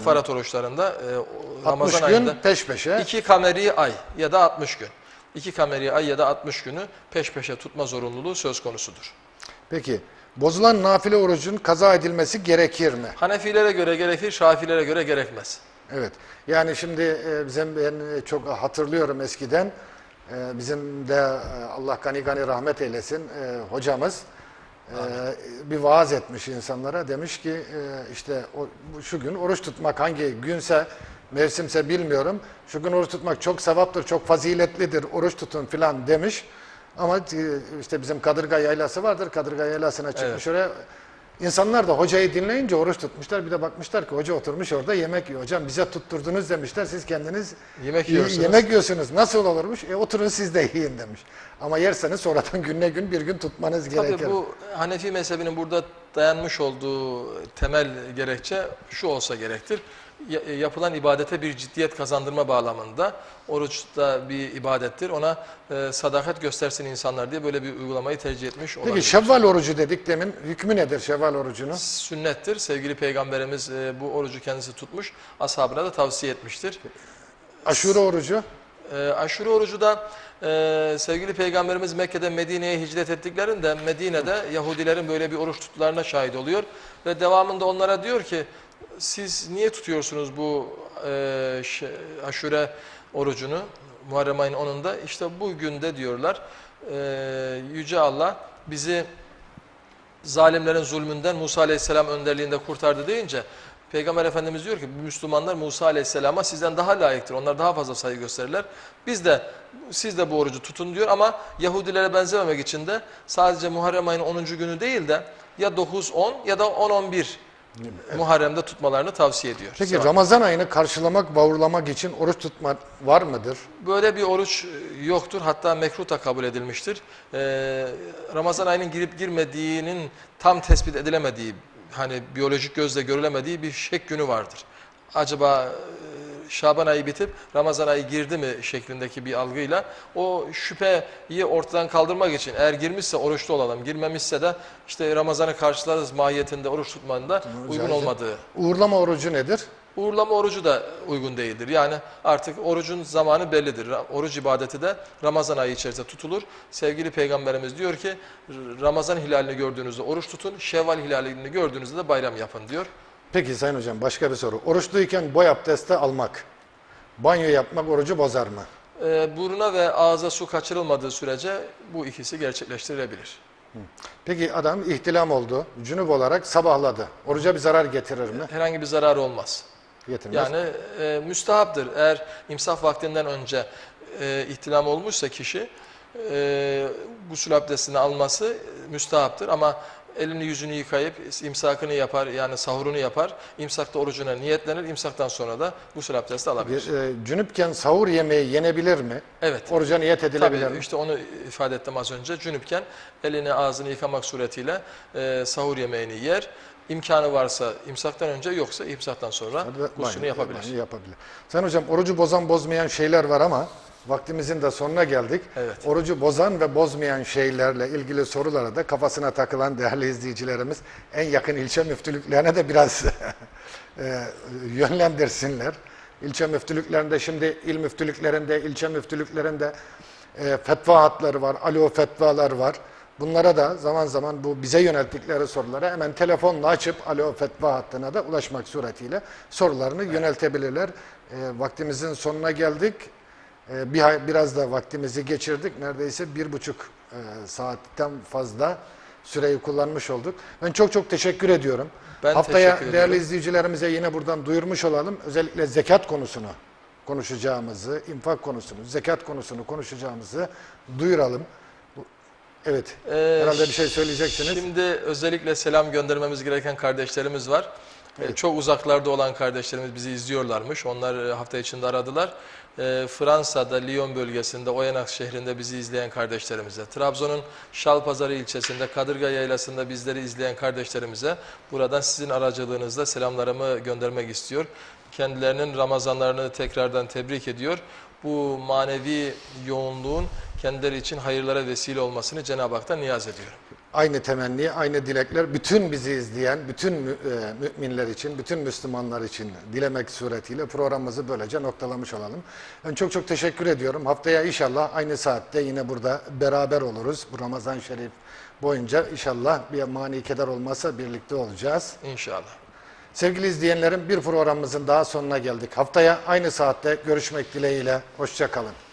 Ramazan ayında peş peşe 2 kameri ay ya da 60 gün. 2 kameri ay ya da 60 günü peş peşe tutma zorunluluğu söz konusudur. Peki bozulan nafile orucun kaza edilmesi gerekir mi? Hanefilere göre gerekir, Şafilere göre gerekmez. Evet. Yani şimdi ben çok hatırlıyorum eskiden. Bizim de Allah gani gani rahmet eylesin hocamız bir vaaz etmiş insanlara. Demiş ki işte şu gün oruç tutmak hangi günse mevsimse bilmiyorum. Şu gün oruç tutmak çok sevaptır, çok faziletlidir. Oruç tutun filan demiş. Ama işte bizim Kadırga Yaylası vardır. Kadırga Yaylası'na çıkmış oraya. İnsanlar da hocayı dinleyince oruç tutmuşlar. Bir de bakmışlar ki hoca oturmuş orada yemek yiyor. Hocam bize tutturdunuz demişler. Siz kendiniz Yemek yiyorsunuz. yemek yiyorsunuz. Nasıl olurmuş? Oturun siz de yiyin demiş. Ama yerseniz sonradan gününe gün bir gün tutmanız gerekir. Tabii bu Hanefi mezhebinin burada dayanmış olduğu temel gerekçe şu olsa gerektir. Yapılan ibadete bir ciddiyet kazandırma bağlamında oruç da bir ibadettir. Ona sadakat göstersin insanlar diye böyle bir uygulamayı tercih etmiş olabilir. Peki Şevval orucu dedik demin. Hükmü nedir Şevval orucunun? Sünnettir. Sevgili Peygamberimiz bu orucu kendisi tutmuş. Ashabına da tavsiye etmiştir. Aşure orucu? Aşure orucu da sevgili Peygamberimiz Mekke'den Medine'ye hicret ettiklerinde Medine'de Yahudilerin böyle bir oruç tuttularına şahit oluyor. Ve devamında onlara diyor ki siz niye tutuyorsunuz bu aşure orucunu Muharrem ayının 10'unda? İşte bu günde diyorlar Yüce Allah bizi zalimlerin zulmünden Musa Aleyhisselam önderliğinde kurtardı deyince Peygamber Efendimiz diyor ki Müslümanlar Musa Aleyhisselam'a sizden daha layıktır. Onlar daha fazla saygı gösterirler. Siz de bu orucu tutun diyor ama Yahudilere benzememek için de sadece Muharrem ayının 10. günü değil de ya 9-10 ya da 10-11 Muharrem'de tutmalarını tavsiye ediyor. Peki Sevap. Ramazan ayını karşılamak, bağırlamak için oruç tutma var mıdır? Böyle bir oruç yoktur. Hatta mekruh da kabul edilmiştir. Ramazan ayının girip girmediğinin tam tespit edilemediği, hani biyolojik gözle görülemediği bir şek günü vardır. Acaba Şaban ayı bitip Ramazan ayı girdi mi şeklindeki bir algıyla o şüpheyi ortadan kaldırmak için eğer girmişse oruçlu olalım, girmemişse de işte Ramazan'ı karşılarız mahiyetinde oruç tutmanın da uygun olmadığı. Uğurlama orucu nedir? Uğurlama orucu da uygun değildir. Yani artık orucun zamanı bellidir. Oruç ibadeti de Ramazan ayı içerisinde tutulur. Sevgili Peygamberimiz diyor ki Ramazan hilalini gördüğünüzde oruç tutun, Şevval hilalini gördüğünüzde de bayram yapın diyor. Peki Sayın Hocam başka bir soru. Oruçluyken boy abdesti almak, banyo yapmak orucu bozar mı? Buruna ve ağza su kaçırılmadığı sürece bu ikisi gerçekleştirilebilir. Peki adam ihtilam oldu, cünüp olarak sabahladı. Oruca bir zarar getirir mi? Herhangi bir zararı olmaz. Getirmez. Yani müstehaptır. Eğer imsak vaktinden önce ihtilam olmuşsa kişi gusül abdestini alması müstehaptır ama elini yüzünü yıkayıp imsakını yapar yani sahurunu yapar. İmsakta orucuna niyetlenir. İmsaktan sonra da gusül abdesti alabilir. Cünüpken sahur yemeği yenebilir mi? Evet. Oruca niyet edilebilir Tabii mi? işte onu ifade ettim az önce. Cünüpken elini ağzını yıkamak suretiyle sahur yemeğini yer. İmkanı varsa imsaktan önce yoksa imsaktan sonra guslünü yapabilir. Yapabilir. Sayın Hocam orucu bozan bozmayan şeyler var ama vaktimizin de sonuna geldik. Evet. Orucu bozan ve bozmayan şeylerle ilgili sorulara da kafasına takılan değerli izleyicilerimiz en yakın ilçe müftülüklerine de biraz yönlendirsinler. İlçe müftülüklerinde şimdi il müftülüklerinde, ilçe müftülüklerinde fetva hatları var, alo fetvalar var. Bunlara da zaman zaman bu bize yönelttikleri sorulara hemen telefonla açıp alo fetva hattına da ulaşmak suretiyle sorularını yöneltebilirler. Vaktimizin sonuna geldik. Biraz da vaktimizi geçirdik. Neredeyse 1,5 saatten fazla süreyi kullanmış olduk. Ben çok teşekkür ediyorum. Ben Haftaya teşekkür değerli ediyorum. izleyicilerimize yine buradan duyurmuş olalım. Özellikle zekat konusunu konuşacağımızı, infak konusunu, zekat konusunu konuşacağımızı duyuralım. Evet, herhalde bir şey söyleyeceksiniz. Şimdi özellikle selam göndermemiz gereken kardeşlerimiz var. Evet. Çok uzaklarda olan kardeşlerimiz bizi izliyorlarmış. Onlar hafta içinde aradılar. Fransa'da, Lyon bölgesinde, Oyonnax şehrinde bizi izleyen kardeşlerimize, Trabzon'un Şalpazarı ilçesinde, Kadırga Yaylası'nda bizleri izleyen kardeşlerimize buradan sizin aracılığınızla selamlarımı göndermek istiyor. Kendilerinin Ramazanlarını tekrardan tebrik ediyor. Bu manevi yoğunluğun kendileri için hayırlara vesile olmasını Cenab-ı Hak'tan niyaz ediyorum. Aynı temenni, aynı dilekler bütün bizi izleyen, bütün müminler için, bütün Müslümanlar için dilemek suretiyle programımızı böylece noktalamış olalım. Ben çok teşekkür ediyorum. Haftaya inşallah aynı saatte yine burada beraber oluruz. Bu Ramazan-ı Şerif boyunca inşallah bir mani keder olmazsa birlikte olacağız. İnşallah. Sevgili izleyenlerim bir programımızın daha sonuna geldik. Haftaya aynı saatte görüşmek dileğiyle. Hoşça kalın.